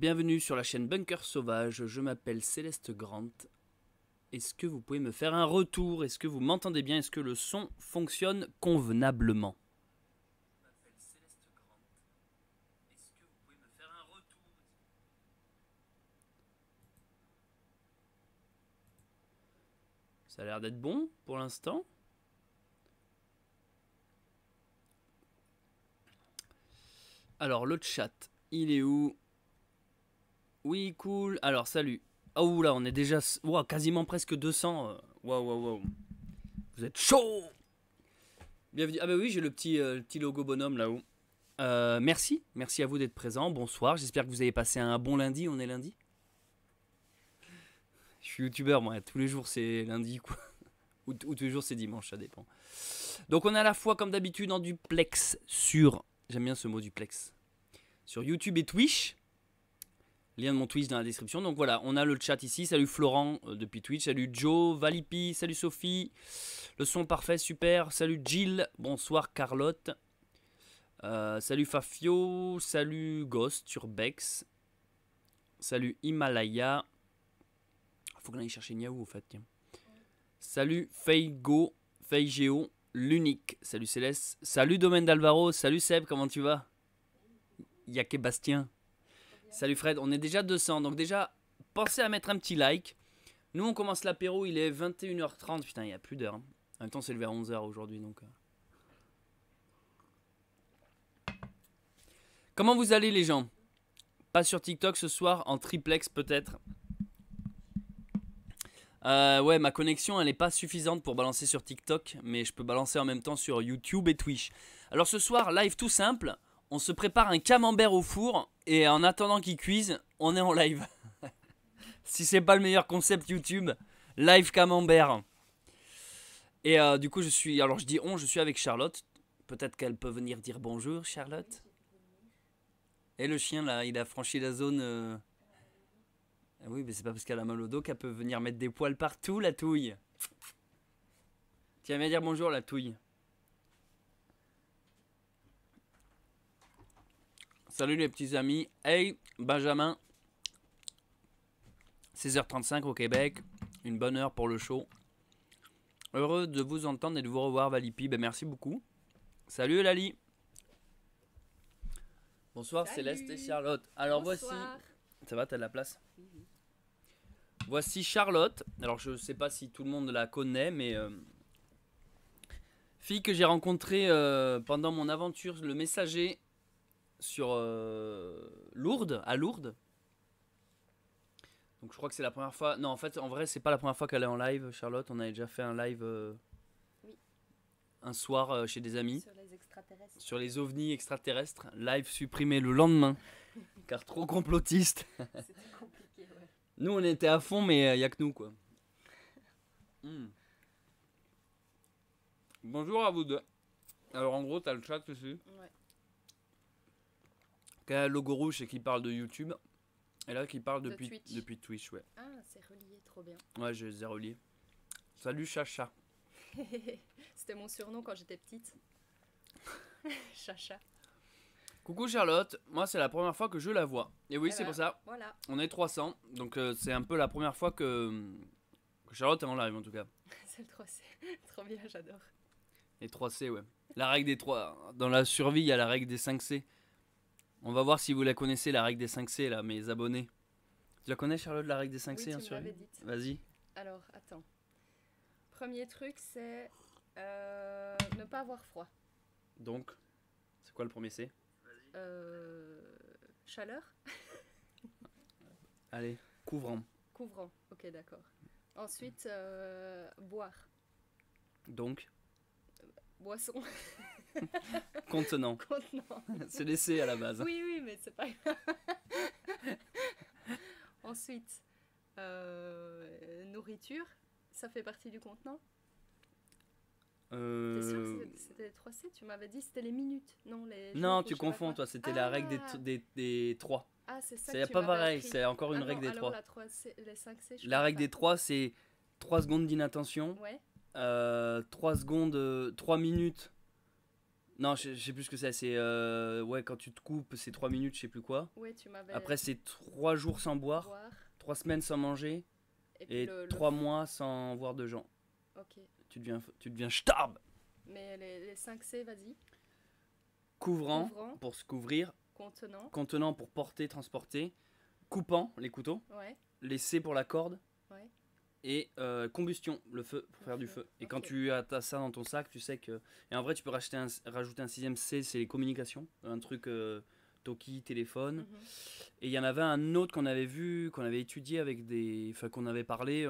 Bienvenue sur la chaîne Bunker Sauvage, je m'appelle Céleste Grant. Est-ce que vous pouvez me faire un retour? Est-ce que vous m'entendez bien? Est-ce que le son fonctionne convenablement? Ça a l'air d'être bon pour l'instant. Alors le chat, il est où? Oui, cool. Alors salut. Oh là, on est déjà quasiment presque 200. Waouh, waouh, waouh. Vous êtes chaud. Bienvenue. Ah bah oui, j'ai le petit logo bonhomme là-haut. Merci à vous d'être présents. Bonsoir, j'espère que vous avez passé un bon lundi. On est lundi. Je suis youtubeur, moi. Tous les jours c'est lundi, quoi. Ou tous les jours c'est dimanche, ça dépend. Donc on est à la fois, comme d'habitude, en duplex sur... J'aime bien ce mot duplex. Sur YouTube et Twitch. Lien de mon Twitch dans la description. Donc voilà, on a le chat ici. Salut Florent depuis Twitch. Salut Joe, Valipi. Salut Sophie. Le son parfait, super. Salut Jill. Bonsoir Carlotte. Salut Fafio. Salut Ghost sur Bex. Salut Himalaya. Faut qu'on aille chercher Niaou au fait. Tiens. Salut Feigo. Feigeo. L'unique. Salut Céleste. Salut Domaine d'Alvaro. Salut Seb, comment tu vas? Yake Bastien. Salut Fred, on est déjà 200, donc déjà, pensez à mettre un petit like. Nous, on commence l'apéro, il est 21h30, putain, il n'y a plus d'heure. Hein. En même temps, c'est levé à 11h aujourd'hui, donc... Comment vous allez, les gens? Pas sur TikTok ce soir, en triplex peut-être. Ouais, ma connexion, elle n'est pas suffisante pour balancer sur TikTok, mais je peux balancer en même temps sur YouTube et Twitch. Alors ce soir, live tout simple. On se prépare un camembert au four et en attendant qu'il cuise, on est en live. Si c'est pas le meilleur concept YouTube, live camembert. Et du coup, je suis avec Charlotte. Peut-être qu'elle peut venir dire bonjour, Charlotte. Et le chien là, il a franchi la zone. Ah oui, mais c'est pas parce qu'elle a mal au dos qu'elle peut venir mettre des poils partout, la touille. Tiens, viens dire bonjour, la touille. Salut les petits amis. Hey Benjamin. 16h35 au Québec. Une bonne heure pour le show. Heureux de vous entendre et de vous revoir Valipi. Ben, merci beaucoup. Salut Lali. Bonsoir. Salut. Céleste et Charlotte. Alors bonsoir. Voici. Ça va, t'as de la place? Voici Charlotte. Alors je sais pas si tout le monde la connaît, mais... fille que j'ai rencontrée pendant mon aventure, le messager... sur Lourdes, à Lourdes. Donc je crois que c'est la première fois. Non, en fait, en vrai, c'est pas la première fois qu'elle est en live, Charlotte. On avait déjà fait un live oui. Un soir chez des amis. Sur les extraterrestres. Sur les ovnis extraterrestres. Live supprimé le lendemain. Car trop complotiste. C'était compliqué, ouais. Nous, on était à fond, mais y a que nous, quoi. Bonjour à vous deux. Alors en gros, t'as le chat dessus. Ouais. Qui a un logo rouge et qui parle de YouTube. Et là qui parle depuis Twitch, ouais. Ah, c'est relié, trop bien. Ouais, je les ai reliés. Salut Chacha. C'était mon surnom quand j'étais petite. Chacha. Coucou Charlotte, moi c'est la première fois que je la vois. Et oui, c'est pour ça. Voilà. On est 300, donc c'est un peu la première fois que Charlotte est en live en tout cas. C'est le 3C. Trop bien, j'adore. Les 3C, ouais. La règle des 3. Dans la survie, il y a la règle des 5C. On va voir si vous la connaissez, la règle des 5C, là, mes abonnés. Tu la connais, Charlotte, la règle des 5C? Oui, tu me l'avais dite. Vas-y. Alors, attends. Premier truc, c'est ne pas avoir froid. Donc, c'est quoi le premier C? Chaleur. Allez, couvrant. Couvrant, ok, d'accord. Ensuite, boire. Donc boisson. Contenant. Contenant. C'est laissé à la base. Oui, oui, mais c'est pas grave. Ensuite, nourriture, ça fait partie du contenant. T'es sûr que c'était les 3C? Tu m'avais dit c'était les minutes. Non, non tu confonds, toi. C'était la règle des 3. Ah, c'est ça. C'est pas pareil, c'est encore une règle des 3. La 3C, les 5C, la règle des 3, c'est 3 secondes d'inattention. Ouais. 3 secondes, 3 minutes. Non, je sais plus ce que c'est. C'est ouais, quand tu te coupes, c'est 3 minutes, je sais plus quoi. Oui, tu m'avais... Après, c'est 3 jours sans boire, 3 semaines sans manger puis et 3 mois sans voir de gens. Ok. Tu deviens starbe. Mais les 5 C, vas-y. Couvrant pour se couvrir. Contenant pour porter, transporter. Coupant, les couteaux. Ouais. Les C pour la corde. Ouais. Et combustion, le feu, pour faire du feu. Et quand tu as ça dans ton sac, tu sais que... Et en vrai, tu peux rajouter un 6ème C, c'est les communications. Un truc Toki, téléphone. Et il y en avait un autre qu'on avait vu, qu'on avait étudié avec des... Enfin, qu'on avait parlé...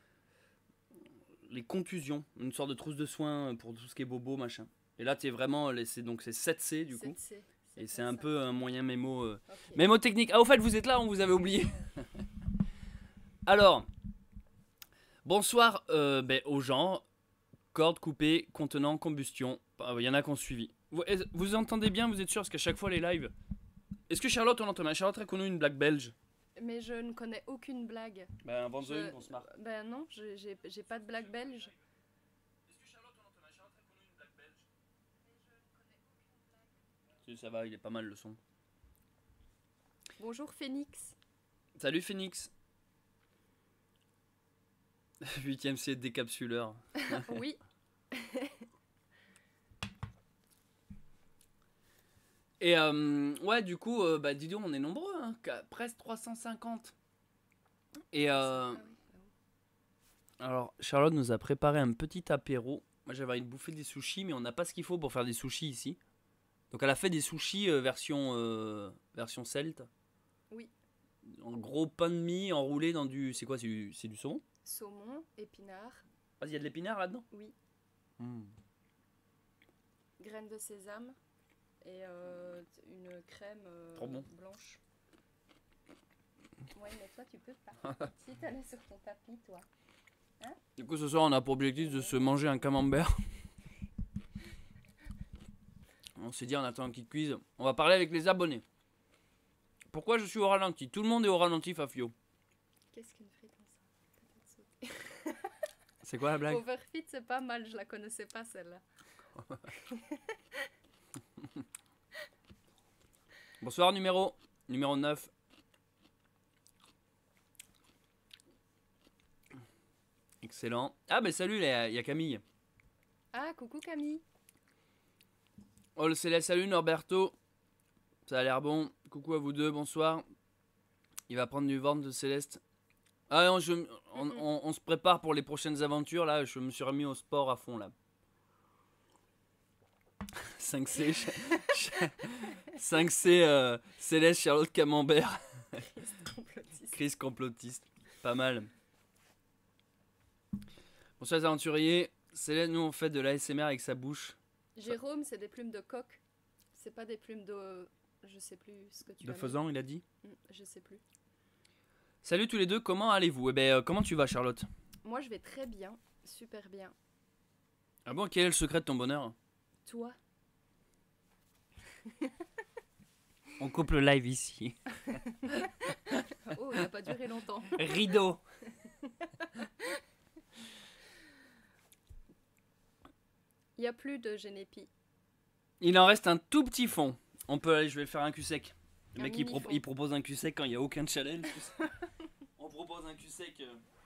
les contusions. Une sorte de trousse de soins pour tout ce qui est bobo, machin. Et là, tu es vraiment... c'est 7C, du coup. 7C. Et c'est un peu un moyen mémo... Mémo technique. Ah, au fait, vous êtes là, on vous avait oublié. Alors... Bonsoir aux gens, corde coupée, contenant, combustion. Il y en a qui ont suivi. Vous entendez bien, vous êtes sûr? Parce qu'à chaque fois les lives... Est-ce que Charlotte, on entend bien? Charlotte a connu une blague belge. Mais je ne connais aucune blague. Ben, invente-en une, on se marre. Ben non, j'ai pas de blague belge. Est-ce que Charlotte, on entend bien? Charlotte a connu une blague belge. Mais je ne connais aucune blague. Si, ça va, il est pas mal le son. Bonjour Phoenix. Salut Phoenix. 8ème C décapsuleur. Oui. Et ouais, du coup, dis donc, on est nombreux, hein, presque 350. Et alors, Charlotte nous a préparé un petit apéro. Moi, j'avais envie de bouffer des sushis, mais on n'a pas ce qu'il faut pour faire des sushis ici. Donc, elle a fait des sushis version celte. Oui. En gros pain de mie enroulé dans du... C'est quoi? C'est du saumon? Saumon, épinard. Ah, il y a de l'épinard là-dedans? Oui. Graines de sésame et une crème blanche. Ouais, mais toi, tu peux pas. Si t'allais sur ton tapis, toi. Hein? Du coup, ce soir, on a pour objectif de se manger un camembert. On s'est dit, on attend qu'il cuise. On va parler avec les abonnés. Pourquoi je suis au ralenti? Tout le monde est au ralenti, Fafio. Qu'est-ce qu'une frite en ça? C'est quoi la blague? Overfit, c'est pas mal, je la connaissais pas celle-là. Bonsoir, numéro 9. Excellent. Ah, ben salut, il y a Camille. Ah, coucou Camille. Oh, le Céleste, salut Norberto. Ça a l'air bon. Coucou à vous deux, bonsoir. Il va prendre du ventre de Céleste. Ah non, on se prépare pour les prochaines aventures, là. Je me suis remis au sport à fond, là. 5C, 5C Céleste, Charlotte Camembert. Crise complotiste. Pas mal. Bonsoir les aventuriers. Céleste, nous on fait de l'ASMR avec sa bouche. Jérôme, c'est des plumes de coq. C'est pas des plumes de... Je sais plus ce que tu as de faisan, il a dit. Je sais plus. Salut tous les deux, comment allez-vous? Eh ben, comment tu vas, Charlotte? Moi, je vais très bien. Super bien. Ah bon, quel est le secret de ton bonheur? Toi. On coupe le live ici. Oh, il n'a pas duré longtemps. Rideau. Il n'y a plus de Génépi. Il en reste un tout petit fond. On peut aller, je vais faire un cul sec. Le mec, il il propose un cul sec quand il n'y a aucun challenge. On propose un cul sec.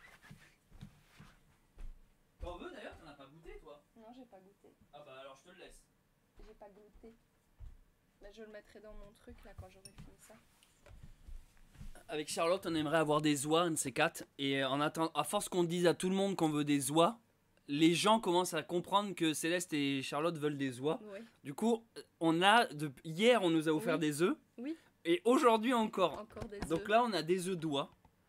T'en veux d'ailleurs? T'en as pas goûté, toi? Non, j'ai pas goûté. Ah bah alors je te le laisse. J'ai pas goûté. Mais je le mettrai dans mon truc là quand j'aurai fini ça. Avec Charlotte, on aimerait avoir des oies, un de ces quatre. Et à force qu'on dise à tout le monde qu'on veut des oies, les gens commencent à comprendre que Céleste et Charlotte veulent des oies. Ouais. Du coup, hier, on nous a offert des œufs. Oui. Et aujourd'hui encore. Encore des Donc œufs. là, on a des œufs d'oie.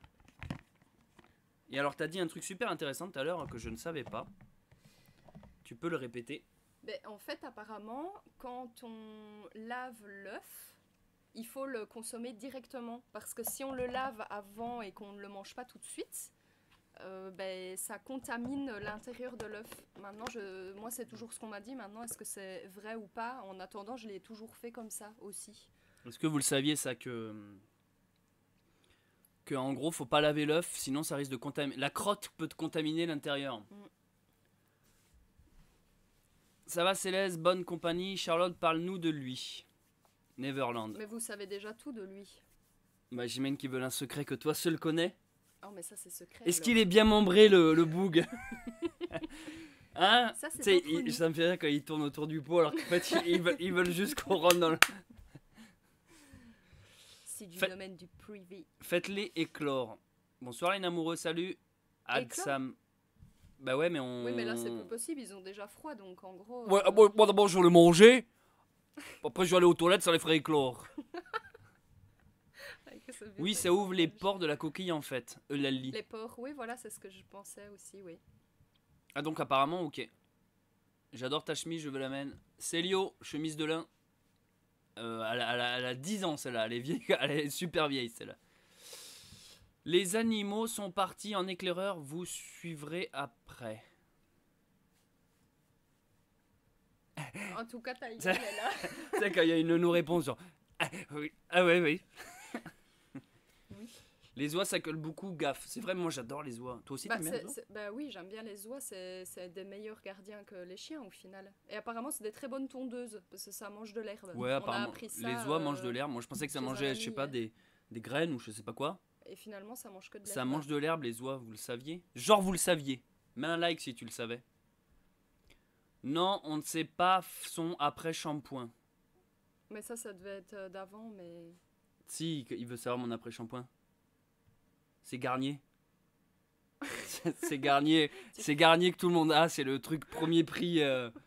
Et alors, t'as dit un truc super intéressant tout à l'heure que je ne savais pas. Tu peux le répéter? Ben, en fait, apparemment, quand on lave l'œuf, il faut le consommer directement. Parce que si on le lave avant et qu'on ne le mange pas tout de suite, ça contamine l'intérieur de l'œuf. Maintenant, moi, c'est toujours ce qu'on m'a dit. Maintenant, est-ce que c'est vrai ou pas? En attendant, je l'ai toujours fait comme ça aussi. Est-ce que vous le saviez, ça, que en gros, faut pas laver l'œuf, sinon ça risque de contaminer. La crotte peut te contaminer l'intérieur. Ça va Céleste, bonne compagnie. Charlotte, parle-nous de lui. Neverland. Mais vous savez déjà tout de lui. Bah, j'imagine qu'ils veulent un secret que toi seul connais. Oh, mais ça, c'est secret. Est-ce alors. qu'il est bien membré le boug? Hein? Ça, c'est Tu sais, pas connu. ça me fait rire quand ils tournent autour du pot alors qu'en fait ils veulent juste qu'on rentre dans le... C'est du Fait- domaine du privé. Faites-les éclore. Bonsoir les amoureux, salut. Adsam. Bah ouais mais on... Oui, mais là, c'est plus possible. Ils ont déjà froid, donc en gros. Ouais, moi d'abord je vais le manger. Après je vais aller aux toilettes, ça les ferait éclore. Ouais, que ça veut Oui, dire ça ouvre les belge. pores de la coquille en fait. Eulalie. Les pores, oui, voilà, c'est ce que je pensais aussi, oui. Ah donc apparemment ok. J'adore ta chemise, je veux la mène. Célio, chemise de lin. Elle a 10 ans celle-là, elle est vieille, elle est super vieille celle-là. Les animaux sont partis en éclaireur, vous suivrez après. En tout cas, ta Ça- gueule est là. Tu sais quand il y a une nous-réponse genre... Ah, oui. Ah ouais, oui. Oui. Les oies ça colle beaucoup, gaffe. C'est vrai, moi j'adore les oies. Toi aussi Bah, t'aimes bien les oies? bah oui, j'aime bien les oies, c'est des meilleurs gardiens que les chiens au final. Et apparemment, c'est des très bonnes tondeuses, parce que ça mange de l'herbe. Ouais, On a apparemment. appris ça, Les oies mangent de l'herbe. Moi je pensais que ça chez un mangeait, je ami, sais pas, des graines ou je sais pas quoi. Et finalement, ça mange que de l'herbe. Ça mange de l'herbe, les oies, vous le saviez? Genre, vous le saviez. Mets un like si tu le savais. Non, on ne sait pas son après shampoing. Mais ça devait être d'avant, mais... Si, il veut savoir mon après shampoing. C'est Garnier. C'est Garnier. C'est Garnier que tout le monde a. C'est le truc premier prix.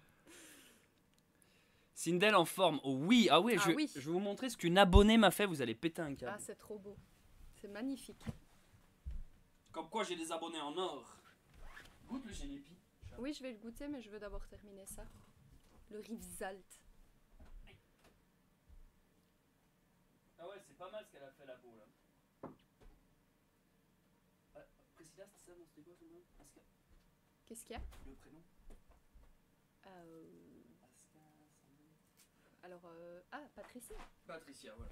Sindel en forme. Oh oui, ah oui, Ah je, oui. je vais vous montrer ce qu'une abonnée m'a fait. Vous allez péter un câble. Ah, c'est trop beau. C'est magnifique. Comme quoi j'ai des abonnés en or. Goûte le génépi. Oui, je vais le goûter, mais je veux d'abord terminer ça. Le Rivsalt. Ah ouais, c'est pas mal ce qu'elle a fait là-bas là. Priscilla, c'était ça, non, c'était quoi son nom? Pascal. Qu'est-ce qu'il y a Le prénom? Pascal, Alors, ah, Patricia. Patricia, voilà.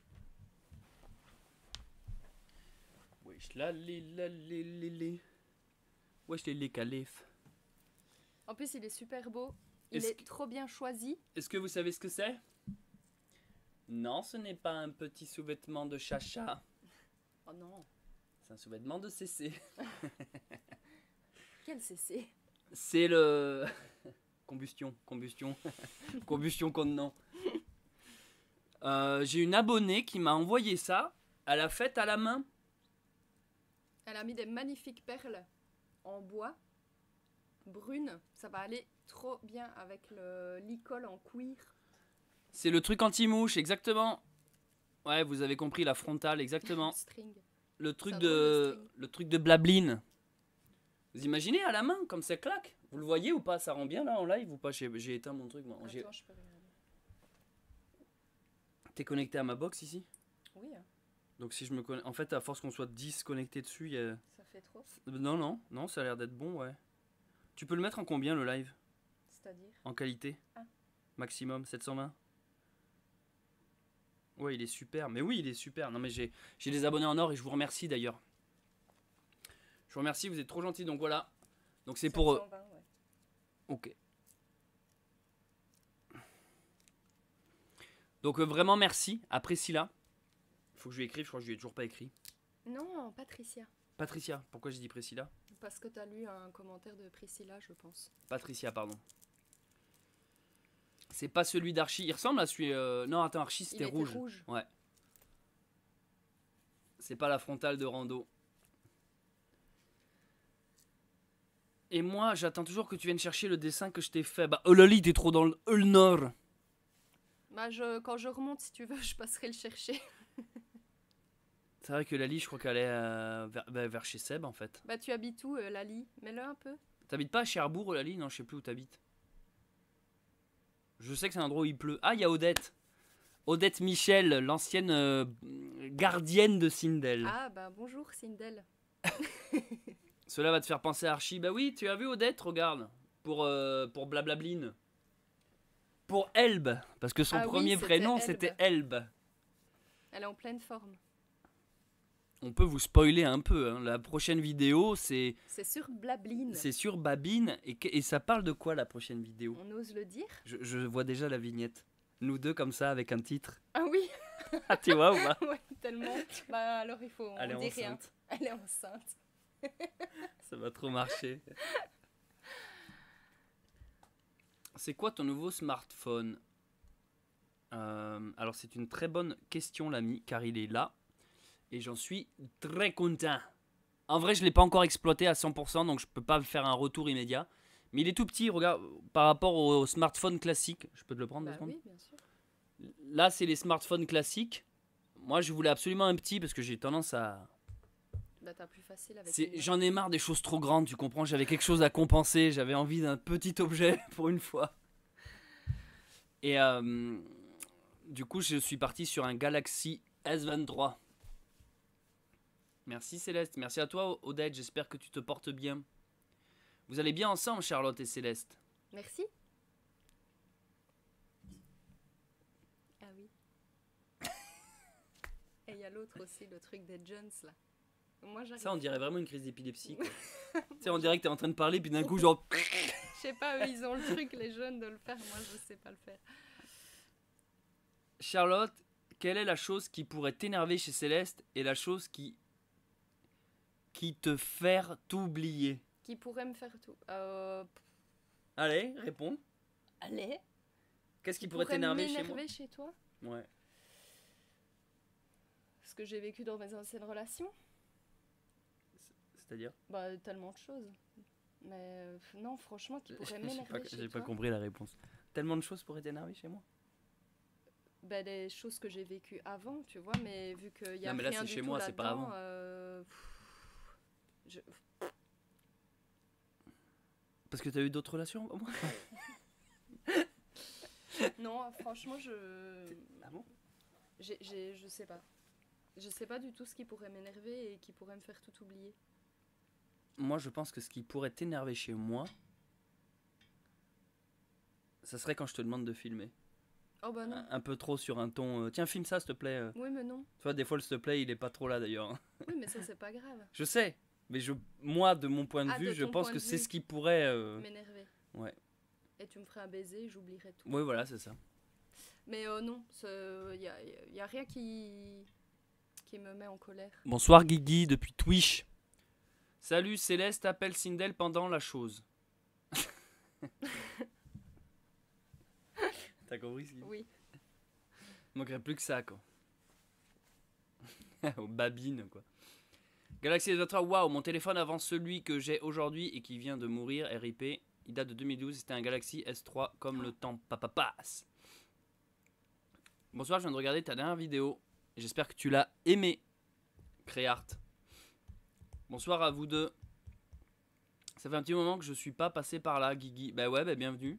Wesh la les. Wesh les califs. En plus, il est super beau. Il Est-ce est trop bien choisi. Est-ce que vous savez ce que c'est? Non, ce n'est pas un petit sous-vêtement de chacha. Oh non, C'est un sous-vêtement de CC. quel CC. C'est le... Combustion. Combustion contenant. J'ai une abonnée qui m'a envoyé ça. Elle a fait à la main. Elle a mis des magnifiques perles en bois, brunes. Ça va aller trop bien avec l'icole en cuir. C'est le truc anti-mouche, exactement. Ouais, vous avez compris, la frontale, exactement. String. Le truc C'est un drôle de de... string. Le truc de blabline. Vous imaginez à la main, comme ça claque? Vous le voyez ou pas? Ça rend bien là en live ou pas? J'ai éteint mon truc, moi. Attends, je peux regarder. T'es connecté à ma box ici? Oui, hein, Donc si je me connecte... En fait, à force qu'on soit 10 connectés dessus, il y a... ça fait trop. Non, ça a l'air d'être bon, ouais. Tu peux le mettre en combien le live? C'est-à-dire En qualité? Ah. Maximum 720? Ouais, il est super. Mais oui, il est super. Non, mais j'ai des abonnés en or et je vous remercie d'ailleurs. Je vous remercie, vous êtes trop gentils. Donc voilà. Donc c'est pour eux. 720, ouais. Ok. Donc vraiment merci à Priscilla. Il faut que je lui écrive, je crois que je lui ai toujours pas écrit. Non, Patricia. Patricia, pourquoi j'ai dit Priscilla? Parce que t'as lu un commentaire de Priscilla, je pense. Patricia, pardon. C'est pas celui d'Archie. Il ressemble à celui... Non, attends, Archie Il c'était était rouge. rouge. Ouais. C'est pas la frontale de rando. Et moi, j'attends toujours que tu viennes chercher le dessin que je t'ai fait. Bah, Loli, t'es trop dans le nord. Bah, quand je remonte, si tu veux, je passerai le chercher. C'est vrai que Lali, je crois qu'elle est vers chez Seb, en fait. Bah, tu habites où, Lali? Mets-le un peu. T'habites pas à Cherbourg, Lali? Non, je sais plus où t'habites. Je sais que c'est un endroit où il pleut. Ah, il y a Odette. Odette Michel, l'ancienne gardienne de Sindel. Ah, bah, bonjour, Sindel. Cela va te faire penser à Archie. Bah oui, tu as vu Odette, regarde. Pour Blablabline. Pour Elbe. Parce que son Ah oui, premier c'était prénom, Elbe. c'était Elbe. Elle est en pleine forme. on peut vous spoiler un peu. Hein. La prochaine vidéo, c'est sur Blabline. c'est sur Babine. Et ça parle de quoi la prochaine vidéo? On ose le dire? Je vois déjà la vignette. Nous deux comme ça avec un titre. Ah oui. Ah, tu vois ou pas? Ouais, tellement. Bah alors il faut. Elle est on dit rien. enceinte. Elle est enceinte. Ça va trop marcher. C'est quoi ton nouveau smartphone? Alors c'est une très bonne question l'ami, car il est là. Et j'en suis très content. En vrai je ne l'ai pas encore exploité à 100%, donc je ne peux pas faire un retour immédiat. Mais il est tout petit, regarde, par rapport au smartphone classique. Je peux te le prendre, deux Bah secondes? oui, bien sûr. Là c'est les smartphones classiques. Moi je voulais absolument un petit parce que j'ai tendance à... Bah t'as plus facile avec. les J'en ai marre des choses trop grandes, tu comprends? J'avais quelque chose à compenser, j'avais envie d'un petit objet pour une fois. Et du coup, je suis parti sur un Galaxy S23. Merci Céleste, merci à toi Odette, j'espère que tu te portes bien. Vous allez bien ensemble Charlotte et Céleste? Merci. Ah oui. Et il y a l'autre aussi, le truc des Jones là. Moi j'arrive. Ça on dirait vraiment une crise d'épilepsie. Tu sais, on dirait que t'es en train de parler puis d'un coup genre... Je sais pas, eux ils ont le truc, les jeunes, de le faire. Moi je sais pas le faire. Charlotte, quelle est la chose qui pourrait t'énerver chez Céleste et la chose qui te faire t'oublier? Qui pourrait me faire tout. Allez, réponds. Allez. Qu'est-ce qui pourrait t'énerver chez moi? M'énerver chez toi? Ouais. Ce que j'ai vécu dans mes anciennes relations? C'est-à-dire? Bah tellement de choses. Mais non, franchement, qui pourrait J'ai m'énerver pas, chez j'ai toi? pas compris la réponse. Tellement de choses pourraient t'énerver chez moi? Bah, des choses que j'ai vécues avant, tu vois, mais vu qu'il y a Non, mais là, rien c'est du chez tout moi, c'est pas là-dedans, avant. Parce que t'as eu d'autres relations avant moi? Non, franchement, Ah bon? je sais pas. Je sais pas du tout ce qui pourrait m'énerver et qui pourrait me faire tout oublier. Moi, je pense que ce qui pourrait t'énerver chez moi, ça serait quand je te demande de filmer. Oh bah non. Un peu trop sur un ton. Tiens, filme ça, s'il te plaît. Oui, mais non. Tu vois, des fois, le s'il te plaît, il est pas trop là d'ailleurs. Oui, mais ça, c'est pas grave. Je sais, mais moi, de mon point de Ah, vue, de je ton pense point que de c'est vue. ce qui pourrait. M'énerver. Ouais. Et tu me ferais un baiser, j'oublierais tout. Oui, voilà, c'est ça. Mais non, y a rien qui me met en colère. Bonsoir Guigui depuis Twitch. Salut Céleste, appelle Sindel pendant la chose. T'as compris ce qu'il dit? Oui. Il manquerait plus que ça quoi. Aux babines quoi. Galaxy S23, waouh, mon téléphone avant celui que j'ai aujourd'hui et qui vient de mourir, RIP. Il date de 2012, c'était un Galaxy S3 comme le temps passe. Bonsoir, je viens de regarder ta dernière vidéo. J'espère que tu l'as aimé, Créart. Bonsoir à vous deux. Ça fait un petit moment que je suis pas passé par là, Guigui. Bah ouais, bah bienvenue.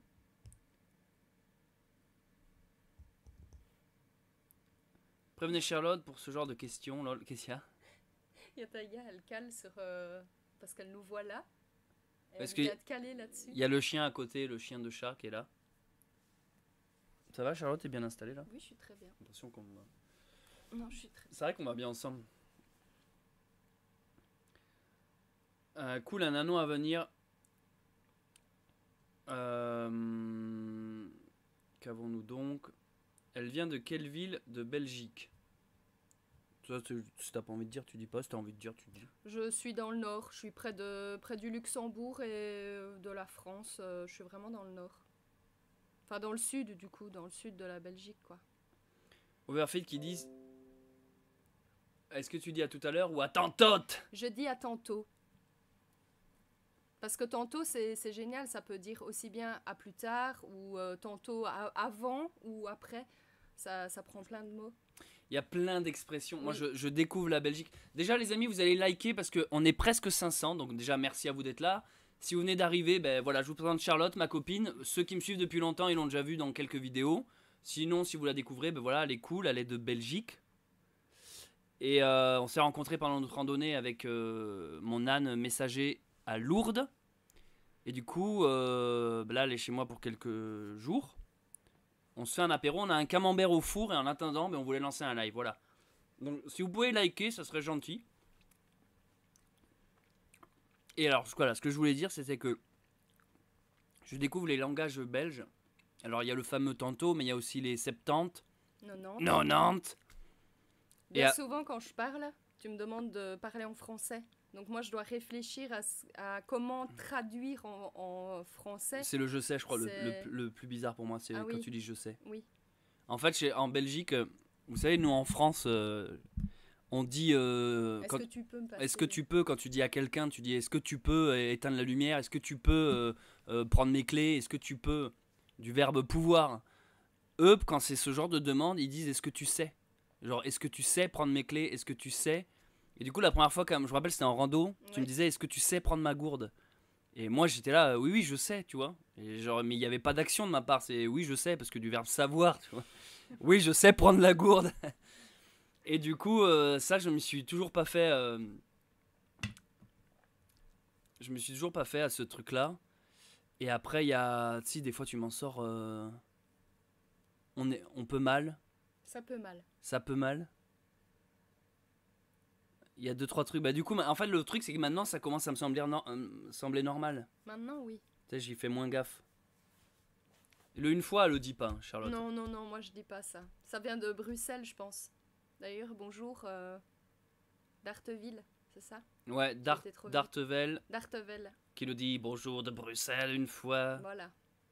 Prévenez Charlotte pour ce genre de questions. Lol. Qu'est-ce qu'il y a? Il y a ta gars, elle cale sur... parce qu'elle nous voit là. Et Parce elle que vient de caler là-dessus. Il y a le chien à côté, le chien de chat qui est là. Ça va Charlotte, t'es bien installée là? Oui, je suis très bien. Attention qu'on... Non, je suis très C'est vrai qu'on va bien ensemble. Cool, un anneau à venir. Qu'avons-nous donc? Elle vient de quelle ville de Belgique? Toi, si t'as pas envie de dire, tu dis pas. Si t'as envie de dire, tu dis. Je suis dans le nord, je suis près du Luxembourg et de la France. Je suis vraiment dans le nord. Enfin, dans le sud, du coup, dans le sud de la Belgique, quoi. Overfield qui disent... Est-ce que tu dis à tout à l'heure ou à tantôt? Je dis à tantôt. Parce que tantôt, c'est génial, ça peut dire aussi bien à plus tard, ou tantôt avant, ou après. Ça prend plein de mots. Il y a plein d'expressions. Oui. Moi, je découvre la Belgique. Déjà, les amis, vous allez liker parce qu'on est presque 500. Donc déjà, merci à vous d'être là. Si vous venez d'arriver, ben voilà, je vous présente Charlotte, ma copine. Ceux qui me suivent depuis longtemps, ils l'ont déjà vu dans quelques vidéos. Sinon, si vous la découvrez, ben voilà, elle est cool, elle est de Belgique. Et on s'est rencontrés pendant notre randonnée avec mon âne messager à Lourdes. Et du coup, ben là, elle est chez moi pour quelques jours. On se fait un apéro, on a un camembert au four et en attendant, ben, on voulait lancer un live, voilà. Donc si vous pouvez liker, ça serait gentil. Et alors, voilà, ce que je voulais dire, c'était que je découvre les langages belges. Alors, il y a le fameux tantôt, mais il y a aussi les 70, Non, non. 90. Bien à- souvent, quand je parle, tu me demandes de parler en français. Donc moi, je dois réfléchir à comment traduire en français. C'est le je sais, je crois, C'est- le plus bizarre pour moi, c'est Ah quand oui. tu dis je sais. Oui. En fait, en Belgique, vous savez, nous en France, on dit. Est-ce Quand- que tu peux me passer Est-ce que tu peux, quand tu dis à quelqu'un, tu dis est-ce que tu peux éteindre la lumière, est-ce que tu peux prendre mes clés, est-ce que tu peux, du verbe pouvoir. Eux, quand c'est ce genre de demande, ils disent est-ce que tu sais. Genre, est-ce que tu sais prendre mes clés, est-ce que tu sais. Et du coup, la première fois, quand je me rappelle, c'était en rando, tu me Ouais. disais est-ce que tu sais prendre ma gourde. Et moi, j'étais là, oui, oui, je sais, tu vois. Et genre, mais il n'y avait pas d'action de ma part, c'est oui, je sais, parce que du verbe savoir, tu vois. Oui, je sais prendre la gourde. Et du coup, ça, je me suis toujours pas fait. Je me suis toujours pas fait à ce truc-là. Et après, il y a. Si, des fois, tu m'en sors. On peut mal. Ça peut mal. Ça peut mal. Il y a deux, trois trucs. Bah, du coup, en fait, le truc, c'est que maintenant, ça commence à me sembler normal. Maintenant, oui. Tu sais, j'y fais moins gaffe. Le une fois, elle le dit pas, hein, Charlotte. Non, non, non, moi je dis pas ça. Ça vient de Bruxelles, je pense. D'ailleurs, bonjour, d'Arteville, c'est ça? Ouais, J'étais trop vite. Dartevel D'Artevel, qui nous dit bonjour de Bruxelles une fois. voilà.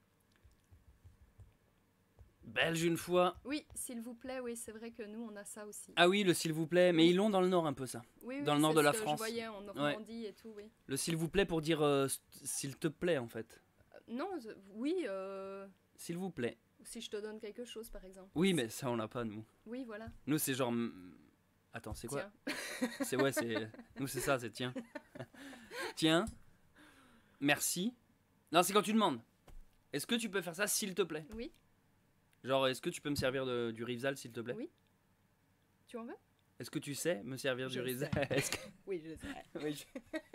Belge une fois. Oui, s'il vous plaît, oui, c'est vrai que nous on a ça aussi. Ah oui, le s'il vous plaît. Mais Oui. ils l'ont dans le nord un peu, ça. Oui, oui, dans le nord c'est de ce la que France. Je voyais en Normandie et tout, oui. Le s'il vous plaît pour dire s'il te plaît, en fait. Non, oui, S'il vous plaît. si je te donne quelque chose par exemple. Oui, mais ça, on l'a pas, nous. Oui, voilà. Nous, c'est genre. Attends, c'est quoi? Tiens. C'est ouais, c'est. Nous, c'est ça, c'est tiens. Tiens. Merci. Non, c'est quand tu demandes. Est-ce que tu peux faire ça, s'il te plaît? Oui, Genre, est-ce que tu peux me servir du Rivesal, s'il te plaît? Oui. tu en veux? Est-ce que tu sais me servir du Je Rivesal? sais. Est-ce que- Oui, je sais. Oui,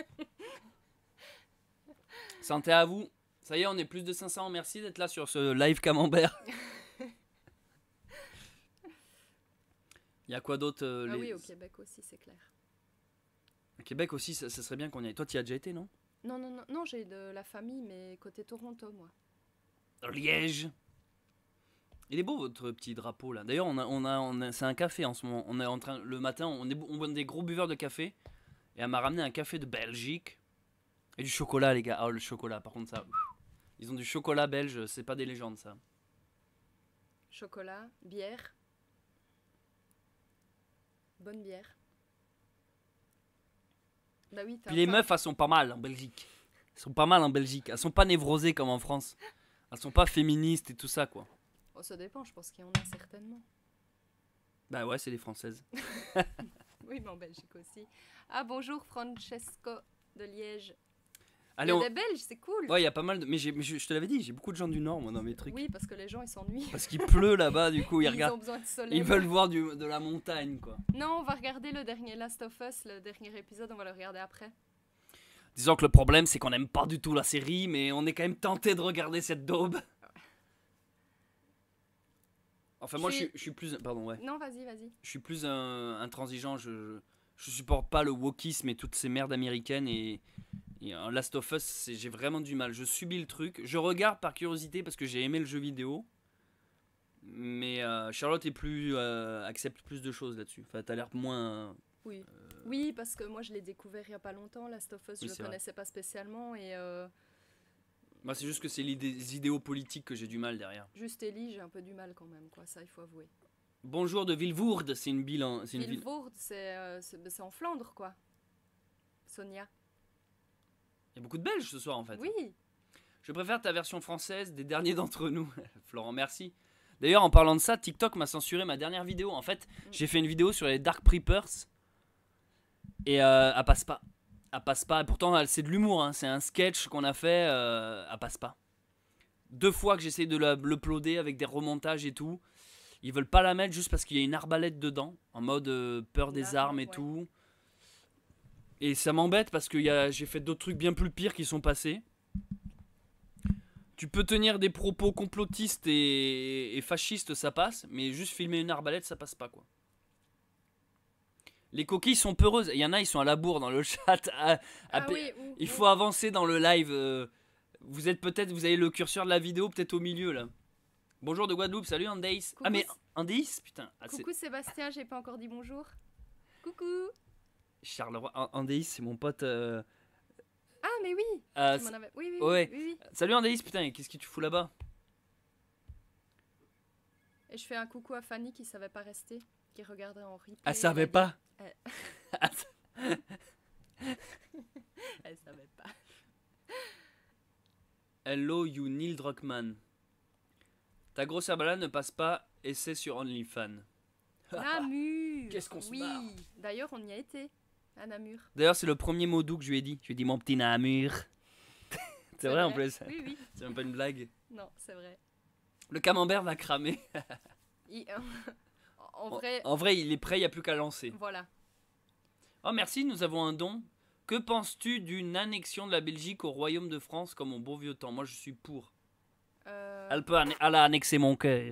santé à vous. Ça y est, on est plus de 500. Merci d'être là sur ce live camembert. Il y a quoi d'autre Ah oui, au Québec aussi, c'est clair. Au Québec aussi, ça serait bien qu'on y aille. Toi, tu y as déjà été, non? Non, non, non, non, j'ai de la famille, mais côté Toronto, moi. Liège. Il est beau votre petit drapeau là. D'ailleurs, c'est un café en ce moment. On est en train le matin, on est des gros buveurs de café. Et elle m'a ramené un café de Belgique et du chocolat, les gars. Oh, le chocolat, par contre ça. Ils ont du chocolat belge, c'est pas des légendes ça. Chocolat, bière. Bonne bière. Bah oui, Puis les meufs, elles sont pas mal en Belgique. Elles sont pas mal en Belgique. Elles sont pas névrosées comme en France. Elles sont pas féministes et tout ça quoi. Oh, ça dépend, je pense qu'il y en a certainement. Bah ouais, c'est les françaises. Oui, mais en Belgique aussi. Ah, bonjour Francesco de Liège. Allez, Il y a des Belges, c'est cool. ouais, il y a pas mal de. Mais je te l'avais dit, j'ai beaucoup de gens du Nord, moi, dans mes trucs. Oui, parce que les gens, ils s'ennuient. Parce qu'il pleut là-bas, du coup, ils Ils regardent. ont besoin de soleil. Ils veulent voir de la montagne, quoi. Non, on va regarder le dernier Last of Us, le dernier épisode, on va le regarder après. Disons que le problème, c'est qu'on n'aime pas du tout la série, mais on est quand même tenté de regarder cette daube. Enfin, moi, je suis plus. Pardon, ouais. Non, vas-y, vas-y. Je suis plus intransigeant. Je supporte pas le wokisme et toutes ces merdes américaines. Et Last of Us, j'ai vraiment du mal. Je subis le truc. Je regarde par curiosité parce que j'ai aimé le jeu vidéo. Mais Charlotte accepte plus de choses là-dessus. Enfin, t'as l'air moins. Oui. Oui, parce que moi, je l'ai découvert il y a pas longtemps, Last of Us, Oui, je c'est le connaissais pas spécialement. Et Moi, c'est juste que c'est les idéaux politiques que j'ai du mal derrière. juste Ellie, j'ai un peu du mal quand même, quoi. Ça, il faut avouer. Bonjour de Vilvoorde, c'est une ville. C'est une ville. Vilvoorde, c'est en Flandre, quoi. Sonia. Il y a beaucoup de Belges ce soir en fait. Oui. Je préfère ta version française des derniers d'entre nous. Florent, merci. D'ailleurs, en parlant de ça, TikTok m'a censuré ma dernière vidéo. En fait, j'ai fait une vidéo sur les Dark Preppers. Et elle passe pas. Elle passe pas. Et pourtant, c'est de l'humour. Hein. C'est un sketch qu'on a fait. Elle passe pas. 2 fois que j'essaye de l'uploader avec des remontages et tout. Ils veulent pas la mettre juste parce qu'il y a une arbalète dedans. En mode peur des armes et ouais. tout. Et ça m'embête parce que j'ai fait d'autres trucs bien plus pires qui sont passés. Tu peux tenir des propos complotistes et fascistes, ça passe. Mais juste filmer une arbalète, ça passe pas quoi. Les coquilles sont peureuses. Il y en a, ils sont à la bourre dans le chat. Oui, Il faut avancer dans le live. Vous avez le curseur de la vidéo peut-être au milieu là. Bonjour de Guadeloupe, salut Andeis. Coucou, Ah mais Andeis, putain. Coucou Sébastien, j'ai pas encore dit bonjour. Coucou. Charleroi, Andeis, c'est mon pote. Ah mais oui. Tu m'en avais... Oui, ouais. oui. Salut Andeis, putain, qu'est-ce que tu fous là-bas? Et je fais un coucou à Fanny qui savait pas rester, qui regardait en replay. Elle savait pas. Elle savait pas. Hello you Neil Druckmann. Ta grosse balade ne passe pas, essai sur OnlyFans. Namur. Qu'est-ce qu'on se Oui. marre. D'ailleurs, on y a été à Namur. D'ailleurs, c'est le premier mot doux que je lui ai dit. Je lui ai dit mon petit Namur. C'est vrai en plus. Oui. C'est même pas une blague. Non, c'est vrai. Le camembert va cramer. En vrai, il est prêt, il n'y a plus qu'à lancer. Voilà. Oh merci, nous avons un don. Que penses-tu d'une annexion de la Belgique au Royaume de France comme au beau vieux temps? Moi je suis pour. Elle a annexé mon cœur.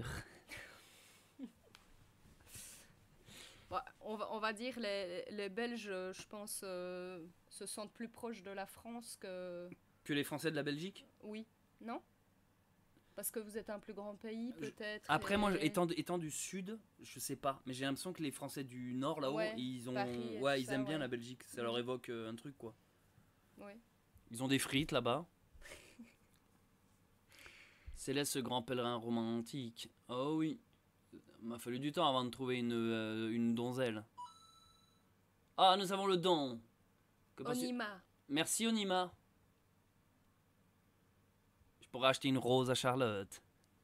Bon, on va dire les Belges, je pense, se sentent plus proches de la France que... Que les Français de la Belgique? Oui. Non? Parce que vous êtes un plus grand pays, peut-être. Après, moi, étant du sud, je sais pas. Mais j'ai l'impression que les Français du nord, là-haut, ils ont, Paris ils aiment bien la Belgique. Ça leur évoque un truc, quoi. Oui. Ils ont des frites là-bas. Céleste, ce grand pèlerin romantique. Oh oui. Il m'a fallu du temps avant de trouver une donzelle. Ah, nous avons le don. Onima. Merci, Onima. Je pourrais acheter une rose à Charlotte.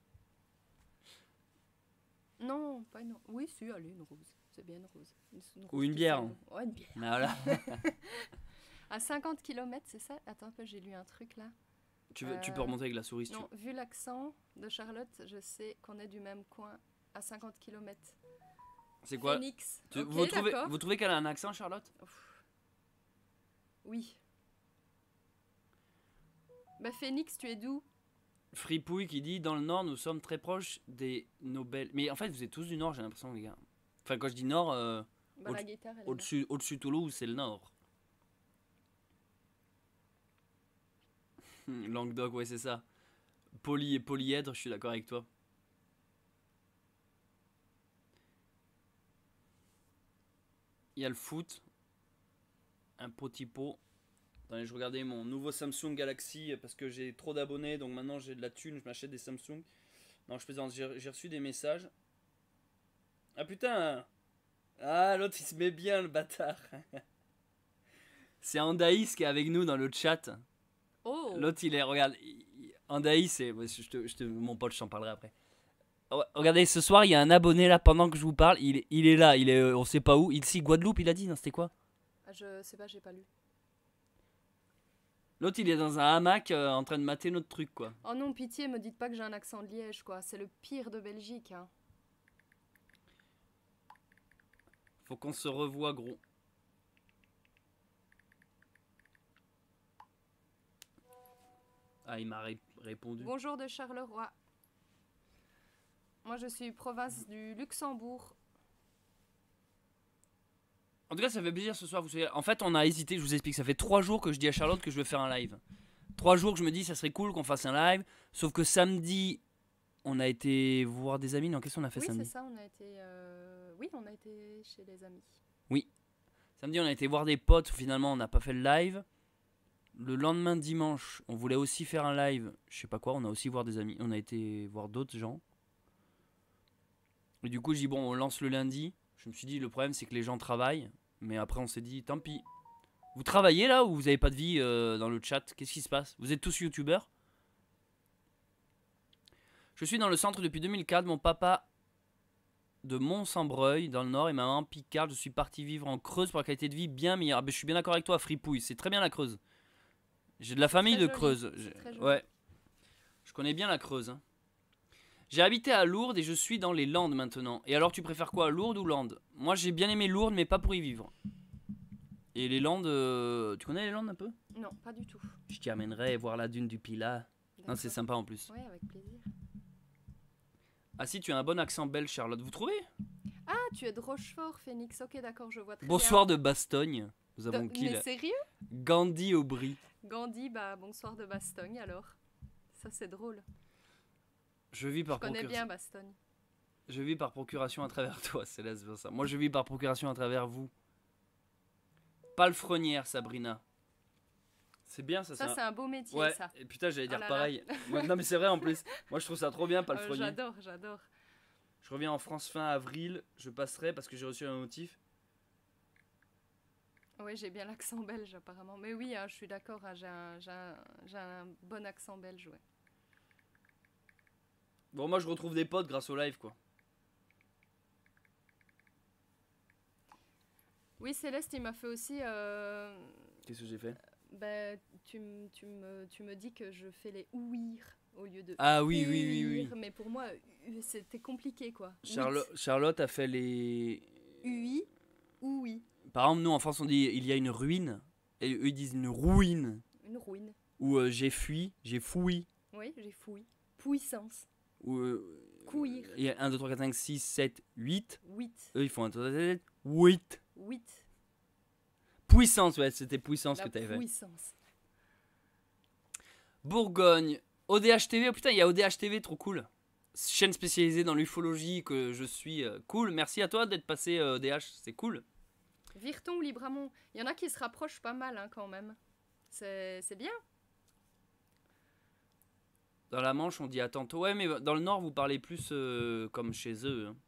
Non, pas une rose. Oui, si, allez, une rose. C'est bien une rose. Ou une bière. Ouais, une bière. Voilà. À 50 km, c'est ça? Attends un peu, j'ai lu un truc là. Tu peux remonter avec la souris si non, vu l'accent de Charlotte, je sais qu'on est du même coin à 50 km. C'est quoi? Phoenix. Vous trouvez qu'elle a un accent, Charlotte? Oui. Bah Phoenix, tu es d'où? Fripouille qui dit dans le nord nous sommes très proches des Nobel. Mais en fait vous êtes tous du nord j'ai l'impression les gars. Enfin quand je dis nord la guitare, elle au-dessus de Toulouse c'est le nord. Languedoc ouais c'est ça. Poly et polyèdre je suis d'accord avec toi. Il y a le foot. Un petit pot. Attendez, je regardais mon nouveau Samsung Galaxy parce que j'ai trop d'abonnés, donc maintenant j'ai de la thune, je m'achète des Samsung. Non, je plaisante, j'ai reçu des messages. Ah putain! Ah, l'autre il se met bien le bâtard. C'est Andaïs qui est avec nous dans le chat. Oh! L'autre il est, regarde, Andaïs, c'est. Mon pote, je t'en parlerai après. Regardez, ce soir il y a un abonné là pendant que je vous parle, il est là, il est on sait pas où. Ici, Guadeloupe, il a dit, non, c'était quoi? Je sais pas, j'ai pas lu. L'autre il est dans un hamac en train de mater notre truc quoi. Oh non, pitié, me dites pas que j'ai un accent de Liège quoi, c'est le pire de Belgique. Hein. Faut qu'on se revoie gros. Ah il m'a répondu. Bonjour de Charleroi. Moi je suis province du Luxembourg. En tout cas, ça fait plaisir ce soir. Vous savez, en fait, on a hésité. Je vous explique. Ça fait 3 jours que je dis à Charlotte que je veux faire un live. 3 jours que je me dis, ça serait cool qu'on fasse un live. Sauf que samedi, on a été voir des amis. Non, qu'est-ce qu'on a fait samedi? Oui, c'est ça. On a été. Oui, on a été chez les amis. Oui. Samedi, on a été voir des potes. Finalement, on n'a pas fait le live. Le lendemain, dimanche, on voulait aussi faire un live. Je sais pas quoi. On a aussi voir des amis. On a été voir d'autres gens. Et du coup, je dis bon, on lance le lundi. Je me suis dit, le problème, c'est que les gens travaillent. Mais après, on s'est dit, tant pis. Vous travaillez là ou vous avez pas de vie dans le chat? Qu'est-ce qui se passe? Vous êtes tous youtubeurs? Je suis dans le centre depuis 2004. Mon papa de Mont-Saint-Breuil, dans le nord, et ma maman Picard. Je suis parti vivre en Creuse pour la qualité de vie bien meilleure. Ah, ben, je suis bien d'accord avec toi, Fripouille. C'est très bien la Creuse. J'ai de la famille de Creuse. Ouais. Je connais bien la Creuse. Hein. J'ai habité à Lourdes et je suis dans les Landes maintenant. Et alors tu préfères quoi, Lourdes ou Landes? Moi j'ai bien aimé Lourdes mais pas pour y vivre. Et les Landes, tu connais les Landes un peu? Non, pas du tout. Je t'y amènerai voir la dune du Pilat. Non, c'est sympa en plus. Ouais, avec plaisir. Ah si, tu as un bon accent belge, Charlotte, vous trouvez? Ah Ah, tu es de Rochefort, Phoenix. Ok, d'accord, je vois très Bonsoir de Bastogne. Nous bien. avons qui Mais là? sérieux? Gandhi Aubry. Gandhi, bah bonsoir de Bastogne alors. Ça c'est drôle. Je vis Je par connais procuration. bien Bastogne. Je vis par procuration à travers toi, Céleste, c'est pour ça. Moi, je vis par procuration à travers vous. Palefrenière, Sabrina. C'est bien ça, Ça ça. c'est un beau métier Ouais, ça. et putain, j'allais Oh dire là là. pareil. Ouais, non, mais c'est vrai en plus. Moi, je trouve ça trop bien, palefrenier. J'adore, j'adore. Je reviens en France fin avril. Je passerai parce que j'ai reçu un notif. Oui, j'ai bien l'accent belge apparemment. Mais oui, hein, je suis d'accord, hein, j'ai un bon accent belge, ouais. Bon, moi, je retrouve des potes grâce au live, quoi. Oui, Céleste, il m'a fait aussi... Qu'est-ce que j'ai fait? bah, tu me dis que je fais les ouïr au lieu de Ah oui, oui, oui, oui. ouïr, mais pour moi, c'était compliqué, quoi. Charlotte a fait les... UI, oui. Par exemple, nous, en France, on dit il y a une ruine. Et eux, ils disent une ruine. Une ruine. Ou j'ai fui, j'ai foui. Oui, j'ai fouillé. Puissance. Ou Couir. il y a 1, 2, 3, 4, 5, 6, 7, 8. 8. Eux, ils font 1, 2, 3, 4, 5, 7, 8. 8. Puissance, ouais, c'était puissance La que t'avais fait. puissance. Bourgogne. ODH TV, oh putain, il y a ODH TV, trop cool. Chaîne spécialisée dans l'ufologie que je suis. Cool, merci à toi d'être passé ODH, c'est cool. Virton ou Libramont. Il y en a qui se rapprochent pas mal, hein, quand même. C'est bien. Dans la Manche, on dit à tantôt. Ouais, mais dans le Nord, vous parlez plus comme chez eux. Hein.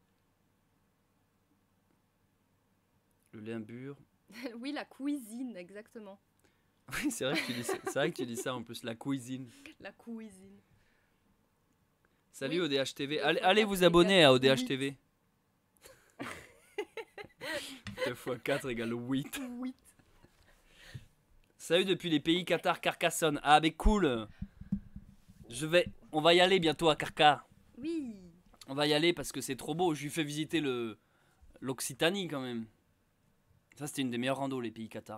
Le Limbourg. Oui, la cuisine, exactement. Oui, c'est vrai que tu dis ça. C'est vrai que tu dis ça en plus, la cuisine. La cuisine. Salut Oui. ODH TV. Et Allez, faut allez pas vous que abonner égale à ODH 8. TV. 2 x 4 égale 8. 8. Salut depuis les pays Qatar, Carcassonne. Ah, mais cool. On va y aller bientôt à Carcar. Oui. On va y aller parce que c'est trop beau. Je lui fais visiter l'Occitanie quand même. Ça, c'était une des meilleures randos, les pays Qatar.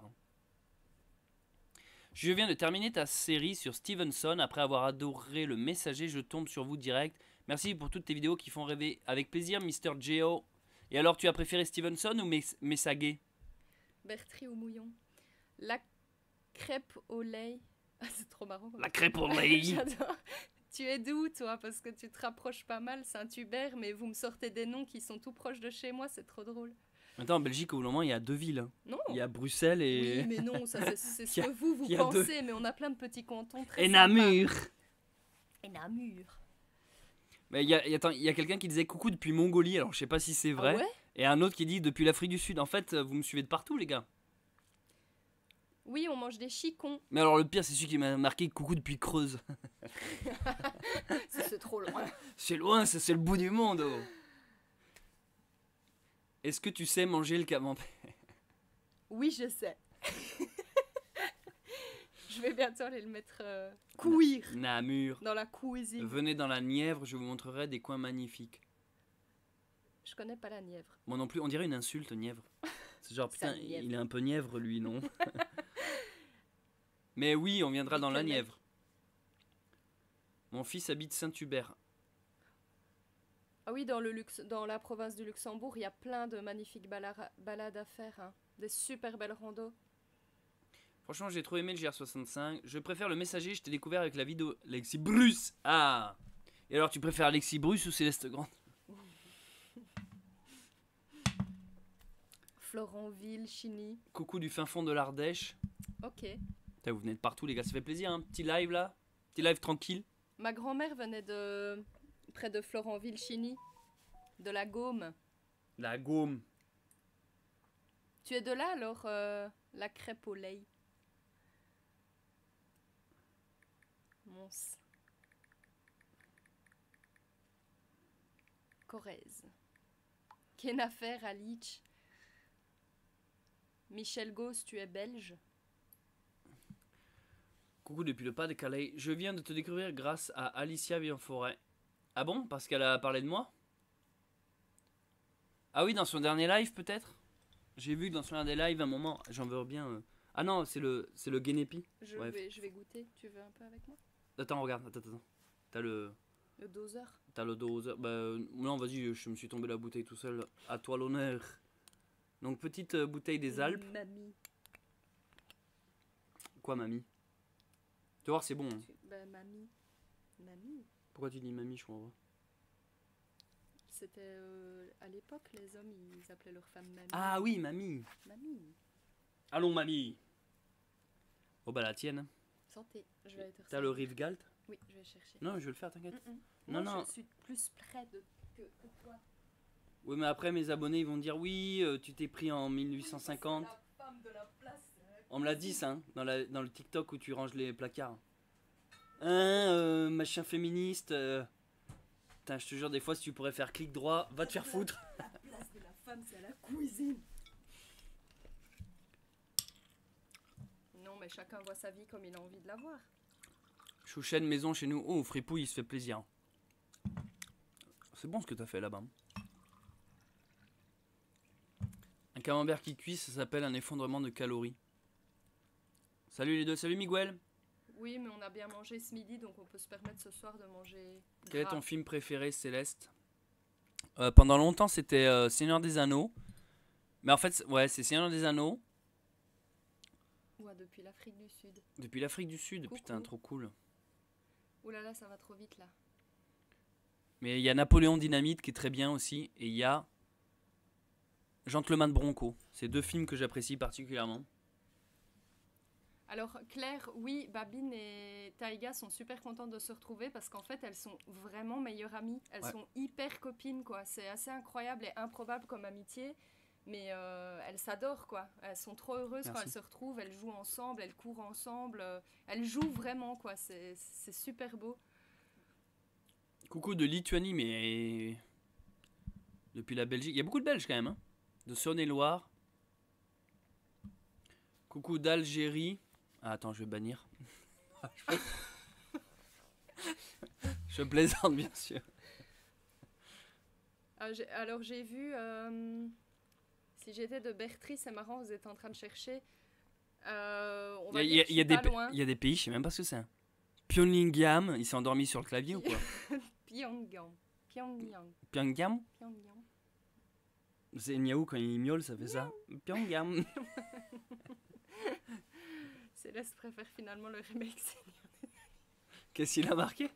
Je viens de terminer ta série sur Stevenson. Après avoir adoré Le Messager, je tombe sur vous direct. Merci pour toutes tes vidéos qui font rêver. Avec plaisir, Mister Geo. Et alors, tu as préféré Stevenson ou Messager? Bertry ou Mouillon. La crêpe au lait. Ah, c'est trop marrant. La crêpe au lait. J'adore. Tu es d'où, toi? Parce que tu te rapproches pas mal. Saint-Hubert, mais vous me sortez des noms qui sont tout proches de chez moi. C'est trop drôle. Maintenant, en Belgique, au moment, il y a 2 villes. Hein. Non. Il y a Bruxelles et... Oui, mais non, ça c'est ce Il y a- que vous il y a pensez, mais on a plein de petits cantons très Et sympas. Namur. Et Namur. Mais attends, il y a quelqu'un qui disait coucou depuis Mongolie, alors je sais pas si c'est vrai. Ah ouais? Et un autre qui dit depuis l'Afrique du Sud. En fait, vous me suivez de partout, les gars. Oui, on mange des chicons. Mais alors, le pire, c'est celui qui m'a marqué coucou depuis Creuse. C'est trop loin. C'est loin, ça, c'est le bout du monde. Oh. Est-ce que tu sais manger le camembert? Oui, je sais. Je vais bientôt aller le mettre cuire Namur. dans la cuisine. Venez dans la Nièvre, je vous montrerai des coins magnifiques. Je connais pas la Nièvre. Moi non plus, on dirait une insulte, Nièvre. C'est genre, C'est putain, un Nièvre. il est un peu Nièvre, lui, non? Mais oui, on viendra Il dans la connaît. Nièvre. Mon fils habite Saint-Hubert. Ah oui, dans la province du Luxembourg, il y a plein de magnifiques balades à faire. Hein. Des super belles randos. Franchement, j'ai trop aimé le GR65. Je préfère le Messager, je t'ai découvert avec la vidéo Alexis Bruce. Ah! Et alors, tu préfères Alexis Bruce ou Céleste Grande? Florentville, Chigny. Coucou du fin fond de l'Ardèche. Ok. Putain, vous venez de partout, les gars, ça fait plaisir, hein. Petit live là. Petit live tranquille. Ma grand-mère venait de près de Florentville, Chigny. De la Gaume. La Gaume. Tu es de là alors, la crêpe au lait. Mons. Corrèze. Kenafer à Leach. Michel Gauss, tu es belge. Coucou depuis le Pas-de-Calais. Je viens de te découvrir grâce à Alicia Villenforêt. Ah bon? Parce qu'elle a parlé de moi? Ah oui, dans son dernier live peut-être? J'ai vu dans son dernier live un moment, j'en veux bien... Ah non, c'est le Guénépi. Bref. Je vais goûter. Tu veux un peu avec moi? Attends, regarde, attends. T'as le... Le doseur. T'as le doseur. Bah, non, vas-y, je me suis tombé la bouteille tout seul. À toi l'honneur. Donc, petite bouteille des Alpes. Mamie. Quoi, mamie? Tu vas voir, c'est bon. Hein. Bah, mamie. Mamie. Pourquoi tu dis mamie, je comprends pas. C'était à l'époque, les hommes, ils appelaient leur femme mamie. Ah oui, mamie. Mamie. Allons, mamie. Oh, bah, la tienne. Santé. Je vais être. T'as le Rivgalt? Oui, je vais chercher. Non, je vais le faire, t'inquiète. Non, Non, non. Je suis plus près que toi. Oui, mais après, mes abonnés, ils vont dire oui, tu t'es pris en 1850. La femme de la place. On me l'a dit, ça, hein, dans le TikTok où tu ranges les placards. Hein, machin féministe. Putain, je te jure, des fois, si tu pourrais faire clic droit, va te faire foutre. La place de la femme, c'est à la cuisine. Non, mais chacun voit sa vie comme il a envie de la voir. Chouchen maison chez nous. Oh, fripouille, il se fait plaisir. C'est bon ce que t'as fait là-bas. Un camembert qui cuit, ça s'appelle un effondrement de calories. Salut les deux, salut Miguel. Oui, mais on a bien mangé ce midi, donc on peut se permettre ce soir de manger. Quel est gras. ton film préféré, Céleste? Pendant longtemps, c'était Seigneur des Anneaux. Mais en fait, ouais, c'est Seigneur des Anneaux. Ouais, depuis l'Afrique du Sud. Depuis l'Afrique du Sud, Coucou. putain, trop cool. Ouh là là, ça va trop vite là. Mais il y a Napoléon Dynamite qui est très bien aussi. Et il y a Gentleman Bronco. C'est deux films que j'apprécie particulièrement. Alors Claire, oui, Babine et Taïga sont super contentes de se retrouver parce qu'en fait elles sont vraiment meilleures amies. Elles Ouais. sont hyper copines quoi. C'est assez incroyable et improbable comme amitié. Mais elles s'adorent quoi. Elles sont trop heureuses quand Merci. elles se retrouvent. Elles jouent ensemble, elles courent ensemble. Elles jouent vraiment quoi. C'est super beau. Coucou de Lituanie, mais depuis la Belgique. Il y a beaucoup de Belges quand même. Hein, de Saône-et-Loire. Coucou d'Algérie. Ah, attends, je vais bannir. Je plaisante, bien sûr. Alors j'ai vu, si j'étais de Bertry, c'est marrant, vous êtes en train de chercher. On va dire que je suis pas loin. Il y a des pays, je sais même pas ce que c'est. Pyongyang, il s'est endormi sur le clavier ou quoi? Pyongyang. Pyongyang. Pyongyang? Pyongyang. C'est Niaou quand il miaule, ça fait ça. Pyongyang. Céleste préfère finalement le remake. Qu'est-ce qu'il a marqué?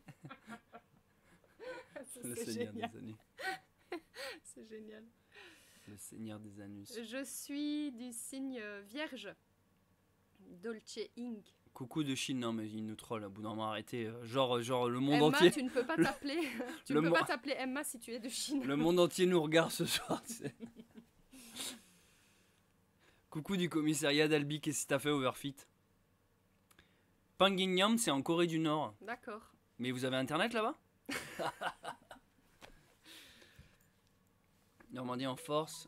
Le C'est Seigneur génial. des années. C'est génial. Le Seigneur des Anus. Je suis du signe vierge. Dolce Inc. Coucou de Chine, non mais il nous troll, à bout d'un moment arrêtez. Genre le monde Emma, entier. tu ne peux pas t'appeler. Tu le ne peux mo- pas t'appeler Emma si tu es de Chine. Le monde entier nous regarde ce soir. Tu sais. Coucou du commissariat d'Albi, qu'est-ce que t'as fait Overfit? Panguignam, c'est en Corée du Nord. D'accord. Mais vous avez internet là-bas? Normandie en force.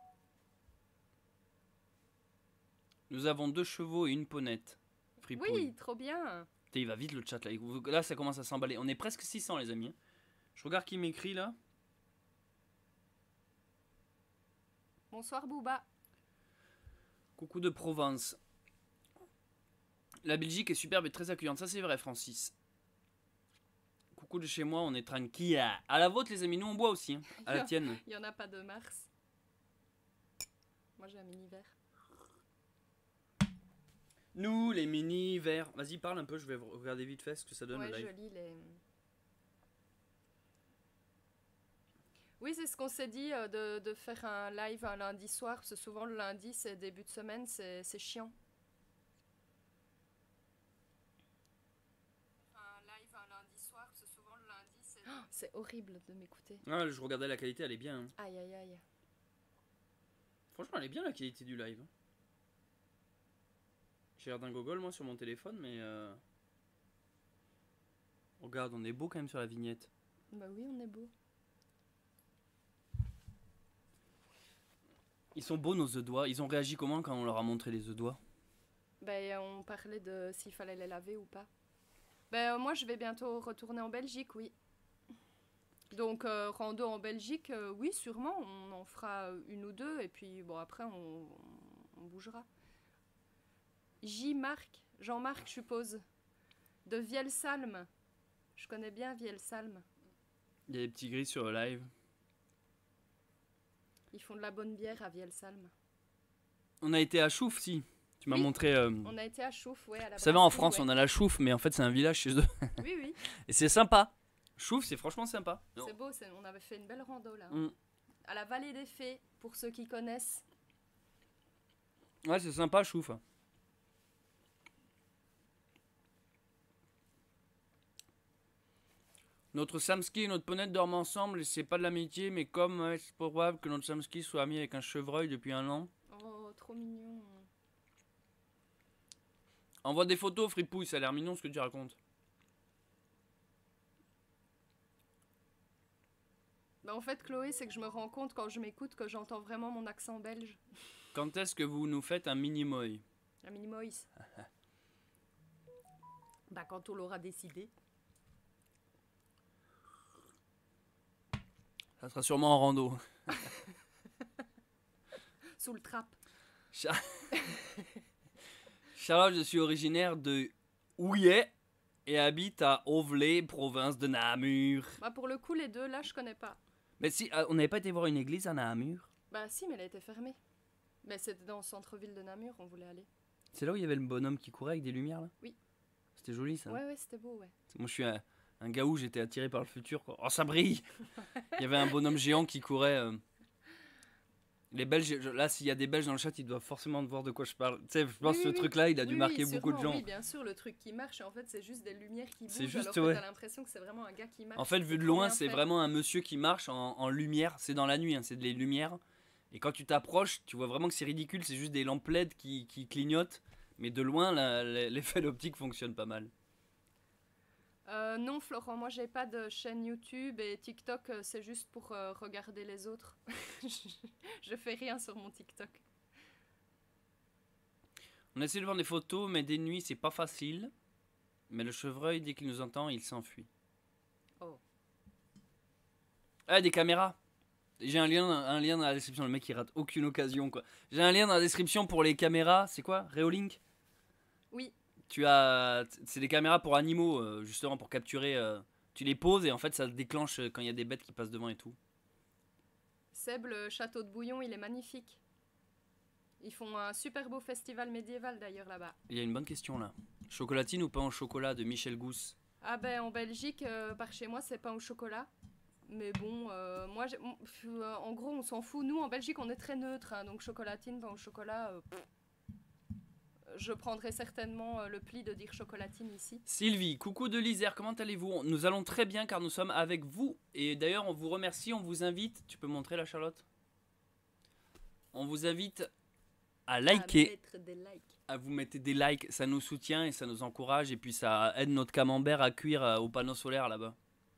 Nous avons 2 chevaux et une ponette. Fripouille. Oui, trop bien. Putain, il va vite le chat là. Là, ça commence à s'emballer. On est presque 600 les amis. Je regarde qui m'écrit là. Bonsoir Bouba. Coucou de Provence. La Belgique est superbe et très accueillante. Ça c'est vrai Francis. Coucou de chez moi, on est tranquille. À la vôtre les amis, nous on boit aussi. Hein. À la tienne. Il n'y en a pas de mars. Moi j'ai un mini verre. Nous les mini verts. Vas-y parle un peu, je vais regarder vite fait ce que ça donne Ouais, le live. je lis les. Oui, c'est ce qu'on s'est dit de faire un live un lundi soir, parce que souvent le lundi, c'est début de semaine, c'est chiant. Un live un lundi soir, parce que souvent le lundi, c'est. Oh, c'est horrible de m'écouter. Ah, je regardais la qualité, elle est bien. Hein. Aïe aïe aïe. Franchement, elle est bien la qualité du live. Hein. J'ai l'air d'un gogol moi sur mon téléphone, mais regarde, on est beau quand même sur la vignette. Bah oui, on est beau. Ils sont beaux nos œufs doigts. Ils ont réagi comment quand on leur a montré les œufs doigts? Ben, on parlait de s'il fallait les laver ou pas. Ben, moi, je vais bientôt retourner en Belgique, oui. Donc, rando en Belgique, oui, sûrement. On en fera une ou deux, et puis, bon, après, on bougera. Jean-Marc, je suppose. De Vielsalm. Je connais bien Vielsalm. Il y a des petits gris sur le live. Ils font de la bonne bière à Vielsalm. On a été à Chouf, si. Tu m'as Oui. montré. On a été à Chouf, ouais, à la Vous savez, en brasserie, France, ouais. on a la Chouf, mais en fait, c'est un village chez eux. Oui, oui, Et c'est sympa. Chouf, c'est franchement sympa. c'est beau, on avait fait une belle rando là. Mm. À la Vallée des Fées, pour ceux qui connaissent. Ouais, c'est sympa, Chouf. Notre Samski et notre Ponette dorment ensemble et c'est pas de l'amitié, mais comme c'est probable que notre Samski soit ami avec un chevreuil depuis 1 an. Oh, trop mignon. Envoie des photos, Fripouille, ça a l'air mignon ce que tu racontes. Bah, en fait, Chloé, c'est que je me rends compte quand je m'écoute que j'entends vraiment mon accent belge. Quand est-ce que vous nous faites un mini-moy? Un mini Moïse. Bah, quand on l'aura décidé. Ça sera sûrement en rando. Sous le trap. Charlotte, je suis originaire de Houillet et habite à Auvelay, province de Namur. Bah, pour le coup, les deux, là, je connais pas. Mais si, on n'avait pas été voir une église à Namur? Bah, si, mais elle a été fermée. Mais c'était dans le centre-ville de Namur, on voulait aller. C'est là où il y avait le bonhomme qui courait avec des lumières là? Oui. C'était joli ça. Ouais, ouais, c'était beau, ouais. Moi je suis un gars où j'étais attiré par le futur quoi. Oh ça brille. Il y avait un bonhomme géant qui courait. Les Belges, là s'il y a des Belges dans le chat ils doivent forcément voir de quoi je parle. Tu sais, je pense Oui, que ce oui, truc là il a dû oui, marquer oui, beaucoup de sûrement, gens. Oui, bien sûr, le truc qui marche, et en fait, c'est juste des lumières qui bougent. C'est juste, alors que ouais. t'as l'impression que c'est vraiment un gars qui marche. En fait vu de loin c'est vraiment un monsieur qui marche en lumière. C'est dans la nuit, hein, c'est des lumières. Et quand tu t'approches tu vois vraiment que c'est ridicule. C'est juste des lampes LED qui clignotent. Mais de loin l'effet d'optique fonctionne pas mal. Non, Florent, moi j'ai pas de chaîne YouTube et TikTok, c'est juste pour regarder les autres. Je fais rien sur mon TikTok. On essaie de voir des photos, mais des nuits c'est pas facile. Mais le chevreuil, dès qu'il nous entend, il s'enfuit. Oh. Ah, des caméras. J'ai un lien dans la description. Le mec il rate aucune occasion quoi. J'ai un lien dans la description pour les caméras. C'est quoi? Reolink? Oui. C'est des caméras pour animaux, justement pour capturer. Tu les poses et en fait ça se déclenche quand il y a des bêtes qui passent devant et tout. Seb, le château de Bouillon, il est magnifique. Ils font un super beau festival médiéval d'ailleurs là-bas. Il y a une bonne question là. Chocolatine ou pain au chocolat de Michel Gousse? Ah ben en Belgique, par chez moi, c'est pain au chocolat. Mais bon, moi, en gros, on s'en fout. Nous, en Belgique, on est très neutre. Hein, donc chocolatine, pain au chocolat... je prendrai certainement le pli de dire chocolatine ici. Sylvie, coucou de l'Isère, comment allez-vous? Nous allons très bien car nous sommes avec vous. Et d'ailleurs, on vous remercie, on vous invite. Tu peux montrer la Charlotte? On vous invite à liker. À mettre des likes. À vous mettre des likes, ça nous soutient et ça nous encourage. Et puis ça aide notre camembert à cuire au panneau solaire là-bas.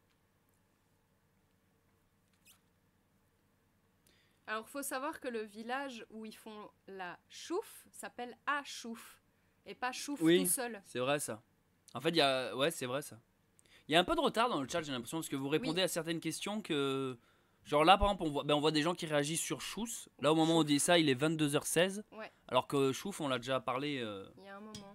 Alors, faut savoir que le village où ils font la chouffe s'appelle à chouffe. Et pas chouffe Oui. tout seul. C'est vrai ça. En fait, il y a... Ouais, c'est vrai ça. Il y a un peu de retard dans le chat, j'ai l'impression, parce que vous répondez Oui. à certaines questions que... Genre là, par exemple, on voit des gens qui réagissent sur Chouss. Là, au moment où on dit ça, il est 22h16. Ouais. Alors que Chouf, on l'a déjà parlé... Il y a un moment.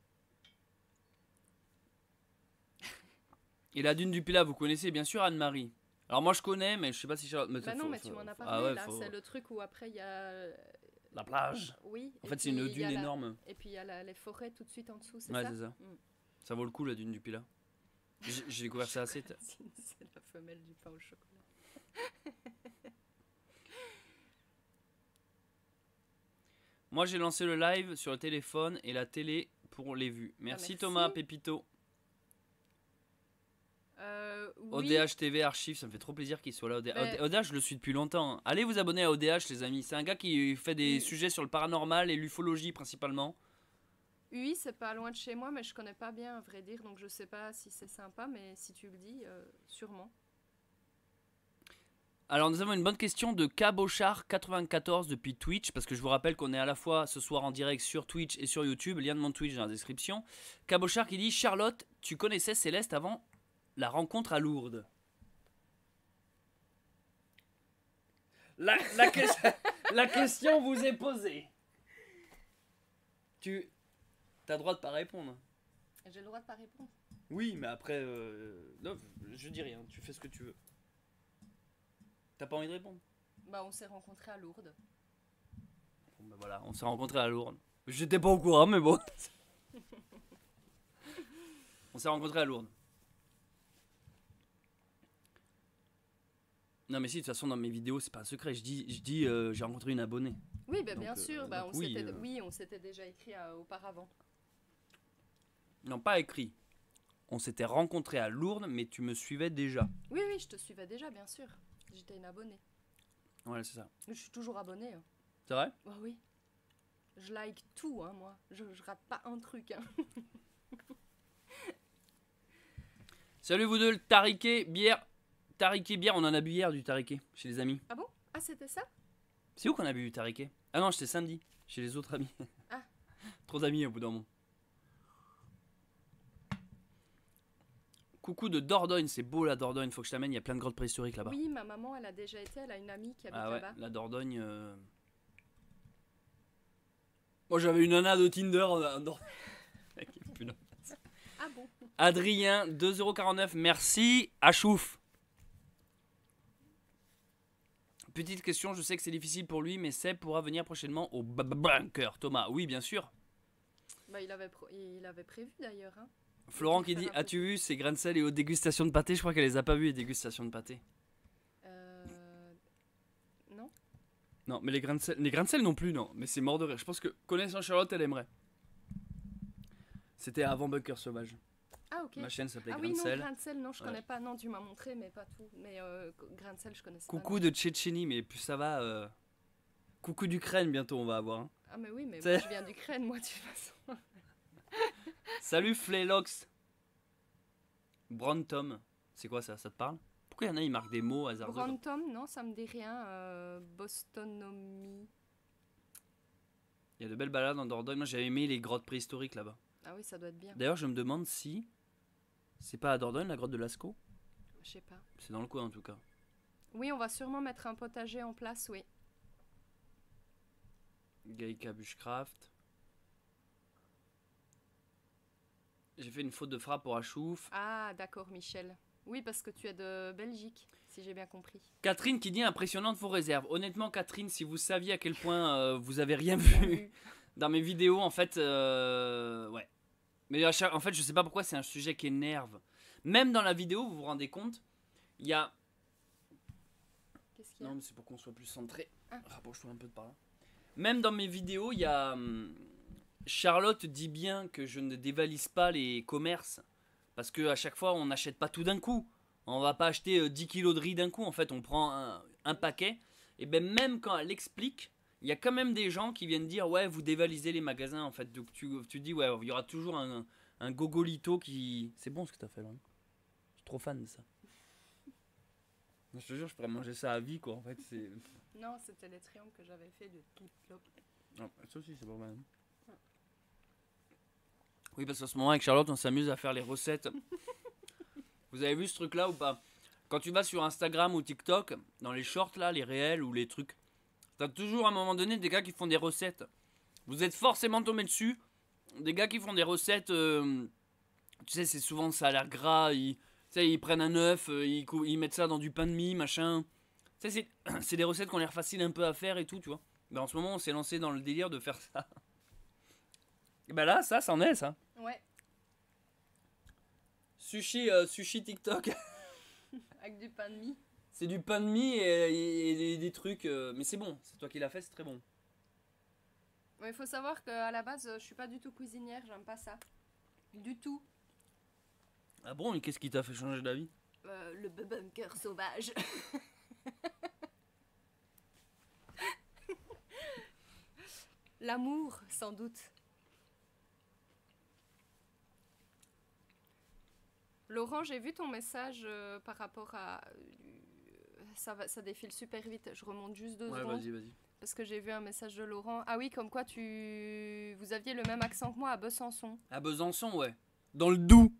Et la dune du Pilat, vous connaissez bien sûr Anne-Marie. Alors moi, je connais, mais je sais pas si... Bah non, mais tu m'en as parlé, Ah ouais, là. C'est le truc où après, il y a... La plage. Oui. En et fait, c'est puis, une il y a dune énorme. Et puis, il y a les forêts tout de suite en dessous, c'est Ouais, ça? c'est ça. Ça vaut le coup, la dune du Pilat. J'ai découvert ça assez... C'est la femelle du pain au chocolat. Moi, j'ai lancé le live sur le téléphone et la télé pour les vues. Merci, merci. Thomas, Pépito. Oui. ODH TV Archive, ça me fait trop plaisir qu'il soit là. Mais- ODH, je le suis depuis longtemps. Allez vous abonner à ODH, les amis. C'est un gars qui fait des Oui. sujets sur le paranormal et l'ufologie principalement. Oui, c'est pas loin de chez moi, mais je connais pas bien, à vrai dire, donc je sais pas si c'est sympa, mais si tu le dis, sûrement. Alors, nous avons une bonne question de Cabochard94 depuis Twitch, parce que je vous rappelle qu'on est à la fois ce soir en direct sur Twitch et sur YouTube. Lien de mon Twitch dans la description. Cabochard qui dit: Charlotte, tu connaissais Céleste avant la rencontre à Lourdes? La question vous est posée. Tu as le droit de pas répondre. J'ai le droit de pas répondre. Oui, mais après, non, je dis rien. Tu fais ce que tu veux. T'as pas envie de répondre? Bah, on s'est rencontrés à Lourdes. Bon, bah voilà, on s'est rencontrés à Lourdes. J'étais pas au courant, mais bon. On s'est rencontrés à Lourdes. Non mais si, de toute façon dans mes vidéos c'est pas un secret, je dis j'ai rencontré une abonnée. Oui, bah, Donc, bien sûr. Bah, donc on oui, s'était oui, on s'était déjà écrit auparavant. Non pas écrit. On s'était rencontrés à Lourdes mais tu me suivais déjà. Oui, oui, je te suivais déjà, bien sûr. J'étais une abonnée. Ouais c'est ça. Je suis toujours abonnée. Hein. C'est vrai? Ah oui. Je like tout, hein, moi. Je rate pas un truc. Hein. Salut vous deux, le tariké, bière. Tariké, bière, on en a bu hier du tariké chez les amis. Ah bon? Ah, c'était ça? C'est où qu'on a bu du tariké? Ah non, c'était samedi, chez les autres amis. Ah. Trop d'amis au bout d'un moment. Coucou de Dordogne, c'est beau la Dordogne, faut que je t'amène, il y a plein de grottes préhistoriques là-bas. Oui, ma maman, elle a déjà été, elle a une amie qui habite Ah ouais, là-bas. la Dordogne. Moi j'avais une nana de Tinder en Dordogne. Putain. Ah bon? Adrien, 2,49€, merci. Achouf. Petite question, je sais que c'est difficile pour lui, mais Seb pourra venir prochainement au bunker. Thomas, oui, bien sûr. Bah, il avait prévu d'ailleurs. Hein. Florent qui dit, as-tu vu ces grains de sel et aux dégustations de pâté? Je crois qu'elle les a pas vues, les dégustations de pâté. Non. Non, mais les grains de sel non plus, non. Mais c'est mort de rire. Je pense que connaissant Charlotte, elle aimerait. C'était avant Bunker Sauvage. Ah, ok. Ma chaîne s'appelait Ah Grain oui, de non, sel. grain de sel, non, je Ouais. connais pas. Non, tu m'as montré, mais pas tout. Mais grain de sel, je connaissais Coucou pas. de Tchétchénie, mais plus ça va. Coucou d'Ukraine, bientôt on va avoir. Hein. Ah, mais oui, mais C'est- moi, je viens d'Ukraine, moi, de toute façon. Salut Flaylox. Brontom. C'est quoi ça? Ça te parle? Pourquoi il y en a, ils marquent des mots hasardeux comme- Brantom, non, ça me dit rien. Bostonomie. Il y a de belles balades en Dordogne. Moi j'avais aimé les grottes préhistoriques là-bas. Ah oui, ça doit être bien. D'ailleurs, je me demande si c'est pas à Dordogne la grotte de Lascaux. Je sais pas. C'est dans le coin en tout cas. Oui, on va sûrement mettre un potager en place, oui. Gaïka Bushcraft. J'ai fait une faute de frappe pour Achouf. Ah, d'accord, Michel. Oui, parce que tu es de Belgique, si j'ai bien compris. Catherine qui dit impressionnante vos réserves. Honnêtement, Catherine, si vous saviez à quel point vous avez rien vu dans mes vidéos, en fait, ouais. Mais en fait, je sais pas pourquoi c'est un sujet qui énerve. Même dans la vidéo, vous vous rendez compte, il y a. Qu'est-ce qu'il y a? Non, mais c'est pour qu'on soit plus centré. Ah. Rapproche-toi un peu de par là. Même dans mes vidéos, il y a. Charlotte dit bien que je ne dévalise pas les commerces. Parce qu'à chaque fois, on n'achète pas tout d'un coup. On va pas acheter 10 kilos de riz d'un coup. En fait, on prend un paquet. Et ben même quand elle explique, il y a quand même des gens qui viennent dire ouais, vous dévalisez les magasins. En fait, donc tu dis ouais, il y aura toujours un gogolito qui. C'est bon ce que t'as fait là. Hein. Je suis trop fan de ça. Je te jure, je pourrais manger ça à vie quoi. En fait, c'est. Non, c'était les triangles que j'avais fait de clip-clop. Ah, ça aussi, c'est pas mal. Oui, parce qu'à ce moment, avec Charlotte, on s'amuse à faire les recettes. Vous avez vu ce truc-là ou pas? Quand tu vas sur Instagram ou TikTok, dans les shorts, là, les réels ou les trucs, t'as toujours à un moment donné des gars qui font des recettes. Vous êtes forcément tombé dessus. Des gars qui font des recettes, tu sais, c'est souvent ça a l'air gras. Tu sais, ils prennent un œuf, ils mettent ça dans du pain de mie, machin. Tu sais, c'est des recettes qui ont l'air faciles un peu à faire et tout, tu vois. Ben, en ce moment, on s'est lancé dans le délire de faire ça. Et ben là, ça, c'en est, ça. Ouais, Sushi TikTok. avec du pain de mie. C'est du pain de mie et des trucs. Mais c'est bon, c'est toi qui l'as fait, c'est très bon. Il faut savoir qu'à la base, je suis pas du tout cuisinière, j'aime pas ça. Du tout. Ah bon, et qu'est-ce qui t'a fait changer d'avis? Le bunker sauvage. L'amour, sans doute. Laurent, j'ai vu ton message par rapport à... ça défile super vite, je remonte juste 2 Ouais, secondes. vas-y. Parce que j'ai vu un message de Laurent. Ah oui, comme quoi vous aviez le même accent que moi à Besançon. À Besançon, ouais. Dans le Doubs.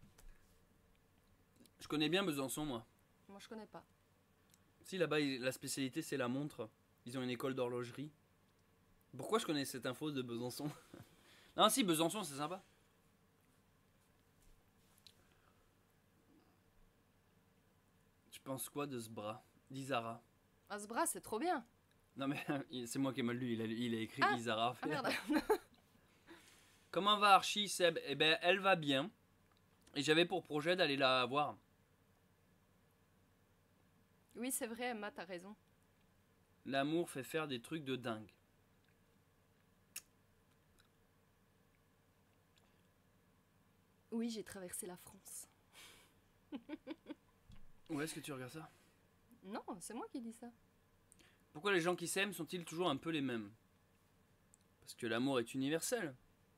Je connais bien Besançon, moi. Moi, je connais pas. Si, là-bas, la spécialité, c'est la montre. Ils ont une école d'horlogerie. Pourquoi je connais cette info de Besançon? Non, si, Besançon, c'est sympa. Tu penses quoi de ce bras? D'Isara. Ah, ce bras, c'est trop bien. Non mais c'est moi qui ai mal lu, il a écrit Ah. Isara. Ah merde. Comment va Archie, Seb? Eh ben elle va bien. Et j'avais pour projet d'aller la voir. Oui, c'est vrai, Emma, t'as raison. L'amour fait faire des trucs de dingue. Oui, j'ai traversé la France. Où est-ce que tu regardes ça? Non, c'est moi qui dis ça. Pourquoi les gens qui s'aiment sont-ils toujours un peu les mêmes? Parce que l'amour est universel.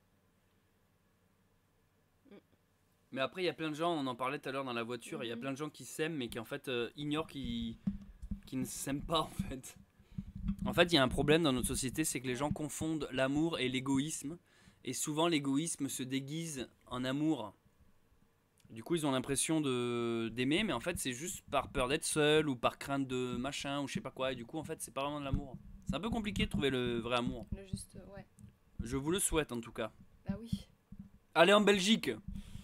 Mais après, il y a plein de gens, on en parlait tout à l'heure dans la voiture, il y a plein de gens qui s'aiment mais qui en fait ignorent qui ne s'aiment pas en fait. En fait, il y a un problème dans notre société, c'est que les gens confondent l'amour et l'égoïsme. Et souvent, l'égoïsme se déguise en amour. Du coup, ils ont l'impression d'aimer, mais en fait, c'est juste par peur d'être seul ou par crainte de machin ou je sais pas quoi. Et du coup, en fait, c'est pas vraiment de l'amour. C'est un peu compliqué de trouver le vrai amour. Le juste, ouais. Je vous le souhaite en tout cas. Bah oui. Allez en Belgique.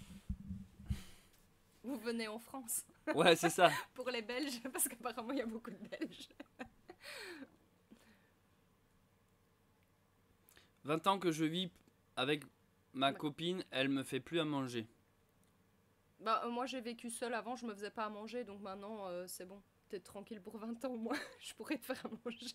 Vous venez en France. Ouais, c'est ça. Pour les Belges, parce qu'apparemment, il y a beaucoup de Belges. 20 ans que je vis avec ma Ouais. copine, elle me fait plus à manger. Bah, moi, j'ai vécu seule avant, je me faisais pas à manger, donc maintenant, c'est bon. T'es tranquille pour 20 ans, moi, je pourrais te faire à manger.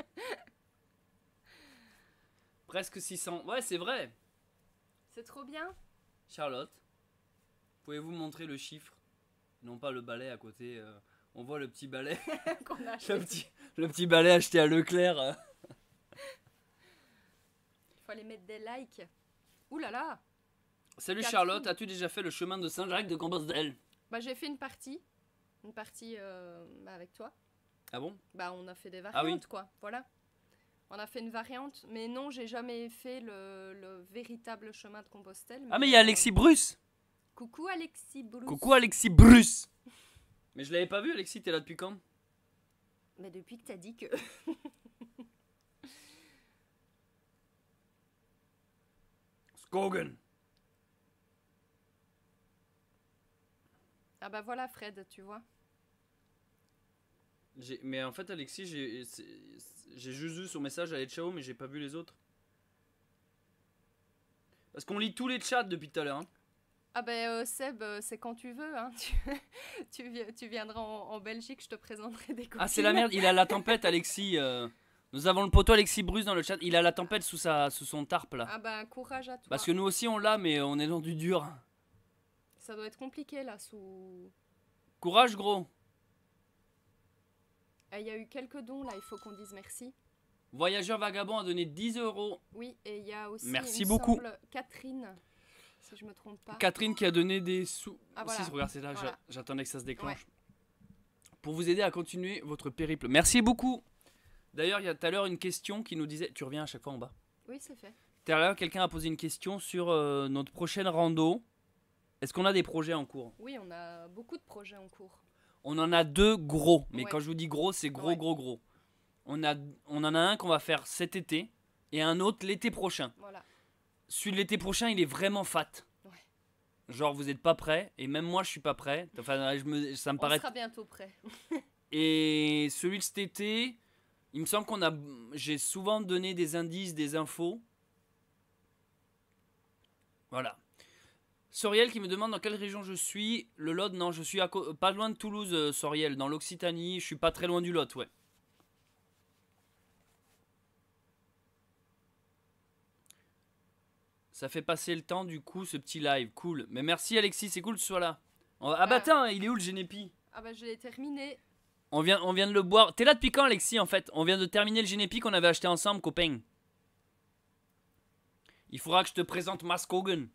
Presque 600. Ouais, c'est vrai. C'est trop bien. Charlotte, pouvez-vous montrer le chiffre? Non pas le balai à côté. On voit le petit balai. Qu'on a acheté. le petit balai acheté à Leclerc. Il faut aller mettre des likes. Ouh là là. Salut Catherine. Charlotte, as-tu déjà fait le chemin de Saint-Jacques de Compostelle? Bah, j'ai fait une partie. Une partie bah, avec toi. Ah bon? Bah, on a fait des Ah variantes, oui. quoi. Voilà. On a fait une variante. Mais non, j'ai jamais fait le véritable chemin de Compostelle. Ah mais il y a Alexis Bruce. Coucou Alexis Bruce. Coucou Alexis Bruce. Mais je l'avais pas vu Alexis, t'es là depuis quand? Mais depuis que t'as dit que... Skogan. Ah bah voilà Fred, tu vois. Mais en fait Alexis, j'ai juste vu son message allez ciao mais j'ai pas vu les autres. Parce qu'on lit tous les chats depuis tout à l'heure. Hein. Ah bah Seb, c'est quand tu veux. Hein. Tu viendras en Belgique, je te présenterai des copines. Ah c'est la merde, il a la tempête Alexis. Nous avons le poteau Alexis Bruce dans le chat, il a la tempête sous son tarp là. Ah bah courage à toi. Parce que nous aussi on l'a mais on est dans du dur. Ça doit être compliqué là sous... Courage gros. Il y a eu quelques dons là, il faut qu'on dise merci. Voyageur vagabond a donné 10 €. Oui, et il y a aussi, Merci il me beaucoup. semble, Catherine, si je me trompe pas. Catherine qui a donné des sous. Ah, voilà. Si, regarde, c'est là, Voilà. j'attendais que ça se déclenche. Ouais. Pour vous aider à continuer votre périple. Merci beaucoup. D'ailleurs, il y a tout à l'heure une question qui nous disait. Tu reviens à chaque fois en bas. Oui, c'est fait. Tout à l'heure, quelqu'un a posé une question sur notre prochaine rando. Est-ce qu'on a des projets en cours? Oui, on a beaucoup de projets en cours. On en a 2 gros. Mais Ouais. quand je vous dis gros, c'est gros, Ouais. gros. On en a un qu'on va faire cet été et un autre l'été prochain. Voilà. Celui de l'été prochain, il est vraiment fat. Ouais. Genre, vous n'êtes pas prêts et même moi, je suis pas prêt. Enfin, ça me On paraît. sera bientôt prêt. Et celui de cet été, il me semble j'ai souvent donné des indices, des infos. Voilà. Soriel qui me demande dans quelle région je suis. Le Lot, non, je suis pas loin de Toulouse, Soriel, dans l'Occitanie. Je suis pas très loin du Lot, ouais. Ça fait passer le temps du coup ce petit live, cool. Mais merci Alexis, c'est cool que tu sois là. Ah bah attends, il est où le Génépi? Ah bah je l'ai terminé. On vient de le boire. T'es là depuis quand Alexis en fait? On vient de terminer le Génépi qu'on avait acheté ensemble, copain. Il faudra que je te présente Maskogan.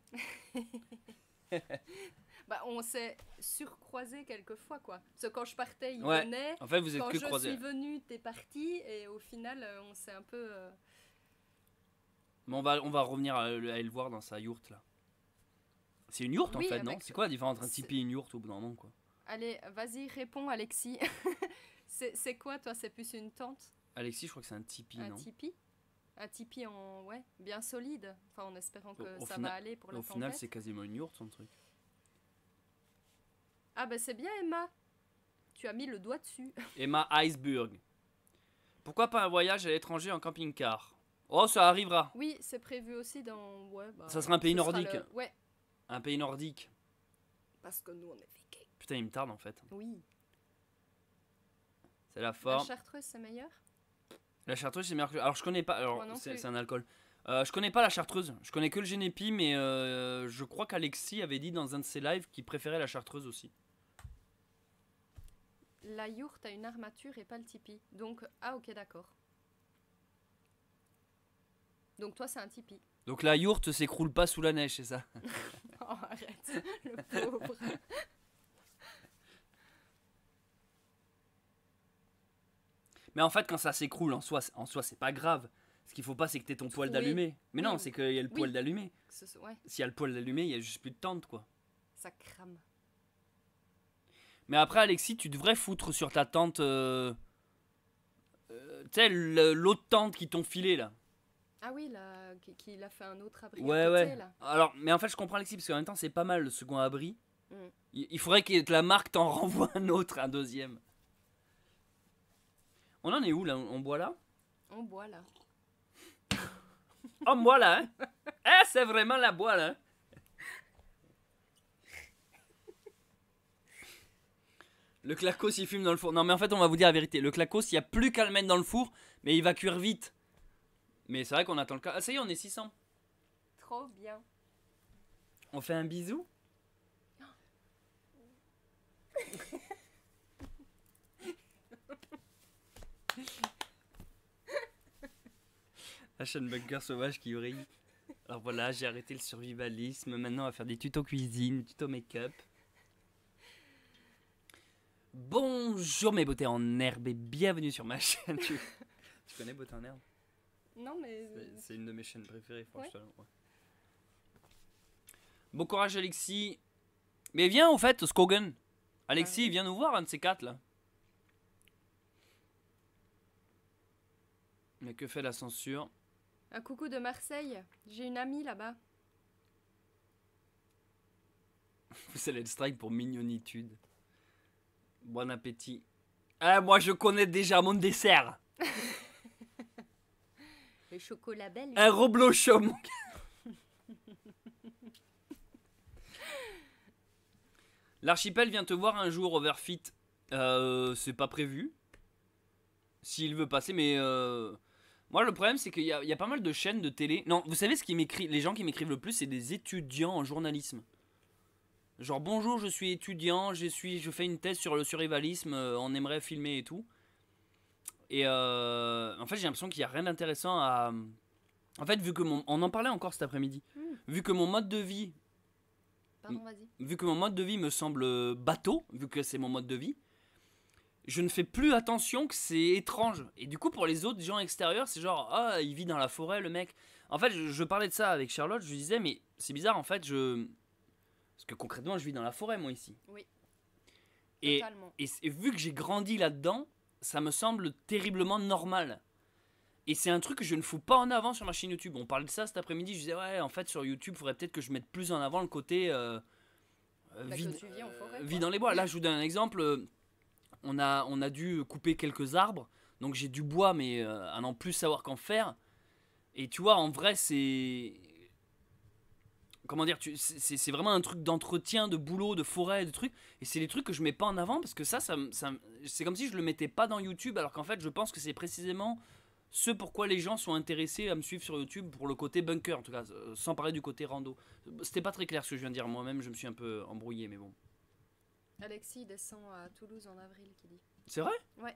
Bah on s'est surcroisés quelques fois quoi. Parce que quand je partais, il Ouais. venait. En fait, vous êtes Quand que je croisés. suis venue, t'es parti. Et au final, on s'est un peu... Mais on va revenir à aller le voir dans sa yourte là. C'est une yourte Oui, en fait, non? avec- C'est quoi la différence entre un c'est- tipi et une yourte au bout d'un moment quoi? Allez, vas-y, réponds Alexis. C'est quoi toi? C'est plus une tente? Alexis, je crois que c'est un tipi, Un non? tipi? Un tipi en... Ouais, bien solide. Enfin, en espérant que Au ça final- va aller pour la Au final, tempête. c'est quasiment une yourte son truc. Ah bah c'est bien Emma. Tu as mis le doigt dessus. Emma Iceberg. Pourquoi pas un voyage à l'étranger en camping-car? Oh, ça arrivera. Oui, c'est prévu aussi dans. Ouais, bah, Ça sera un pays ce sera nordique. Ouais, Un pays nordique. parce que nous on est vikings. Putain, il me tarde en fait. Oui. C'est la La forme. chartreuse c'est meilleur. La chartreuse, c'est meilleur que. Alors, je connais pas. Alors, Moi non plus. c'est un alcool. Je connais pas la chartreuse. Je connais que le Génépi, mais je crois qu'Alexis avait dit dans un de ses lives qu'il préférait la chartreuse aussi. La yourte a une armature et pas le tipi. Donc, ah ok, d'accord. Donc toi c'est un tipi. Donc la yourte s'écroule pas sous la neige, c'est ça? Oh, arrête, le pauvre. Mais en fait, quand ça s'écroule en soi c'est pas grave. Ce qu'il faut pas, c'est que t'aies ton poêle Oui. d'allumé. Mais non, Oui. c'est qu'il y a le poêle Oui. d'allumé. Ouais, S'il y a le poêle d'allumé, il y a juste plus de tente, quoi. ça crame. Mais après, Alexis, tu devrais foutre sur ta tente. Tu sais, l'autre tente qui t'ont filé là. Ah oui, là, qu'il a fait un autre abri Ouais, à côté, ouais. là. Alors, mais en fait, je comprends Alexis, parce qu'en même temps, c'est pas mal le second abri. Mm. Il faudrait que la marque t'en renvoie un autre, un deuxième. On en est où là? On boit là? On boit là. On boit là, hein? Eh, c'est vraiment la boîte là. Le clacos il fume dans le four. Non mais en fait on va vous dire la vérité. Le clacos il n'y a plus qu'à le mettre dans le four. Mais il va cuire vite. Mais c'est vrai qu'on attend le cas. Ah ça y est on est 600. Trop bien. On fait un bisou. La chaîne bunker sauvage qui brille. Alors voilà, j'ai arrêté le survivalisme. Maintenant on va faire des tutos cuisine, tutos make-up. Bonjour mes beautés en herbe et bienvenue sur ma chaîne. Tu connais Beauté en herbe? Non mais... C'est une de mes chaînes préférées, franchement. Ouais. Ouais. Bon courage Alexis. Mais viens au fait, Skogan. Alexis, viens nous voir un de ces quatre là. Mais que fait la censure? Un coucou de Marseille. J'ai une amie là-bas. Vous allez le strike pour mignonitude. Bon appétit. Ah, moi je connais déjà mon dessert. Le chocolat belge. Un reblochon. Mon gars. L'archipel vient te voir un jour, Overfit. C'est pas prévu. S'il veut passer, mais moi le problème c'est qu'il y a pas mal de chaînes de télé. Non, vous savez ce qui m'écrit, les gens qui m'écrivent le plus, c'est des étudiants en journalisme. Genre bonjour, je suis étudiant, je fais une thèse sur le survivalisme, on aimerait filmer et tout. Et en fait j'ai l'impression qu'il n'y a rien d'intéressant à... En fait vu que on en parlait encore cet après-midi. Vu que mon mode de vie... Pardon, vas-y. Vu que mon mode de vie me semble bateau, vu que c'est mon mode de vie, je ne fais plus attention que c'est étrange. Et du coup pour les autres gens extérieurs c'est genre ah il vit dans la forêt le mec. En fait je parlais de ça avec Charlotte, je lui disais mais c'est bizarre en fait parce que concrètement je vis dans la forêt moi ici. Oui. Et, Totalement. et vu que j'ai grandi là-dedans, ça me semble terriblement normal. Et c'est un truc que je ne fous pas en avant sur ma chaîne YouTube. On parlait de ça cet après-midi, je disais ouais en fait sur YouTube il faudrait peut-être que je mette plus en avant le côté vie, que tu vis en forêt, vie quoi. dans les bois. Là je vous donne un exemple. On a dû couper quelques arbres, donc j'ai du bois, mais à n'en plus savoir qu'en faire. Et tu vois, en vrai, c'est... Comment dire, c'est vraiment un truc d'entretien, de boulot, de forêt, de trucs. Et c'est des trucs que je mets pas en avant, parce que ça c'est comme si je le mettais pas dans YouTube, alors qu'en fait, je pense que c'est précisément ce pourquoi les gens sont intéressés à me suivre sur YouTube, pour le côté bunker, en tout cas, sans parler du côté rando. C'était pas très clair ce que je viens de dire, moi-même, je me suis un peu embrouillé, mais bon. Alexis descend à Toulouse en avril, qui dit. C'est vrai? Ouais.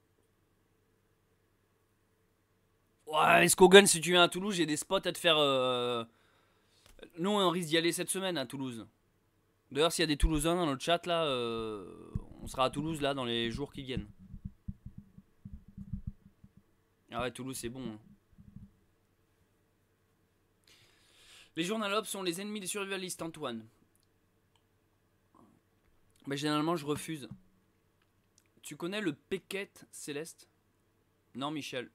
Ouais, Skogan, si tu viens à Toulouse, j'ai des spots à te faire. Nous, on risque d'y aller cette semaine à Toulouse. D'ailleurs, s'il y a des Toulousains dans notre chat, là, on sera à Toulouse, là, dans les jours qui viennent. Ah ouais, Toulouse, c'est bon. Hein. Les journalopes sont les ennemis des survivalistes, Antoine. Mais généralement, je refuse. Tu connais le Péquette Céleste? Non, Michel.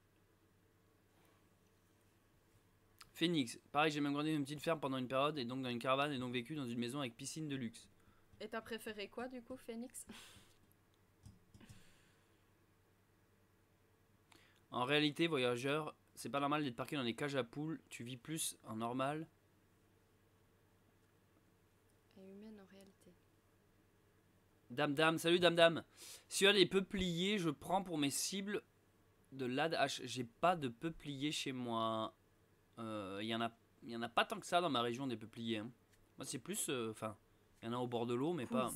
Phoenix. Pareil, j'ai même grandi dans une petite ferme pendant une période, et donc dans une caravane, et donc vécu dans une maison avec piscine de luxe. Et t'as préféré quoi, du coup, Phoenix? En réalité, voyageur, c'est pas normal d'être parqué dans des cages à poules. Tu vis plus en normal. Et humaine en réalité. Dame, salut Dame. Si y a des peupliers, je prends pour mes cibles de l'ADH. J'ai pas de peupliers chez moi. Il y en a pas tant que ça dans ma région des peupliers. Hein. Moi, c'est plus. Enfin, il y en a au bord de l'eau, mais pas.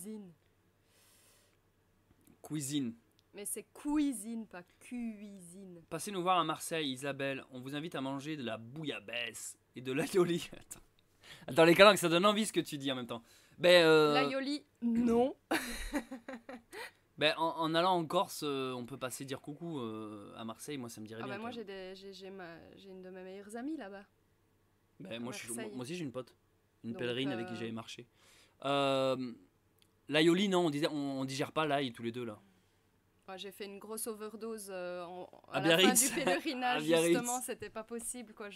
Cuisine. Mais c'est cuisine, pas cuisine. Passez nous voir à Marseille, Isabelle. On vous invite à manger de la bouillabaisse et de l'aioli. Attends, les calanques, ça donne envie ce que tu dis en même temps. L'aioli, non. En allant en Corse, on peut passer dire coucou à Marseille. Moi, ça me dirait bien. Moi, j'ai une de mes meilleures amies là-bas. Moi aussi, j'ai une pote. Une Donc, pèlerine avec qui j'avais marché. L'aioli, non, on digère pas l'ail tous les deux là. J'ai fait une grosse overdose à la Biarritz. fin du pèlerinage, justement, c'était pas possible, quoi.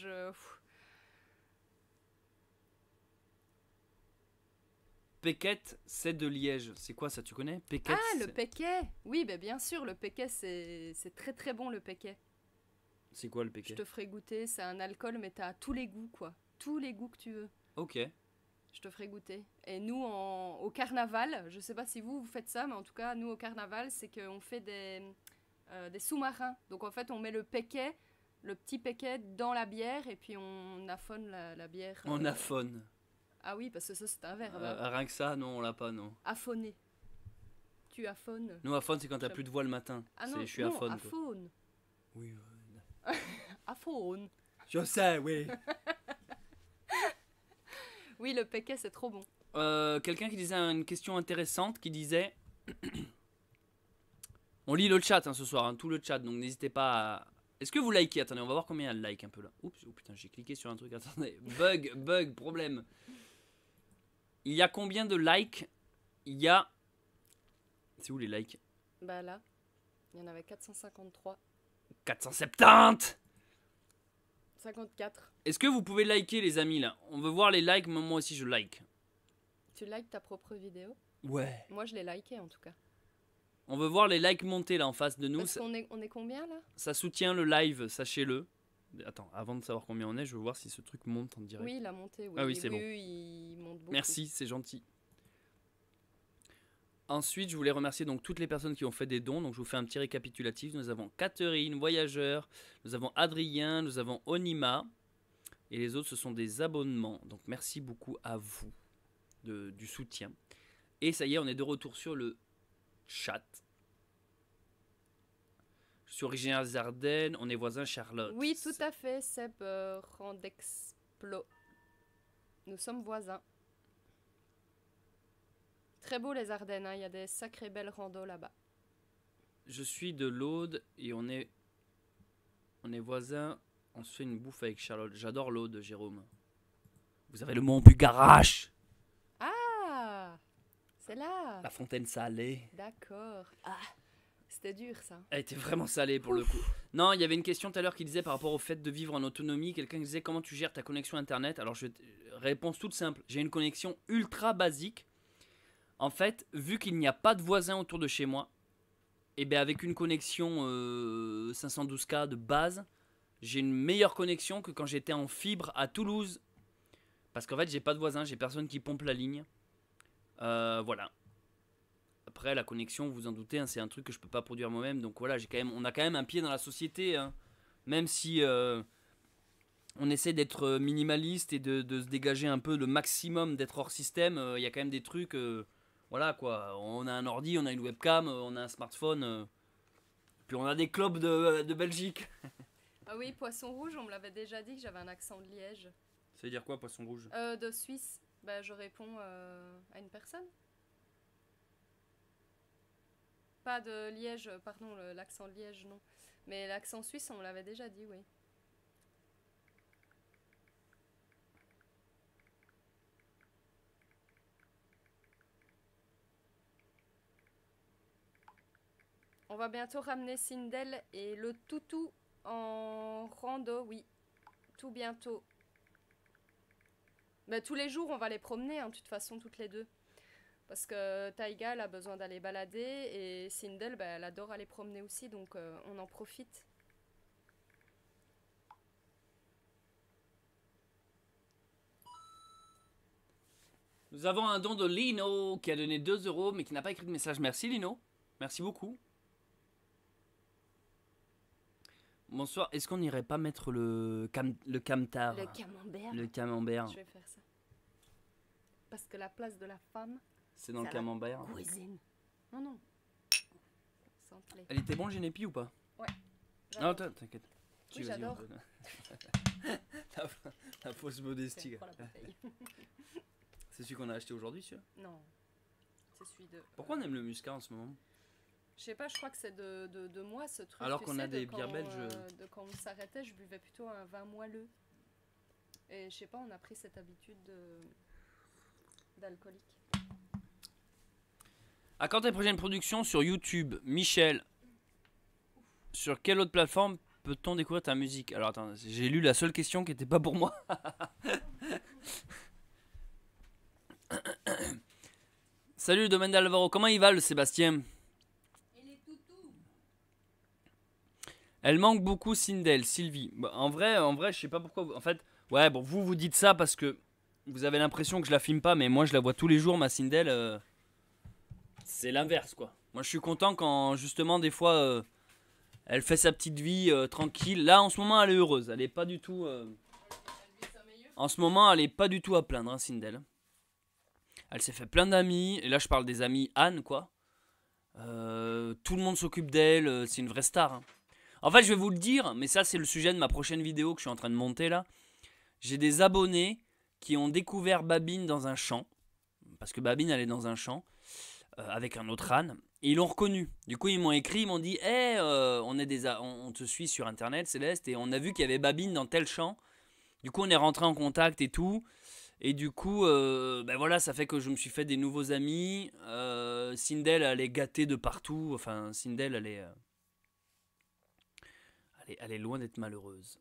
Péquette, c'est de Liège. C'est quoi ça, tu connais? Péquette, le péquet. Oui, bien sûr, le péquet, c'est très très bon, le péquet. C'est quoi le péquet? Je te ferai goûter, c'est un alcool, mais t'as tous les goûts, quoi. Tous les goûts que tu veux. Ok. Je te ferai goûter. Et nous, au carnaval, je sais pas si vous faites ça, mais en tout cas, nous, au carnaval, c'est qu'on fait des sous-marins. Donc, en fait, on met le péquet, le petit péquet dans la bière, et puis on affonne la bière. On affonne. Ah oui, parce que ça, c'est un verbe. Rien que ça, non, on l'a pas, non. Affonner. Tu affones. Nous, aphone, c'est quand t'as plus de voix le matin. Ah non, je suis aphone. aphone. Oui, aphone. Je sais, oui. Oui, le péquet, c'est trop bon. Quelqu'un qui disait une question intéressante, qui disait... On lit le chat ce soir, hein, tout le chat, donc n'hésitez pas à... Est-ce que vous likez? Attendez, on va voir combien il y a de likes un peu là. Oups, oh putain, j'ai cliqué sur un truc, attendez. Bug, problème. Il y a combien de likes? Il y a... C'est où les likes? Là, il y en avait 453. 470. 54. Est-ce que vous pouvez liker les amis là? On veut voir les likes, mais moi aussi je like. Tu likes ta propre vidéo? Ouais. Moi je l'ai liké en tout cas. On veut voir les likes monter là en face de nous. Parce qu'on est combien là? Ça soutient le live, sachez-le. Attends, avant de savoir combien on est, je veux voir si ce truc monte en direct. Oui, il a monté. Oui. Ah oui, c'est bon. Il monte beaucoup. Merci, c'est gentil. Ensuite, je voulais remercier donc toutes les personnes qui ont fait des dons. Donc, je vous fais un petit récapitulatif. Nous avons Catherine, Voyageur, nous avons Adrien, nous avons Onima. Et les autres, ce sont des abonnements. Donc, merci beaucoup à vous du soutien. Et ça y est, on est de retour sur le chat. Je suis originaire des Ardennes, on est voisins Charlotte. Oui, tout à fait, Seb Randexplo. Nous sommes voisins. Très beau les Ardennes, hein. Il y a des sacrées belles randos là-bas. Je suis de l'Aude et on est voisins. On se fait une bouffe avec Charlotte. J'adore l'Aude, Jérôme. Vous avez le Mont Bugarache. Ah, c'est là. La fontaine salée. D'accord. Ah, c'était dur ça. Elle était vraiment salée pour le coup. Non, il y avait une question tout à l'heure qui disait par rapport au fait de vivre en autonomie. Quelqu'un qui disait comment tu gères ta connexion internet. Alors, réponse toute simple. J'ai une connexion ultra basique. En fait, vu qu'il n'y a pas de voisins autour de chez moi, et bien avec une connexion 512K de base, j'ai une meilleure connexion que quand j'étais en fibre à Toulouse. Parce qu'en fait, j'ai pas de voisins, j'ai personne qui pompe la ligne. Voilà. Après, la connexion, vous vous en doutez, hein, c'est un truc que je peux pas produire moi-même. Donc voilà, on a quand même un pied dans la société. Hein. Même si on essaie d'être minimaliste et de se dégager un peu le maximum, d'être hors système, il y a quand même des trucs... voilà quoi, on a un ordi, on a une webcam, on a un smartphone, puis on a des clubs de Belgique. Ah oui, poisson rouge, on me l'avait déjà dit que j'avais un accent de Liège. Ça veut dire quoi, poisson rouge? De Suisse. Je réponds à une personne. Pas de Liège, pardon, l'accent de Liège, non. Mais l'accent suisse, on me l'avait déjà dit, oui. On va bientôt ramener Sindel et le toutou en rando, oui. Tout bientôt. Tous les jours, on va les promener, hein, de toute façon, toutes les deux. Parce que Taïga, elle a besoin d'aller balader et Sindel, elle adore aller promener aussi, donc on en profite. Nous avons un don de Lino qui a donné 2 euros mais qui n'a pas écrit de message. Merci Lino. Merci beaucoup. Bonsoir. Est-ce qu'on n'irait pas mettre le camtar? Le camembert. Le camembert. Je vais faire ça. Parce que la place de la femme, C'est dans le c'est à la camembert. cuisine. Non, non. Sans plaît. Elle était bon le génépi ou pas? Ouais. Non, t'inquiète. Oui, Vas-y, j'adore. on peut- la fausse modestie. Tiens, prends la bouteille. C'est celui qu'on a acheté aujourd'hui, celui-là? Non. C'est celui de. Pourquoi on aime le muscat en ce moment? Je sais pas, je crois que c'est de moi ce truc. Alors tu qu'on sais, a de des quand, bières belges. De quand on s'arrêtait, je buvais plutôt un vin moelleux. Et je sais pas, on a pris cette habitude d'alcoolique. À quand tes prochaines productions sur YouTube, Michel? Sur quelle autre plateforme peut-on découvrir ta musique? Alors attends, j'ai lu la seule question qui n'était pas pour moi. Salut le domaine d'Alvaro, comment il va le Sébastien? Elle manque beaucoup Sindel, Sylvie. Bah, en vrai, je sais pas pourquoi. En fait, ouais, bon, vous dites ça parce que vous avez l'impression que je la filme pas, mais moi je la vois tous les jours, ma Sindel. C'est l'inverse, quoi. Moi je suis content quand justement des fois elle fait sa petite vie tranquille. Là en ce moment elle est heureuse, elle est pas du tout. En ce moment elle est pas du tout à plaindre, hein, Sindel. Elle s'est fait plein d'amis, et là je parle des amis Anne, quoi. Tout le monde s'occupe d'elle, c'est une vraie star. Hein. En fait, je vais vous le dire, mais ça, c'est le sujet de ma prochaine vidéo que je suis en train de monter là. J'ai des abonnés qui ont découvert Babine dans un champ. Parce que Babine, elle est dans un champ. Avec un autre âne. Et ils l'ont reconnu. Du coup, ils m'ont écrit, ils m'ont dit hey, on te suit sur internet, Céleste, et on a vu qu'il y avait Babine dans tel champ. Du coup, on est rentré en contact et tout. Et du coup, ben voilà, ça fait que je me suis fait des nouveaux amis. Sindel, elle est gâtée de partout. Enfin, Sindel, elle est loin d'être malheureuse.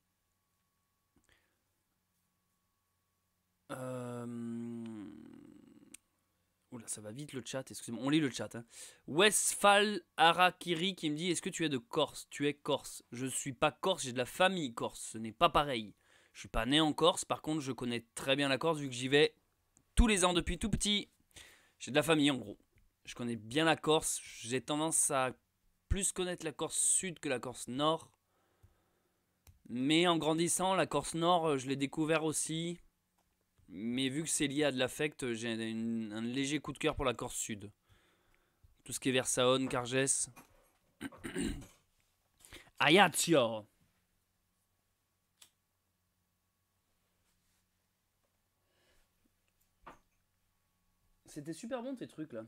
Oula, ça va vite le chat, excusez-moi. On lit le chat. Hein. Westphal Arakiri qui me dit est-ce que tu es de Corse? Tu es Corse. Je suis pas Corse, j'ai de la famille Corse. Ce n'est pas pareil. Je suis pas né en Corse, par contre, je connais très bien la Corse vu que j'y vais tous les ans depuis tout petit. J'ai de la famille en gros. Je connais bien la Corse. J'ai tendance à plus connaître la Corse Sud que la Corse Nord. Mais en grandissant, la Corse Nord, je l'ai découvert aussi. Mais vu que c'est lié à de l'affect, j'ai un léger coup de cœur pour la Corse Sud. Tout ce qui est vers Saône, Cargès. Ajaccio. C'était super bon tes trucs là.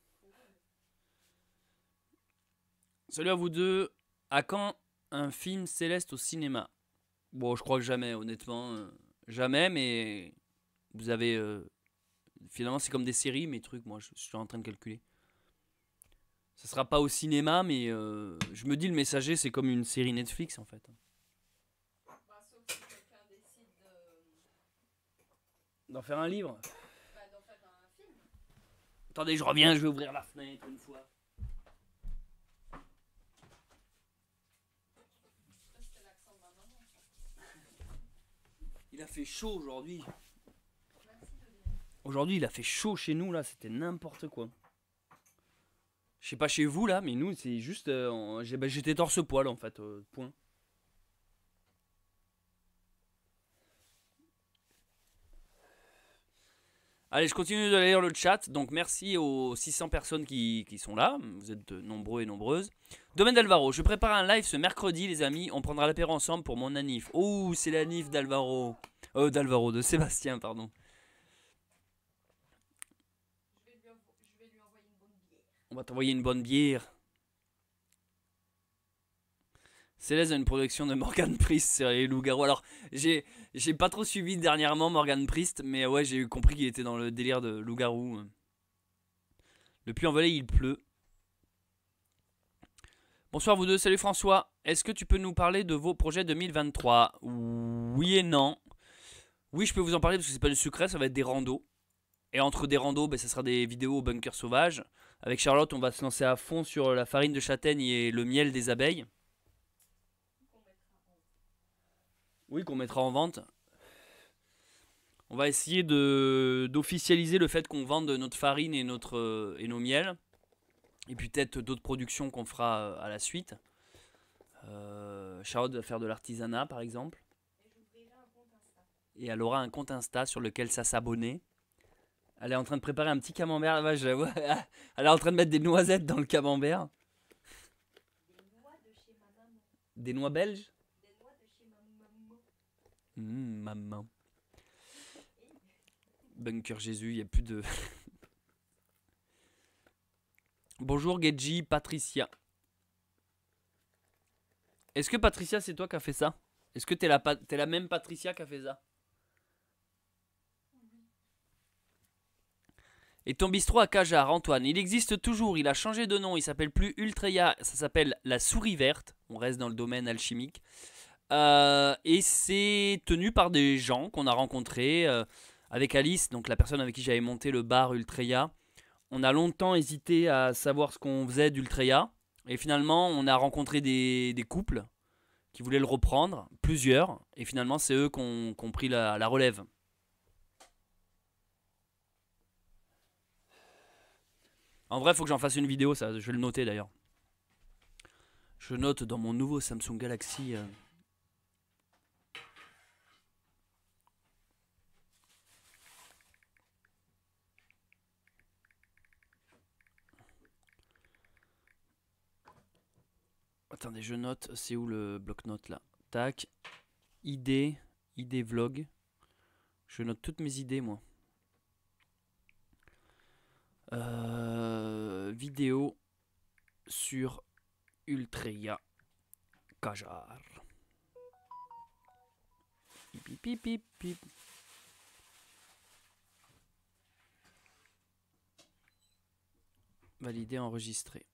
Salut à vous deux. À quand un film Céleste au cinéma? Bon, je crois que jamais, honnêtement. Jamais, mais vous avez... finalement, c'est comme des séries, mes trucs, moi, je suis en train de calculer. Ça sera pas au cinéma, mais je me dis, Le Messager, c'est comme une série Netflix, en fait. Bah, sauf si quelqu'un décide D'en faire un livre? d'en faire un film. Attendez, je reviens, je vais ouvrir la fenêtre une fois. C'était l'accent de ma maman. Il a fait chaud aujourd'hui. Aujourd'hui, il a fait chaud chez nous, là, c'était n'importe quoi. Je sais pas chez vous, là, mais nous, c'est juste... j'étais torse-poil, en fait, point. Allez, je continue de lire le chat. Donc, merci aux 600 personnes qui sont là. Vous êtes nombreux et nombreuses. Domaine d'Alvaro. Je prépare un live ce mercredi, les amis. On prendra l'apéro ensemble pour mon anniv. Oh, c'est l'anniv d'Alvaro. De Sébastien, pardon. Je vais lui envoyer une bonne bière. On va t'envoyer une bonne bière. Céleste a une production de Morgan Priest sur les loups-garous. Alors, j'ai pas trop suivi dernièrement Morgan Priest, mais ouais, j'ai compris qu'il était dans le délire de loup-garou. Le puits envolé, il pleut. Bonsoir vous deux, salut François. Est-ce que tu peux nous parler de vos projets 2023? Oui et non. Oui, je peux vous en parler parce que c'est pas du secret, ça va être des randos. Et entre des randos, ça sera des vidéos au bunker sauvage. Avec Charlotte, on va se lancer à fond sur la farine de châtaigne et le miel des abeilles. Oui, qu'on mettra en vente. On va essayer d'officialiser le fait qu'on vende notre farine et nos miels. Et puis peut-être d'autres productions qu'on fera à la suite. Charlotte va faire de l'artisanat par exemple. Et elle aura un compte Insta sur lequel ça s'abonner. Elle est en train de préparer un petit camembert. Ouais, je la vois. Elle est en train de mettre des noisettes dans le camembert. Des noix belges. Maman. Bunker Jésus, il n'y a plus de... Bonjour Gedji, Patricia. Est-ce que Patricia, c'est toi qui as fait ça? Est-ce que t'es la même Patricia qui a fait ça? Et ton bistrot à Cajar, Antoine, il existe toujours, il a changé de nom, il s'appelle plus Ultreya, ça s'appelle la Souris Verte, on reste dans le domaine alchimique. Et c'est tenu par des gens qu'on a rencontrés avec Alice, donc la personne avec qui j'avais monté le bar Ultreya. On a longtemps hésité à savoir ce qu'on faisait d'Ultreya, et finalement on a rencontré des couples qui voulaient le reprendre, plusieurs, et finalement c'est eux qui ont pris la relève. En vrai, il faut que j'en fasse une vidéo, ça. Je vais le noter d'ailleurs. Je note dans mon nouveau Samsung Galaxy. Attendez, je note. C'est où le bloc-notes là? Tac. Idée vlog. Je note toutes mes idées, moi. Vidéo sur Ultreya Cajar. Pip, pip, pip, pip. Valider, enregistrer.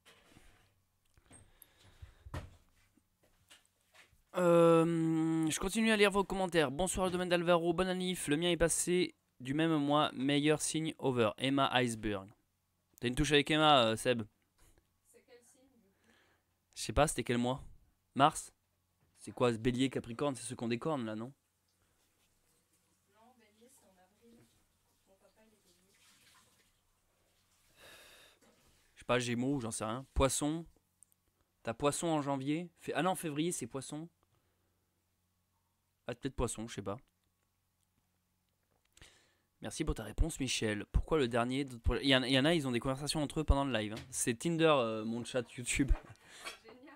Je continue à lire vos commentaires. Bonsoir le domaine d'Alvaro, bon anif. Le mien est passé du même mois. Meilleur signe over. Emma Iceberg. T'as une touche avec Emma, Seb? C'est quel signe du coup? Je sais pas, c'était quel mois? Mars? C'est quoi ce bélier, capricorne? C'est ceux qui ont des cornes là, non? Non, bélier c'est en avril. Mon papa il est bélier. Je sais pas, Gémeaux, j'en sais rien. Poisson. T'as poisson en janvier. Ah non, février c'est poisson. Ah, peut-être poisson, je sais pas. Merci pour ta réponse, Michel. Pourquoi le dernier? Il y en a, ils ont des conversations entre eux pendant le live. Hein. C'est Tinder, mon chat YouTube. Génial.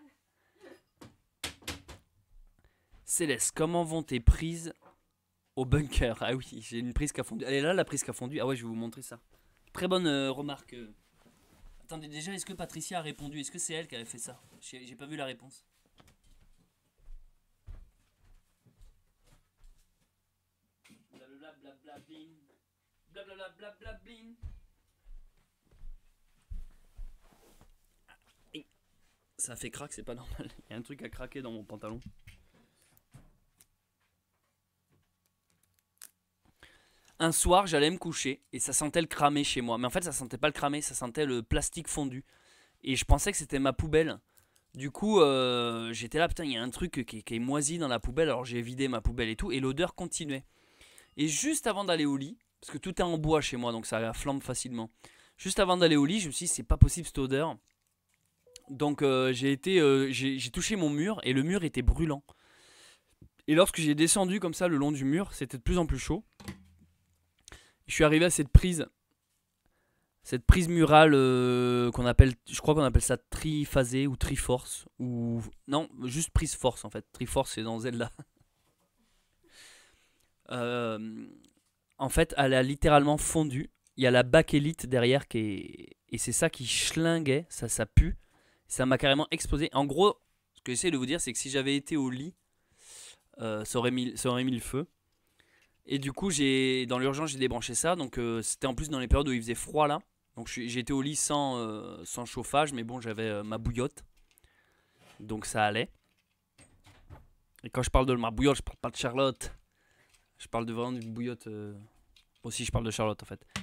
Céleste, comment vont tes prises au bunker? Ah oui, j'ai une prise qui a fondu. Elle est là, la prise qui a fondu. Ah ouais, je vais vous montrer ça. Très bonne remarque. Attendez, déjà, est-ce que Patricia a répondu? Est-ce que c'est elle qui avait fait ça? J'ai pas vu la réponse. Blablabla bling. Blablabla bling. Ça fait craque, c'est pas normal. Il y a un truc à craquer dans mon pantalon. Un soir, j'allais me coucher et ça sentait le cramé chez moi. Mais en fait, ça sentait pas le cramé, ça sentait le plastique fondu. Et je pensais que c'était ma poubelle. Du coup, j'étais là, putain, il y a un truc qui est moisi dans la poubelle. Alors j'ai vidé ma poubelle et tout, et l'odeur continuait. Et juste avant d'aller au lit, parce que tout est en bois chez moi, donc ça flambe facilement. Juste avant d'aller au lit, je me suis dit, c'est pas possible cette odeur. Donc j'ai touché mon mur et le mur était brûlant. Et lorsque j'ai descendu comme ça le long du mur, c'était de plus en plus chaud. Je suis arrivé à cette prise murale qu'on appelle, je crois qu'on appelle ça triphasé ou triforce, ou non, juste prise force en fait. Triforce c'est dans Zelda. En fait, elle a littéralement fondu. Il y a la bakélite derrière et c'est ça qui schlinguait, ça pue. Ça m'a carrément explosé. En gros, ce que j'essaie de vous dire, c'est que si j'avais été au lit, ça aurait mis le feu. Et du coup, dans l'urgence, j'ai débranché ça. Donc, c'était en plus dans les périodes où il faisait froid là. Donc, j'ai été au lit sans chauffage, mais bon, j'avais ma bouillotte. Donc, ça allait. Et quand je parle de ma bouillotte, je parle pas de Charlotte. Je parle de vraiment d'une bouillotte. Aussi, je parle de Charlotte en fait.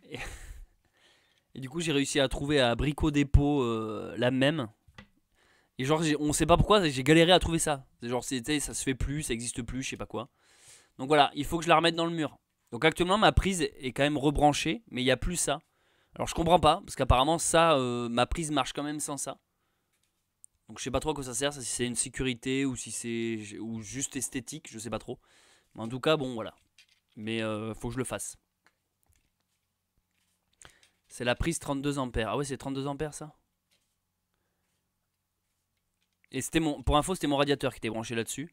Et du coup, j'ai réussi à trouver à Brico Dépôt la même. Et genre, on sait pas pourquoi, j'ai galéré à trouver ça. Genre, ça se fait plus, ça existe plus, je sais pas quoi. Donc voilà, il faut que je la remette dans le mur. Donc actuellement ma prise est quand même rebranchée, mais il n'y a plus ça. Alors je comprends pas, parce qu'apparemment ça, ma prise marche quand même sans ça. Donc je sais pas trop à quoi ça sert, si c'est une sécurité ou si c'est ou juste esthétique, je sais pas trop. Mais en tout cas, bon voilà. Mais faut que je le fasse. C'est la prise 32 ampères. Ah ouais, c'est 32 ampères ça. Et c'était pour info, c'était mon radiateur qui était branché là-dessus.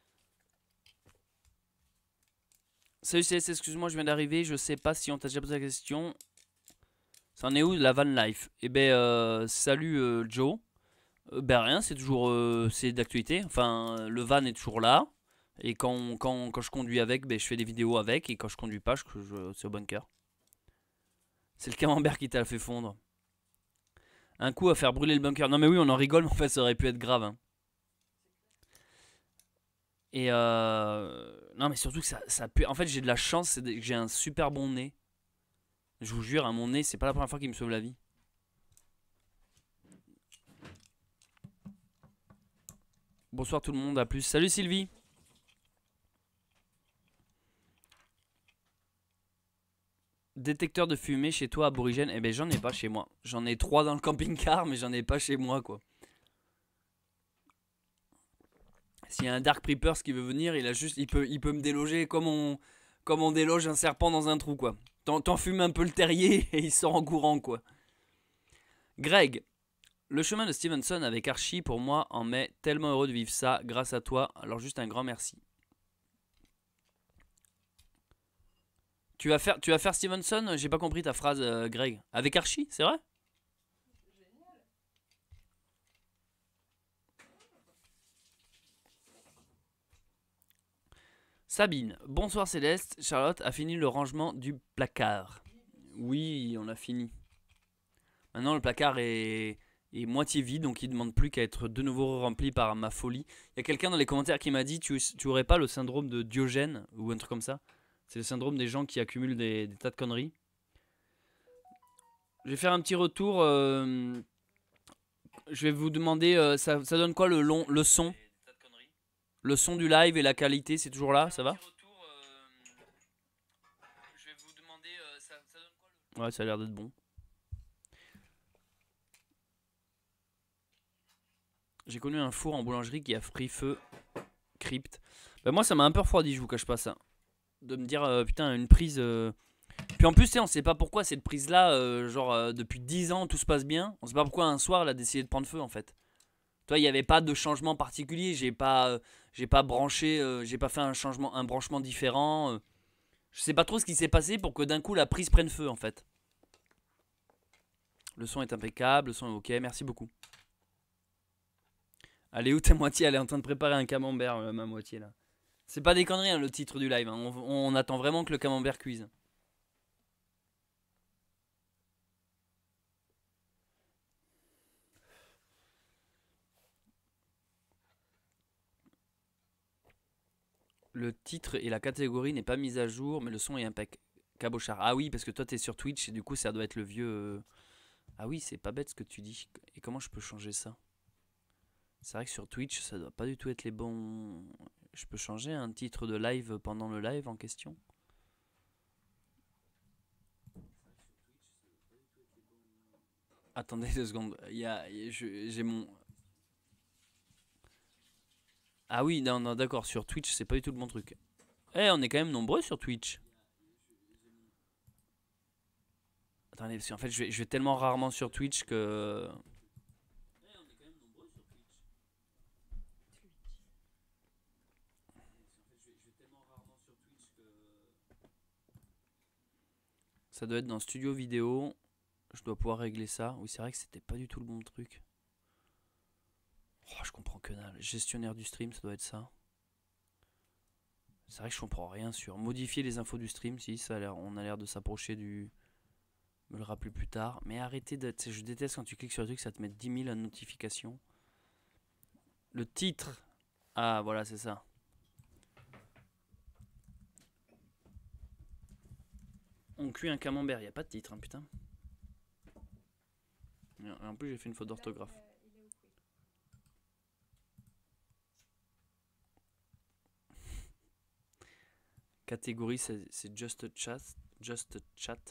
Salut CS, excuse-moi, je viens d'arriver. Je sais pas si on t'a déjà posé la question. Ça en est où la van life? Eh ben, salut Joe. Ben rien, c'est toujours c'est d'actualité. Enfin, le van est toujours là. Et quand je conduis avec, ben, je fais des vidéos avec. Et quand je conduis pas, c'est au bunker. C'est le camembert qui t'a fait fondre. Un coup à faire brûler le bunker. Non mais oui, on en rigole, mais en fait ça aurait pu être grave. Hein. Et non mais surtout que ça pue. En fait j'ai de la chance, c'est que j'ai un super bon nez. Je vous jure, hein, mon nez, c'est pas la première fois qu'il me sauve la vie. Bonsoir tout le monde, à plus. Salut Sylvie. Détecteur de fumée chez toi aborigène? Eh ben j'en ai pas chez moi. J'en ai 3 dans le camping-car, mais j'en ai pas chez moi quoi. S'il y a un Dark Preppers qui veut venir, il peut me déloger comme on déloge un serpent dans un trou quoi. T'en fumes un peu le terrier et il sort en courant quoi. Greg, le chemin de Stevenson avec Archie pour moi en met tellement heureux de vivre ça grâce à toi. Alors juste un grand merci. Tu vas faire Stevenson? J'ai pas compris ta phrase, Greg. Avec Archie, c'est vrai? Sabine, bonsoir Céleste. Charlotte a fini le rangement du placard. Oui, on a fini. Maintenant le placard est moitié vide, donc il ne demande plus qu'à être de nouveau rempli par ma folie. Il y a quelqu'un dans les commentaires qui m'a dit tu aurais pas le syndrome de Diogène ou un truc comme ça? C'est le syndrome des gens qui accumulent des tas de conneries. Je vais faire un petit retour. Je vais vous demander, ça donne quoi le son? Le son du live et la qualité, c'est toujours là, ça va? Ouais, ça a l'air d'être bon. J'ai connu un four en boulangerie qui a pris feu. Crypt. Bah moi ça m'a un peu refroidi, je vous cache pas ça. De me dire putain une prise. Puis en plus tu sais, on sait pas pourquoi cette prise là, depuis 10 ans tout se passe bien. On sait pas pourquoi un soir elle a décidé de prendre feu en fait. Toi il n'y avait pas de changement particulier, j'ai pas branché, j'ai pas fait un branchement différent. Je sais pas trop ce qui s'est passé pour que d'un coup la prise prenne feu en fait. Le son est impeccable, le son est ok, merci beaucoup. Allez où ta moitié? Elle est en train de préparer un camembert, ma moitié là. C'est pas des conneries hein, le titre du live, hein. On attend vraiment que le camembert cuise. Le titre et la catégorie n'est pas mise à jour, mais le son est impeccable. Cabochard. Ah oui, parce que toi t'es sur Twitch et du coup ça doit être le vieux. Ah oui, c'est pas bête ce que tu dis. Et comment je peux changer ça? C'est vrai que sur Twitch ça doit pas du tout être les bons. Je peux changer un titre de live pendant le live en question? Attendez 2 secondes. J'ai mon. Ah oui, non, non, d'accord. Sur Twitch, c'est pas du tout le bon truc. Eh, on est quand même nombreux sur Twitch. Attendez, parce qu'en fait, je vais tellement rarement sur Twitch que. Ça doit être dans Studio Vidéo. Je dois pouvoir régler ça. Oui, c'est vrai que c'était pas du tout le bon truc. Oh, je comprends que dalle. Gestionnaire du stream, ça doit être ça. C'est vrai que je comprends rien sur modifier les infos du stream. Si, on a l'air de s'approcher du. Me le rappeler plus tard. Mais arrêtez d'être. Je déteste quand tu cliques sur le truc, ça te met 10 000 notifications. Le titre. Ah, voilà, c'est ça. On cuit un camembert. Il n'y a pas de titre, hein, putain. Et en plus, j'ai fait une faute d'orthographe. Catégorie, c'est Just Chat. Just Chat.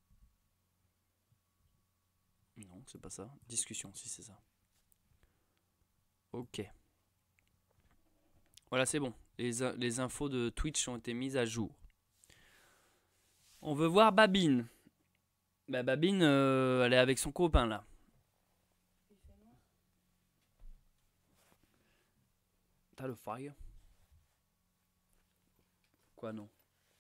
Non, c'est pas ça. Discussion, si c'est ça. Ok. Voilà, c'est bon. Les infos de Twitch ont été mises à jour. On veut voir Babine. Bah, Babine, elle est avec son copain là. T'as le fire? Quoi, non?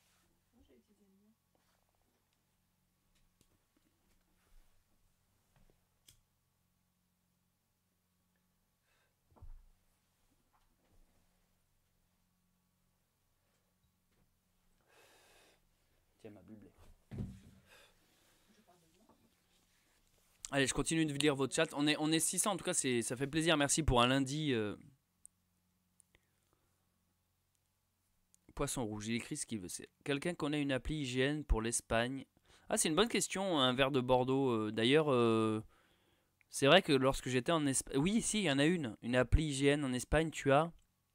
Tiens, ma bulle. Allez, je continue de lire votre chat. On est 600 en tout cas, ça fait plaisir. Merci pour un lundi. Poisson rouge, il écrit ce qu'il veut. Quelqu'un connaît une appli IGN pour l'Espagne? Ah, c'est une bonne question, un verre de Bordeaux. D'ailleurs, c'est vrai que lorsque j'étais en Espagne... Oui, si, il y en a une appli IGN en Espagne. Tu as...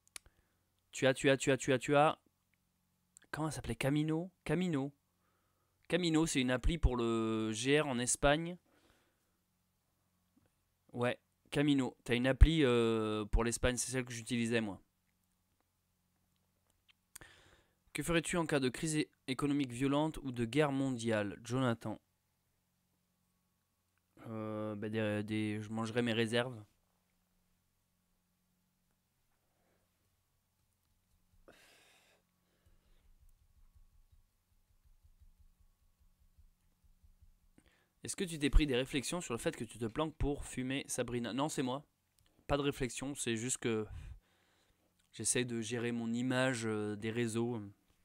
Comment ça s'appelait? Camino? Camino, c'est une appli pour le GR en Espagne. Ouais, Camino. T'as une appli pour l'Espagne, c'est celle que j'utilisais moi. Que ferais-tu en cas de crise économique violente ou de guerre mondiale, Jonathan? Je mangerai mes réserves. Est-ce que tu t'es pris des réflexions sur le fait que tu te planques pour fumer Sabrina? Non, c'est moi. Pas de réflexion, c'est juste que j'essaie de gérer mon image des réseaux.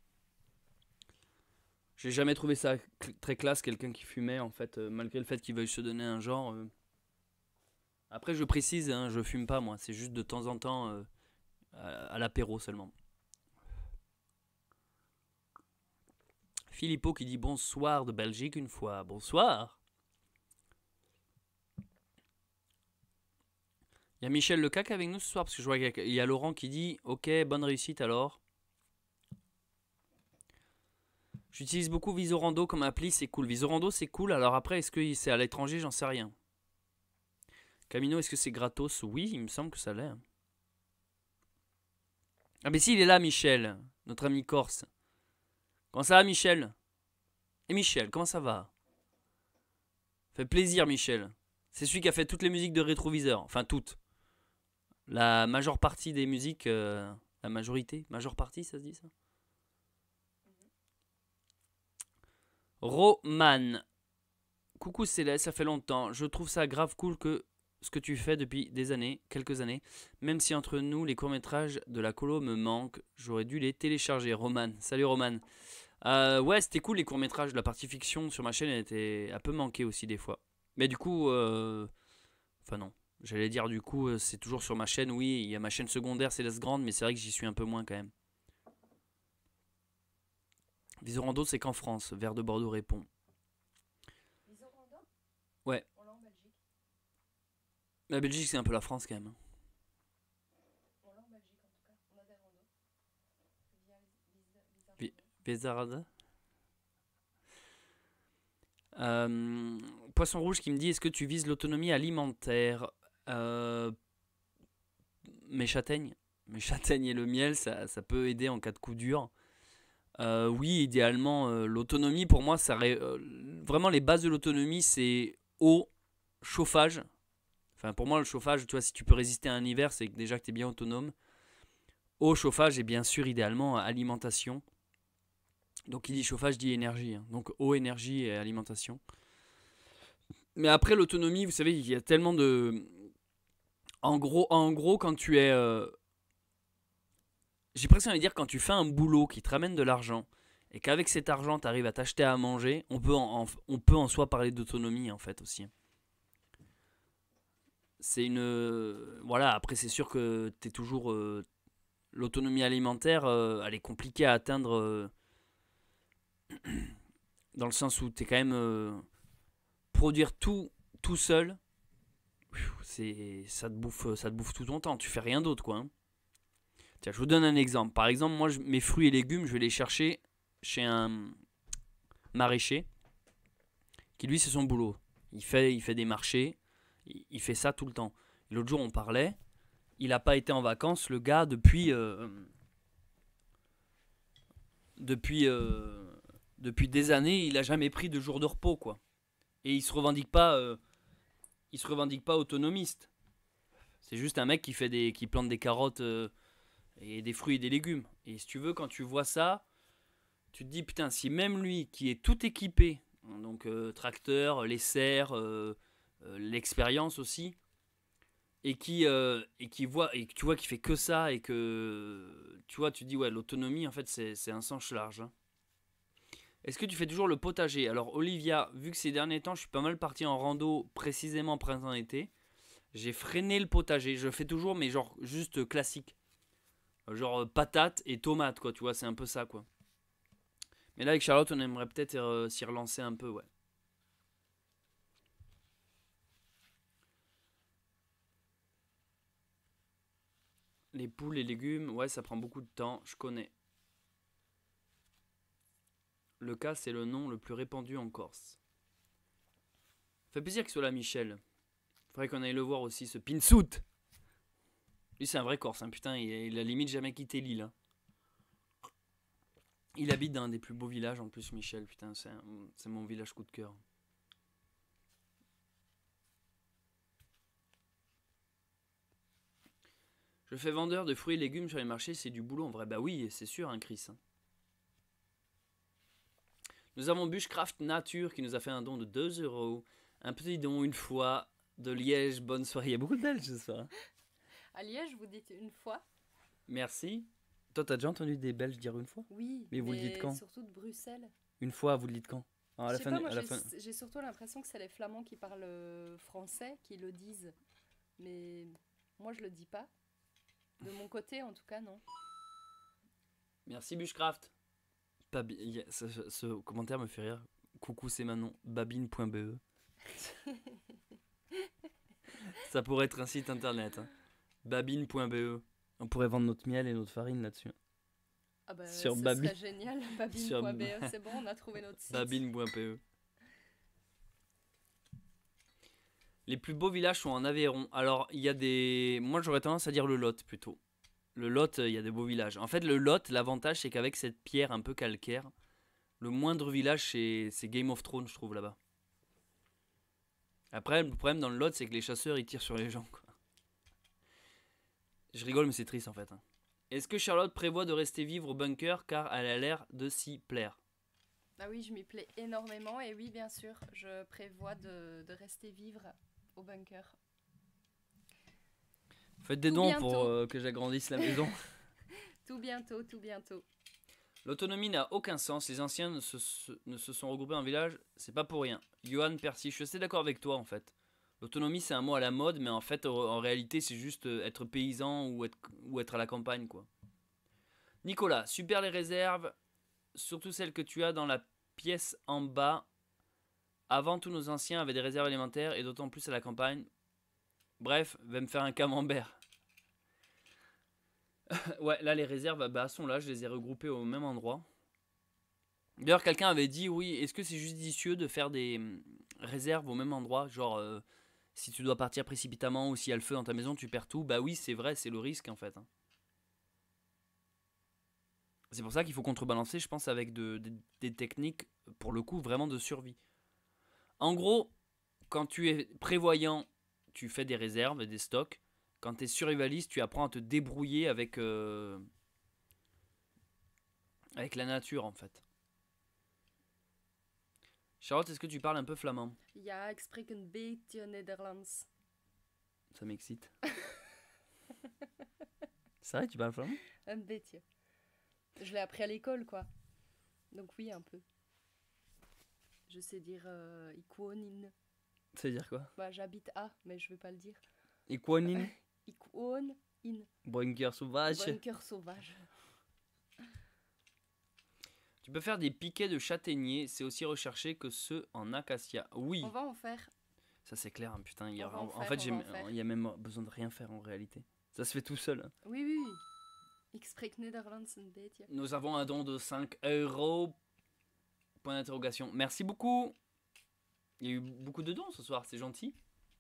J'ai jamais trouvé ça très classe, quelqu'un qui fumait, en fait, malgré le fait qu'il veuille se donner un genre. Après, je précise, hein, je fume pas, moi. C'est juste de temps en temps, à l'apéro seulement. Philippot qui dit bonsoir de Belgique une fois. Bonsoir. Il y a Michel Lecac avec nous ce soir, parce que je vois qu'il y a Laurent qui dit ok, bonne réussite alors. J'utilise beaucoup Visorando comme appli, c'est cool. Visorando, c'est cool. Alors après, est-ce que c'est à l'étranger? J'en sais rien. Camino, est-ce que c'est gratos? Oui, il me semble que ça l'est. Ah, mais si, il est là, Michel, notre ami corse. Comment ça va, Michel? Et Michel, comment ça va? Fait plaisir, Michel. C'est celui qui a fait toutes les musiques de Rétroviseur. Enfin, toutes. La majeure partie des musiques. La majorité? Majeure partie, ça se dit ça? Roman. Coucou Céleste, ça fait longtemps. Je trouve ça grave cool que ce que tu fais depuis des années, quelques années. Même si entre nous, les courts-métrages de la colo me manquent, j'aurais dû les télécharger. Roman. Salut Roman. Ouais, c'était cool les courts-métrages. La partie fiction sur ma chaîne, elle était un peu manquée aussi des fois. Mais du coup, enfin non. J'allais dire du coup, c'est toujours sur ma chaîne. Oui, il y a ma chaîne secondaire, Céleste Grande, mais c'est vrai que j'y suis un peu moins quand même. Visorando, c'est qu'en France. Vert de Bordeaux répond. Visorando? Ouais. On l'a en Belgique. La Belgique, c'est un peu la France quand même. On l'a en Belgique en tout cas. On a des randos. Visorando. Poisson rouge qui me dit est-ce que tu vises l'autonomie alimentaire? Mes châtaignes et le miel, ça peut aider en cas de coup dur. Oui, idéalement, l'autonomie pour moi, vraiment les bases de l'autonomie, c'est eau, chauffage. Enfin, pour moi, le chauffage, tu vois, si tu peux résister à un hiver, c'est déjà que tu es bien autonome. Eau, chauffage et bien sûr, idéalement, alimentation. Donc, qui dit chauffage dit énergie. Hein. Donc, eau, énergie et alimentation. Mais après, l'autonomie, vous savez, il y a tellement de... En gros quand tu es... J'ai presque envie de dire, quand tu fais un boulot qui te ramène de l'argent et qu'avec cet argent, tu arrives à t'acheter à manger, on peut en soi parler d'autonomie, en fait, aussi. C'est une... Voilà, après, c'est sûr que tu es toujours... L'autonomie alimentaire, elle est compliquée à atteindre... dans le sens où tu es quand même... produire tout seul, ça te bouffe tout ton temps. Tu fais rien d'autre, quoi. Hein. Tiens, je vous donne un exemple. Par exemple, moi, mes fruits et légumes, je vais les chercher chez un maraîcher qui, lui, c'est son boulot. Il fait des marchés, il fait ça tout le temps. Et l'autre jour, on parlait, il n'a pas été en vacances, le gars, depuis des années, il n'a jamais pris de jour de repos, quoi. Et il se revendique pas autonomiste. C'est juste un mec qui plante des carottes et des fruits et des légumes. Et si tu veux, quand tu vois ça, tu te dis, putain, si même lui, qui est tout équipé, donc tracteur, les serres, l'expérience aussi, et qui voit, et que tu vois qu'il fait que ça, et que tu vois, tu dis, ouais, l'autonomie, en fait, c'est un sens large. Hein. Est-ce que tu fais toujours le potager? Alors, Olivia, vu que ces derniers temps, je suis pas mal parti en rando, précisément printemps-été, j'ai freiné le potager. Je le fais toujours, mais genre juste classique. Genre patates et tomates, quoi, tu vois, c'est un peu ça, quoi. Mais là, avec Charlotte, on aimerait peut-être s'y relancer un peu, ouais. Les poules, les légumes, ouais, ça prend beaucoup de temps, je connais. Le cas, c'est le nom le plus répandu en Corse. Fait plaisir qu'il soit là, Michel. Faudrait qu'on aille le voir aussi, ce Pinsout. Lui, c'est un vrai Corse, hein, putain, il a limite jamais quitté l'île. Hein. Il habite dans un des plus beaux villages en plus, Michel, putain, c'est mon village coup de cœur. Je fais vendeur de fruits et légumes sur les marchés, c'est du boulot en vrai. Bah oui, c'est sûr, hein, Chris. Hein. Nous avons Bushcraft Nature qui nous a fait un don de 2 euros. Un petit don une fois de Liège. Bonne soirée. Il y a beaucoup de Belges ce soir. À Liège, vous dites une fois? Merci. Toi, t'as déjà entendu des Belges dire une fois? Oui, mais vous le dites quand? surtout de Bruxelles. Une fois, vous le dites quand? Je sais pas, moi j'ai surtout l'impression que c'est les Flamands qui parlent français qui le disent. Mais moi je le dis pas. De mon côté en tout cas, non. Merci Bushcraft. Ce commentaire me fait rire. Coucou, c'est Manon. Babine.be. Ça pourrait être un site internet. Hein. Babine.be. On pourrait vendre notre miel et notre farine là-dessus. Ah bah, sur ce serait génial. Babine.be, c'est bon, on a trouvé notre site. Babine.be. Les plus beaux villages sont en Aveyron. Alors, il y a des... Moi, j'aurais tendance à dire le Lot, plutôt. Le Lot, il y a des beaux villages. En fait, le Lot, l'avantage, c'est qu'avec cette pierre un peu calcaire, le moindre village, c'est Game of Thrones, je trouve, là-bas. Après, le problème dans le Lot, c'est que les chasseurs, ils tirent sur les gens, quoi. Je rigole, mais c'est triste, en fait. Hein. Est-ce que Charlotte prévoit de rester vivre au bunker, car elle a l'air de s'y plaire? Ah oui, je m'y plais énormément, et oui, bien sûr, je prévois de rester vivre au bunker. Faites des dons pour que j'agrandisse la maison. Tout bientôt, tout bientôt. L'autonomie n'a aucun sens. Les anciens ne se sont regroupés en village. C'est pas pour rien. Johan Percy, je suis assez d'accord avec toi en fait. L'autonomie c'est un mot à la mode, mais en fait en réalité c'est juste être paysan ou être à la campagne quoi. Nicolas, super les réserves, surtout celles que tu as dans la pièce en bas. Avant tous nos anciens avaient des réserves alimentaires et d'autant plus à la campagne. Bref, va me faire un camembert. Ouais, là les réserves sont là, je les ai regroupées au même endroit. D'ailleurs, quelqu'un avait dit, oui, est-ce que c'est judicieux de faire des réserves au même endroit? Genre, si tu dois partir précipitamment ou s'il y a le feu dans ta maison, tu perds tout. Bah oui, c'est vrai, c'est le risque en fait. Hein. C'est pour ça qu'il faut contrebalancer, je pense, avec des techniques, pour le coup, vraiment de survie. En gros, quand tu es prévoyant, tu fais des réserves et des stocks. Quand tu es survivaliste, tu apprends à te débrouiller avec la nature, en fait. Charlotte, est-ce que tu parles un peu flamand? Ja, ik spreek een beetje Nederlands. Ça m'excite. C'est vrai, tu parles flamand? Un beetje. Je l'ai appris à l'école, quoi. Donc oui, un peu. Je sais dire ik woon in. Ça veut dire quoi? Bah, j'habite à, mais je vais pas le dire. Ik woon in? Ik woon in. Bunker sauvage. Bunker sauvage. Tu peux faire des piquets de châtaigniers, c'est aussi recherché que ceux en acacia. Oui. On va en faire. Ça c'est clair, hein, putain. Il Il y a même besoin de rien faire en réalité. Ça se fait tout seul. Hein. Oui, oui, oui. Ik spreek Nederlands een beetje. Nous avons un don de 5 euros. Point d'interrogation. Merci beaucoup. Il y a eu beaucoup de dons ce soir, c'est gentil.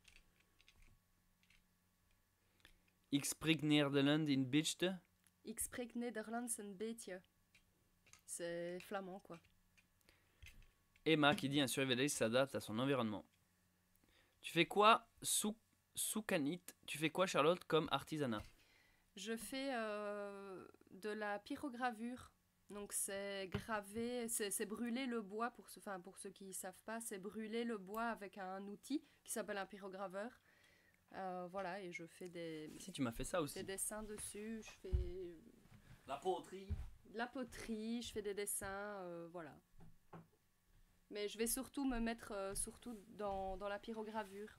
Ik spreek Nederland in beetje. Ik spreek Nederlands een beetje. C'est flamand, quoi. Emma qui dit un survivaliste s'adapte à son environnement. Tu fais quoi, Soukanit? Tu fais quoi, Charlotte, comme artisanat? Je fais de la pyrogravure. Donc c'est graver, c'est brûler le bois, pour ceux qui ne savent pas, c'est brûler le bois avec un outil qui s'appelle un pyrograveur. Voilà, et je fais Si, tu m'as fait ça aussi. des dessins dessus, je fais La poterie. de la poterie, je fais des dessins, voilà. Mais je vais surtout me mettre surtout dans la pyrogravure.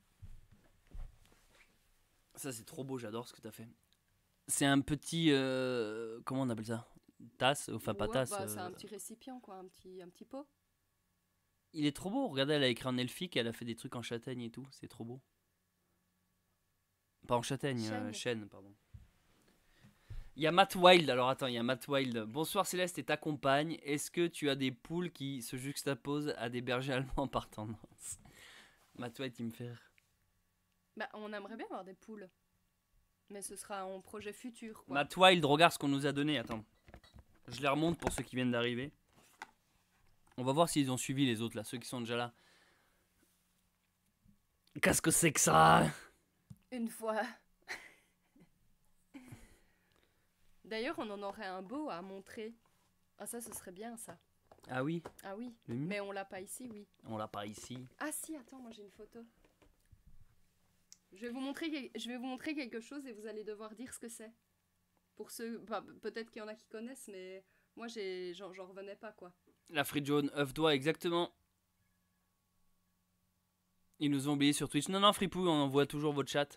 Ça, c'est trop beau, j'adore ce que tu as fait. C'est un petit... comment on appelle ça? Tasse, enfin pas Ouais, tasse. bah, c'est un petit récipient, quoi, un petit pot. Il est trop beau, regardez, elle a écrit en elfique, elle a fait des trucs en châtaigne et tout, c'est trop beau. Pas en châtaigne, chêne, pardon. Il y a Matt Wild, alors attends, il y a Matt Wild. Bonsoir Céleste et ta compagne, est-ce que tu as des poules qui se juxtaposent à des bergers allemands par tendance? Matt Wild, il me fait rire. Bah, on aimerait bien avoir des poules. Mais ce sera en projet futur, quoi. Matt Wild, regarde ce qu'on nous a donné, attends. Je les remonte pour ceux qui viennent d'arriver. On va voir s'ils ont suivi les autres là, ceux qui sont déjà là. Qu'est-ce que c'est que ça? Une fois. D'ailleurs, on en aurait un beau à montrer. Ah, ça, ce serait bien, ça. Ah oui, Ah oui. le mien. Mais on l'a pas ici, oui. On l'a pas ici. Ah si, attends, moi j'ai une photo. Je vais vous montrer quelque chose et vous allez devoir dire ce que c'est. Pour ceux, bah, peut-être qu'il y en a qui connaissent, mais moi j'en revenais pas, quoi. La frite jaune, œuf doigt, exactement. Ils nous ont oublié sur Twitch. Non, non, Fripou, on envoie toujours votre chat.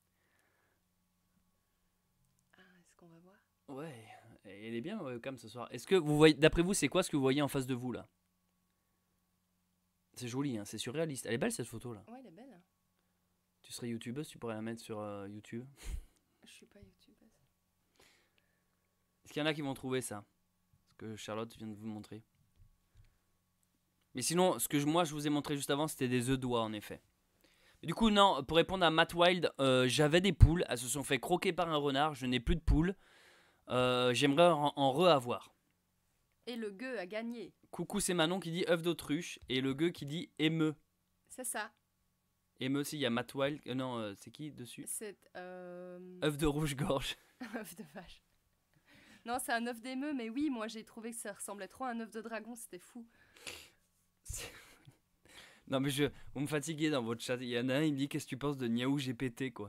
Ah, est-ce qu'on va voir? Ouais, elle est bien, webcam ce soir. Est-ce que vous voyez, d'après vous, c'est quoi ce que vous voyez en face de vous là? C'est joli, hein, c'est surréaliste. Elle est belle cette photo là. Ouais, elle est belle. Tu serais youtubeuse, tu pourrais la mettre sur YouTube. Je suis pas youtubeuse. Est-ce qu'il y en a qui vont trouver ça? Ce que Charlotte vient de vous montrer. Mais sinon, ce que moi je vous ai montré juste avant, c'était des œufs d'oie en effet. Et du coup, non, pour répondre à Matt Wild, j'avais des poules. Elles se sont fait croquer par un renard. Je n'ai plus de poules. J'aimerais en re-avoir. Et le gueux a gagné. Coucou, c'est Manon qui dit œuf d'autruche. Et le gueux qui dit émeu. C'est ça. Émeu aussi, il y a Matt Wild. Non, c'est qui dessus? C'est œuf de rouge-gorge. un œuf de vache. Non, c'est un œuf d'émeu, mais oui, moi j'ai trouvé que ça ressemblait trop à un œuf de dragon, c'était fou. Non mais vous me fatiguez dans votre chat. Il y en a un, il me dit qu'est-ce que tu penses de Niaou GPT quoi.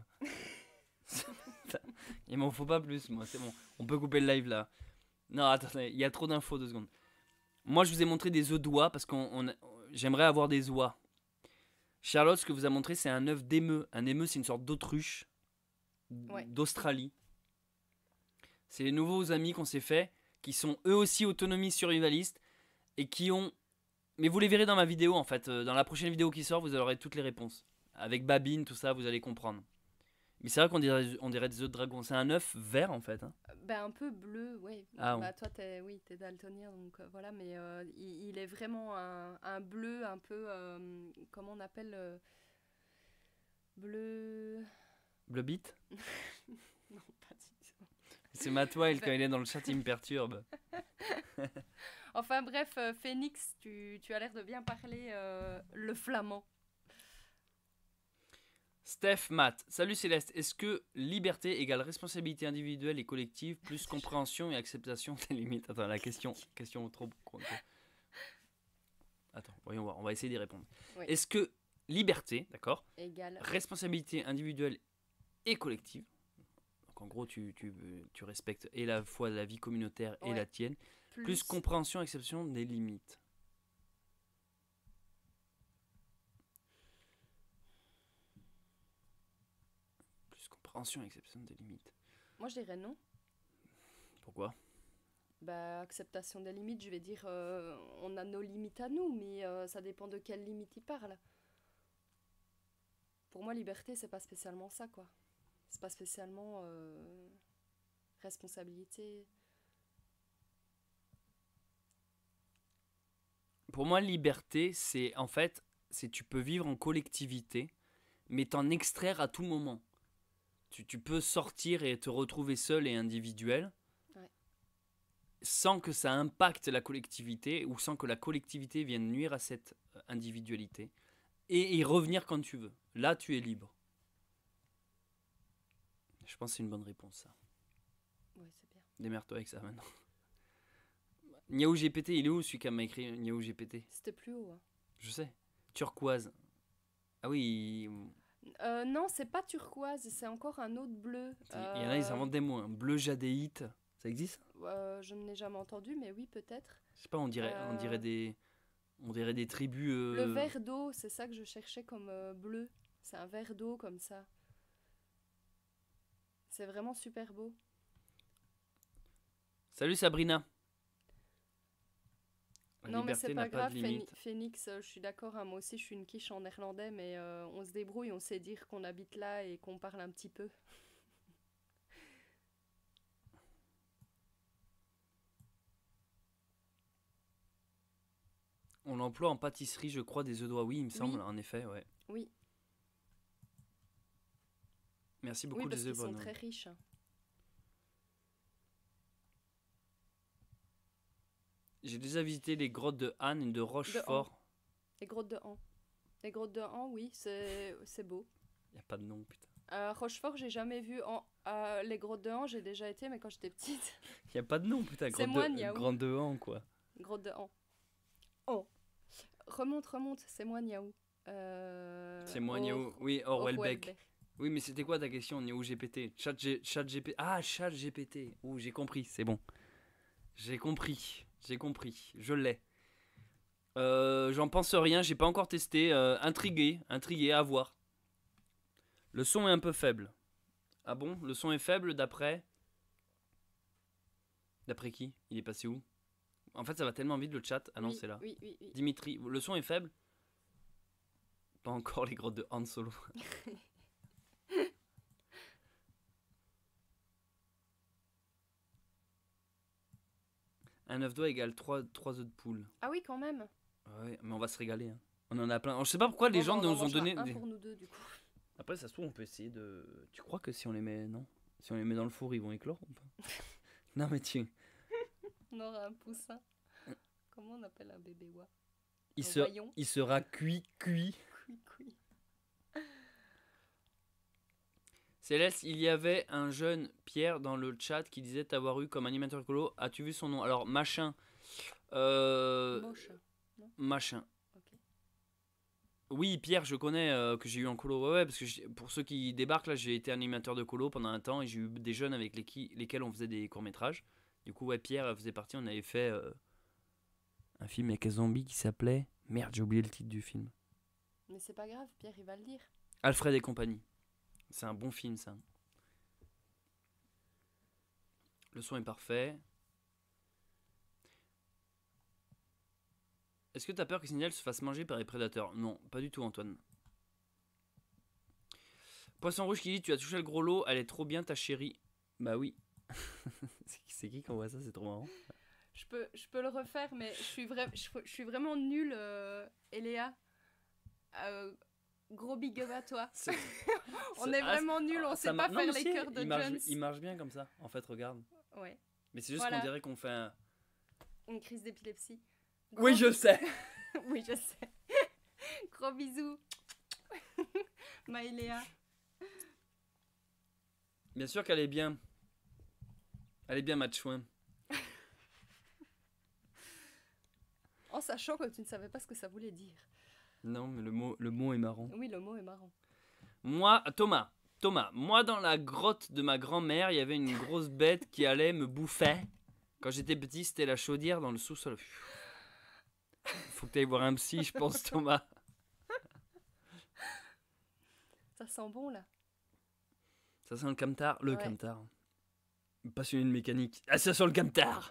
Il m'en faut pas plus, moi c'est bon. On peut couper le live là. Non attendez, il y a trop d'infos, 2 secondes. Moi je vous ai montré des œufs d'oie parce que j'aimerais avoir des oies. Charlotte, ce que vous a montré c'est un œuf d'émeu. Un émeu c'est une sorte d'autruche d'Australie. C'est les nouveaux amis qu'on s'est fait qui sont eux aussi autonomie survivaliste et qui ont... Mais vous les verrez dans ma vidéo en fait. Dans la prochaine vidéo qui sort, vous aurez toutes les réponses. Avec Babine, tout ça, vous allez comprendre. Mais c'est vrai qu'on dirait des œufs de dragon. C'est un œuf vert en fait. Hein. Ben, un peu bleu, ouais. Ah, bah, toi, t'es daltonien, donc voilà. Mais il est vraiment un bleu un peu... comment on appelle bleu... Bleu bite. Non, pas du tout. C'est Matt Wild, quand il est dans le chat, il me perturbe. Enfin bref, Phoenix, tu as l'air de bien parler le flamand. Steph, Matt, salut Céleste. Est-ce que liberté égale responsabilité individuelle et collective plus compréhension et acceptation des limites? Attends, la question trop... Attends, voyons voir, on va essayer d'y répondre. Oui. Est-ce que liberté, d'accord, Égale responsabilité individuelle et collective, donc en gros tu respectes et la fois la vie communautaire et la tienne, plus compréhension et acceptation des limites. Plus compréhension et acceptation des limites. Moi je dirais non. Pourquoi? Bah, acceptation des limites, je vais dire, on a nos limites à nous, mais ça dépend de quelles limites il parle. Pour moi, liberté, c'est pas spécialement ça, quoi. C'est pas spécialement responsabilité. Pour moi, liberté, c'est en fait, c'est tu peux vivre en collectivité, mais t'en extraire à tout moment. Tu peux sortir et te retrouver seul et individuel, Ouais. sans que ça impacte la collectivité ou sans que la collectivité vienne nuire à cette individualité. Et y revenir quand tu veux. Là, tu es libre. Je pense que c'est une bonne réponse, ça. Ouais, c'est bien. Démerde-toi avec ça maintenant. Niaou GPT, il est où celui qui m'a écrit Niaou GPT? C'était plus haut. Hein. Je sais. Turquoise. Ah oui, Non, c'est pas turquoise, c'est encore un autre bleu. il y en a, ils inventent des mots. Hein. Bleu jadéite. Ça existe? Je ne l'ai jamais entendu, mais oui, peut-être. Je sais pas, on dirait des tribus. Le verre d'eau, c'est ça que je cherchais comme bleu. C'est un verre d'eau comme ça. C'est vraiment super beau. Salut Sabrina. La Non, mais liberté c'est n'a pas grave, de limite. Phoenix, je suis d'accord, hein, moi aussi je suis une quiche en néerlandais, mais on se débrouille, on sait dire qu'on habite là et qu'on parle un petit peu. On l'emploie en pâtisserie, je crois, des œufs d'oie. Oui, il me semble, Oui. en effet, ouais. Oui, Merci beaucoup oui, parce des œufs qu'ils sont bonnes. très riches. J'ai déjà visité les grottes de Han et de Rochefort. Les grottes de Han. Les grottes de Han, oui, c'est beau. Il n'y a pas de nom, putain. Rochefort, j'ai jamais vu. Les grottes de Han, j'ai déjà été, mais quand j'étais petite. Il n'y a pas de nom, putain. C'est moi, Niaou. Grande de Han, quoi. Grotte de Han. Oh. Remonte, c'est moi, Niaou. C'est moi, Niaou. Oui, Orwellbeck. Oui, mais c'était quoi ta question, Niaou GPT? Chat GPT. Ah, Chat GPT. Oh, j'ai compris, c'est bon. J'ai compris. Je l'ai. J'en pense rien, j'ai pas encore testé. Intrigué, à voir. Le son est un peu faible. Ah bon? Le son est faible d'après. D'après qui? Il est passé où? En fait, ça va tellement vite le chat. Ah non, Oui, c'est là. Oui. Dimitri, le son est faible? Pas encore les grottes de Han Solo. Un œuf d'oie égale 3 œufs de poule. Ah oui, quand même. Ouais, mais on va se régaler. Hein. On en a plein. Je sais pas pourquoi les gens On en nous ont mangera donné. un pour nous deux, du coup. Après, ça se trouve, on peut essayer de. Tu crois que si on les met. Non? Si on les met dans le four, ils vont éclore ou pas? Non, mais tu. On aura un poussin. Comment on appelle un bébé oie? Il sera cuit. Cuit. Céleste, il y avait un jeune Pierre dans le chat qui disait t'avoir eu comme animateur écolo. As-tu vu son nom? Alors, machin. Moche. Machin. Ok. Oui, Pierre, je connais, que j'ai eu en colo. Ouais, parce que pour ceux qui débarquent, là, j'ai été animateur de colo pendant un temps et j'ai eu des jeunes avec lesquels on faisait des courts-métrages. Du coup, ouais, Pierre faisait partie. On avait fait un film avec un zombie qui s'appelait. Merde, j'ai oublié le titre du film. Mais c'est pas grave, Pierre, il va le dire. Alfred et compagnie. C'est un bon film, ça. Le son est parfait. Est-ce que t'as peur que Signal se fasse manger par les prédateurs? Non, pas du tout, Antoine. Poisson rouge qui dit tu as touché le gros lot, elle est trop bien ta chérie. Bah oui. C'est qui voit ça? C'est trop marrant. Je peux le refaire, mais je suis vraiment nulle, Eléa. Gros big up à toi. On est vraiment nuls, on sait pas faire les cœurs de Jones. Il marche bien comme ça, en fait, regarde. Ouais. Mais c'est juste qu'on dirait qu'on fait un... Une crise d'épilepsie. Oui, je sais. Oui, je sais. Gros bisous. Maëléa. Bien sûr qu'elle est bien. Elle est bien, ma chouin. En sachant que tu ne savais pas ce que ça voulait dire. Non, mais le mot est marrant. Oui, le mot est marrant. Moi, Thomas, moi dans la grotte de ma grand-mère, il y avait une grosse bête qui allait me bouffer. Quand j'étais petit, c'était la chaudière dans le sous-sol. Faut que tu ailles voir un psy, je pense, Thomas. Ça sent bon, là. Ça sent le camtar. Le Ouais. camtar. Passionné de mécanique. Ah, ça sent le camtar.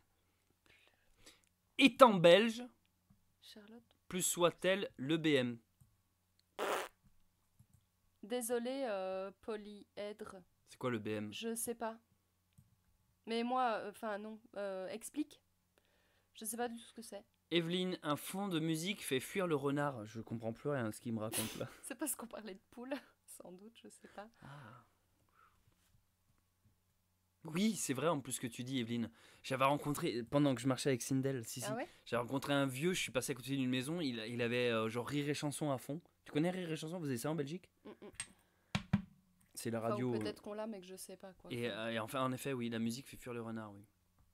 Étant belge, Charlotte. plus soit-elle le BM. Désolée, polyèdre. C'est quoi le BM? Je sais pas. Mais moi, enfin non, explique. Je sais pas du tout ce que c'est. Evelyne, un fond de musique fait fuir le renard. Je comprends plus rien à ce qu'il me raconte là. C'est parce qu'on parlait de poules, sans doute, je sais pas. Ah. Oui, c'est vrai en plus ce que tu dis, Evelyne. J'avais rencontré, pendant que je marchais avec Sindel, si, Ah ouais? j'ai rencontré un vieux, je suis passé à côté d'une maison, il avait genre Rire et Chanson à fond. Tu connais Rire et Chanson, vous avez ça en Belgique? Mm, mm. C'est la Enfin, radio. ou peut-être qu'on l'a, mais que je sais pas quoi. Et enfin, en effet, oui, la musique fait fuir le renard, oui.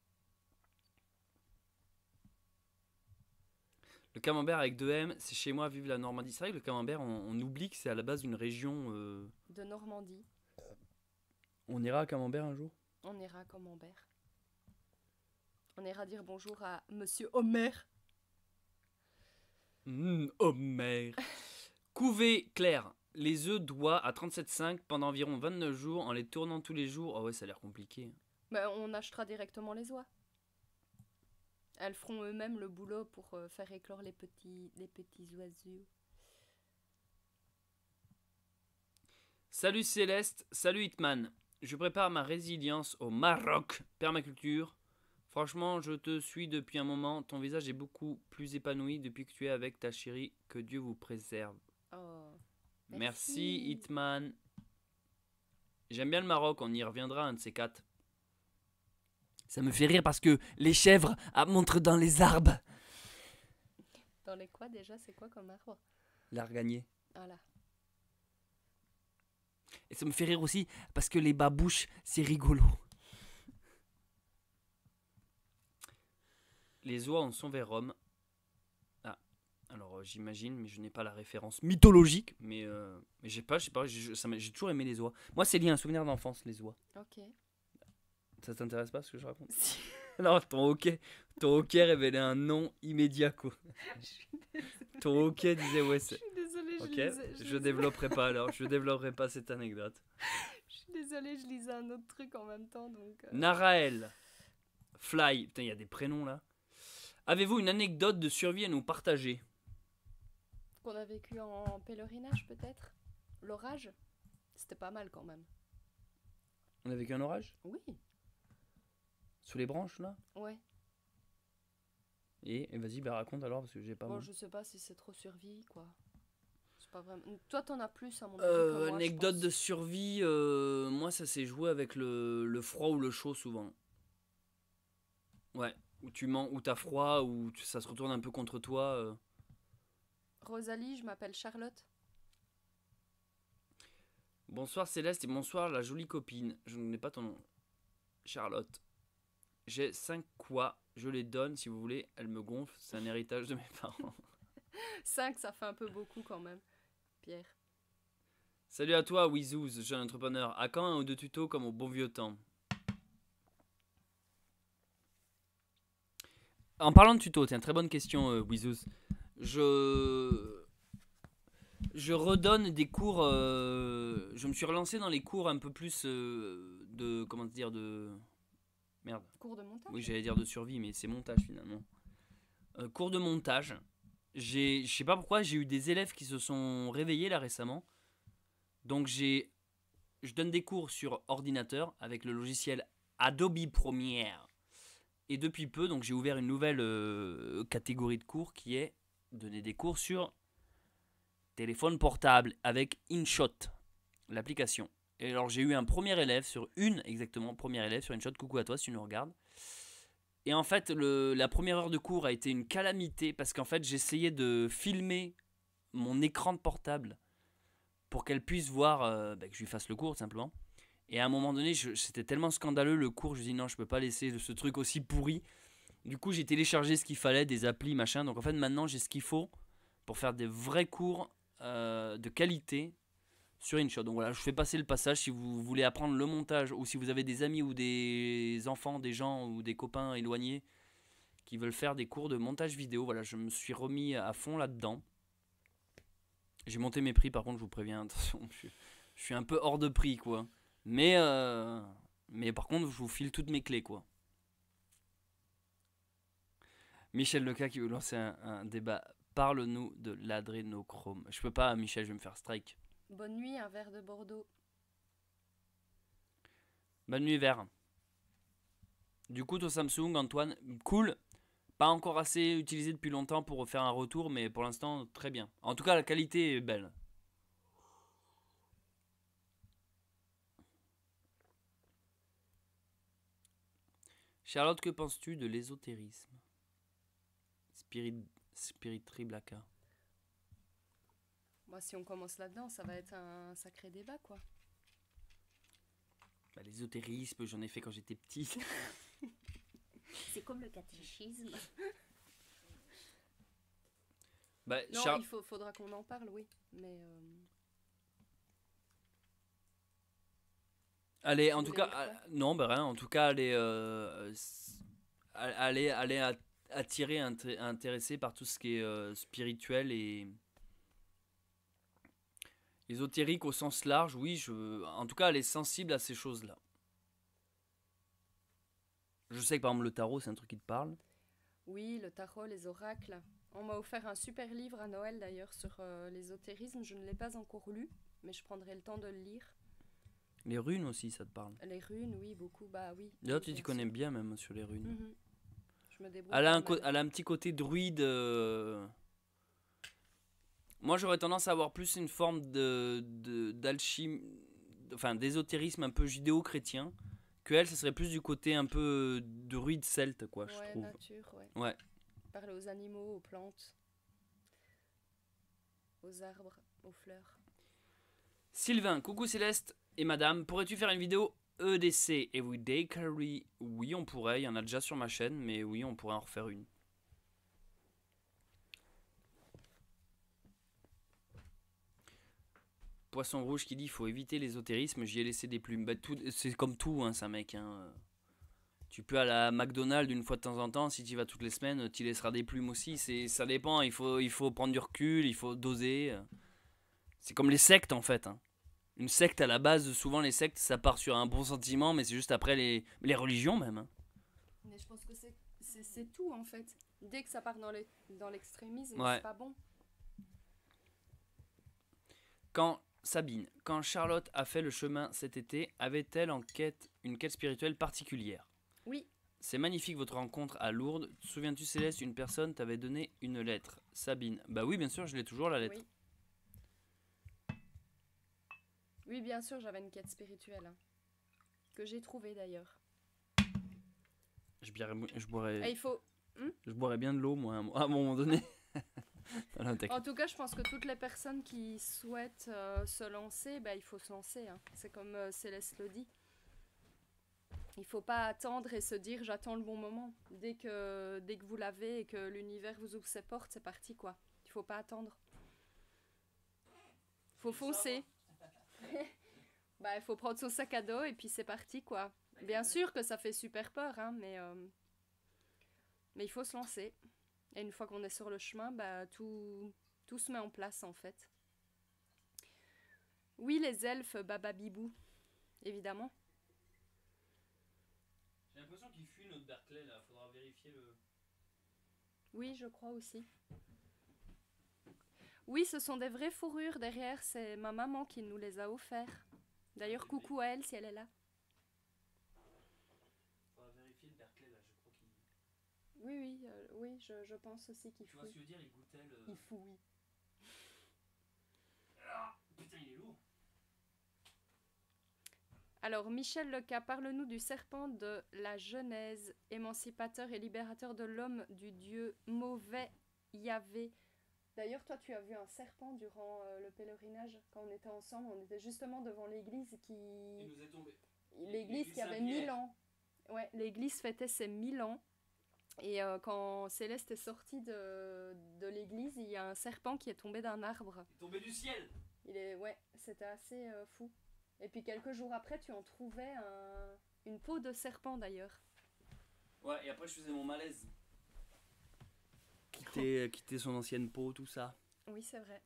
Le camembert avec 2 M, c'est chez moi, vive la Normandie. C'est vrai que le camembert, on oublie que c'est à la base d'une région. De Normandie, On ira à Camembert un jour? on ira à Camembert. On ira dire bonjour à Monsieur Homer. Oh merde. Couvée claire. Les œufs d'oie à 37,5 pendant environ 29 jours en les tournant tous les jours. Oh ouais, ça a l'air compliqué. Ben, on achètera directement les oies. Elles feront eux-mêmes le boulot pour faire éclore les petits oiseaux. Salut Céleste, salut Hitman. Je prépare ma résilience au Maroc, permaculture. Franchement, je te suis depuis un moment. Ton visage est beaucoup plus épanoui depuis que tu es avec ta chérie. Que Dieu vous préserve. Oh, Merci merci. Hitman. J'aime bien le Maroc, on y reviendra un de ces quatre. Ça me fait rire parce que les chèvres montrent dans les arbres. Dans les quoi déjà? C'est quoi comme arbre? L'argagné. Voilà. Et ça me fait rire aussi parce que les babouches, c'est rigolo. Les oies en sont vers Rome. Ah, alors j'imagine, mais je n'ai pas la référence mythologique. Mais j'ai j'ai toujours aimé les oies. Moi, c'est lié à un souvenir d'enfance, les oies. Ok. Ça t'intéresse pas ce que je raconte? Non, ton hockey révélait un nom immédiat, quoi. Ton hockey disait ouais, Je c'est. suis désolée, Ok, je développerai pas alors, je développerai pas cette anecdote. Je suis désolée, je lisais un autre truc en même temps, donc... Narael, Fly, putain, il y a des prénoms là. Avez-vous une anecdote de survie à nous partager? Qu'on a vécu en pèlerinage, peut-être? L'orage? C'était pas mal, quand même. On a vécu un orage? Oui. Sous les branches là? Ouais. Et vas-y, bah raconte alors parce que j'ai pas. Bon, moi. je sais pas si c'est trop survie, quoi. C'est pas vraiment... Toi, t'en as plus, à mon avis, que moi, Anecdote je de pense. survie, moi ça s'est joué avec le froid ou le chaud souvent. Ouais, où t'as froid, ça se retourne un peu contre toi. Rosalie, je m'appelle Charlotte. Bonsoir Céleste et bonsoir la jolie copine. Je ne connais pas ton nom. Charlotte. J'ai 5 quoi, je les donne si vous voulez, elles me gonflent, c'est un héritage de mes parents. 5, ça fait un peu beaucoup, quand même. Pierre. Salut à toi Wizouz, jeune entrepreneur. À quand un ou deux tutos comme au bon vieux temps? En parlant de tutos, tiens, très bonne question Wizouz. Je redonne des cours. Je me suis relancé dans les cours un peu plus de. Comment dire de. Merde. Cours de montage? Oui, j'allais dire de survie, mais c'est montage finalement. Cours de montage. Je sais pas pourquoi, j'ai eu des élèves qui se sont réveillés là récemment. Donc je donne des cours sur ordinateur avec le logiciel Adobe Premiere. Et depuis peu, donc j'ai ouvert une nouvelle catégorie de cours qui est donner des cours sur téléphone portable avec InShot, l'application. Et alors j'ai eu un premier élève sur InShot, coucou à toi si tu nous regardes. Et en fait, la première heure de cours a été une calamité parce qu'en fait, j'essayais de filmer mon écran de portable pour qu'elle puisse voir que je lui fasse le cours tout simplement. Et à un moment donné, c'était tellement scandaleux le cours, je me dis non, je peux pas laisser ce truc aussi pourri. Du coup, j'ai téléchargé ce qu'il fallait, des applis, machin. Donc en fait, maintenant, j'ai ce qu'il faut pour faire des vrais cours de qualité sur InShot. Donc voilà, je fais passer le passage si vous voulez apprendre le montage ou si vous avez des amis ou des enfants, des gens ou des copains éloignés qui veulent faire des cours de montage vidéo. Voilà, je me suis remis à fond là-dedans. J'ai monté mes prix par contre, je vous préviens, attention, je suis un peu hors de prix quoi. Mais par contre, je vous file toutes mes clés quoi. Michel Leca qui veut lancer un débat. Parle-nous de l'adrénochrome. Je peux pas, Michel, je vais me faire strike. Bonne nuit, un verre de Bordeaux. Bonne nuit, vert. Du coup, ton Samsung, Antoine, cool. Pas encore assez utilisé depuis longtemps pour faire un retour, mais pour l'instant, très bien. En tout cas, la qualité est belle. Charlotte, que penses-tu de l'ésotérisme? Spirit Blacka. Moi, si on commence là-dedans, ça va être un sacré débat, quoi. Bah, l'ésotérisme, j'en ai fait quand j'étais petit. C'est comme le catéchisme. Bah, Non, faudra qu'on en parle, oui. Mais allez, en vous tout voulez cas, dire quoi non, bah rien. En tout cas, allez attirer, intéressé par tout ce qui est spirituel et ésotérique au sens large. Oui, en tout cas, elle est sensible à ces choses-là. Je sais que par exemple le tarot, c'est un truc qui te parle. oui, le tarot, les oracles. On m'a offert un super livre à Noël d'ailleurs sur l'ésotérisme. Je ne l'ai pas encore lu, mais je prendrai le temps de le lire. Les runes aussi, ça te parle. Les runes, oui, beaucoup, bah oui. D'ailleurs, oui, tu t'y bien connais sûr. bien même sur les runes. Mhm. Je me débrouille Elle a, pas mal. elle a un petit côté druide. Moi, j'aurais tendance à avoir plus une forme d'alchimie, enfin d'ésotérisme un peu judéo-chrétien. Que elle, ça serait plus du côté un peu druide celte, quoi, je Ouais, trouve. nature, ouais. Ouais. Parler aux animaux, aux plantes, aux arbres, aux fleurs. Sylvain, coucou Céleste et madame, pourrais-tu faire une vidéo EDC Everyday Carry? Oui, on pourrait, il y en a déjà sur ma chaîne, mais oui, on pourrait en refaire une. Poisson rouge qui dit il faut éviter l'ésotérisme, j'y ai laissé des plumes. Bah, c'est comme tout, hein, ça mec. Hein. Tu peux aller à McDonald's une fois de temps en temps, si tu y vas toutes les semaines, tu laisseras des plumes aussi. Ça dépend, il faut prendre du recul, il faut doser. C'est comme les sectes en fait. Hein. Une secte à la base, souvent les sectes, ça part sur un bon sentiment, mais c'est juste après les religions même. Hein. Mais je pense que c'est tout en fait. Dès que ça part dans l'extrémisme, Ouais. c'est pas bon. Quand Charlotte a fait le chemin cet été, avait-elle une quête spirituelle particulière? Oui. C'est magnifique votre rencontre à Lourdes. Te souviens-tu Céleste, une personne t'avait donné une lettre? Sabine. Bah oui, bien sûr, je l'ai toujours la lettre. Oui. Oui, bien sûr, j'avais une quête spirituelle. Hein, que j'ai trouvée d'ailleurs. Je Et boirais, il faut. je boirais bien de l'eau, moi, à un moment donné. Voilà, En tout cas, je pense que toutes les personnes qui souhaitent se lancer, bah, il faut se lancer. Hein. C'est comme Céleste le dit. Il faut pas attendre et se dire j'attends le bon moment. Dès que vous l'avez et que l'univers vous ouvre ses portes, c'est parti quoi. Il faut pas attendre. Faut foncer. Bah, il faut prendre son sac à dos et puis c'est parti quoi. Bien sûr que ça fait super peur, hein, mais il faut se lancer. Et une fois qu'on est sur le chemin, bah, tout se met en place en fait. Oui, les elfes, Baba Bibou, évidemment. J'ai l'impression qu'il fuit notre Berkeley là, faudra vérifier le. Oui, je crois aussi. Oui, ce sont des vraies fourrures derrière, c'est ma maman qui nous les a offerts. D'ailleurs, coucou à elle si elle est là. Faudra vérifier le Berkeley là, je crois qu'il. Oui, je pense aussi qu'il Tu vois ce que je veux dire, il goûtait le. Il fouille. Ah, putain, il est lourd. Alors, Michel Leca, parle-nous du serpent de la Genèse, émancipateur et libérateur de l'homme, du dieu mauvais Yahvé. D'ailleurs, toi, tu as vu un serpent durant le pèlerinage, quand on était ensemble. On était justement devant l'église qui... Il nous est tombé. L'église qui avait 1000 ans. Ouais, l'église fêtait ses 1000 ans. Et quand Céleste est sortie de l'église, il y a un serpent qui est tombé d'un arbre. Il est tombé du ciel. Ouais, c'était assez fou. Et puis quelques jours après, tu en trouvais une peau de serpent d'ailleurs. Ouais, et après je faisais mon malaise. Quitter son ancienne peau, tout ça. Oui, c'est vrai.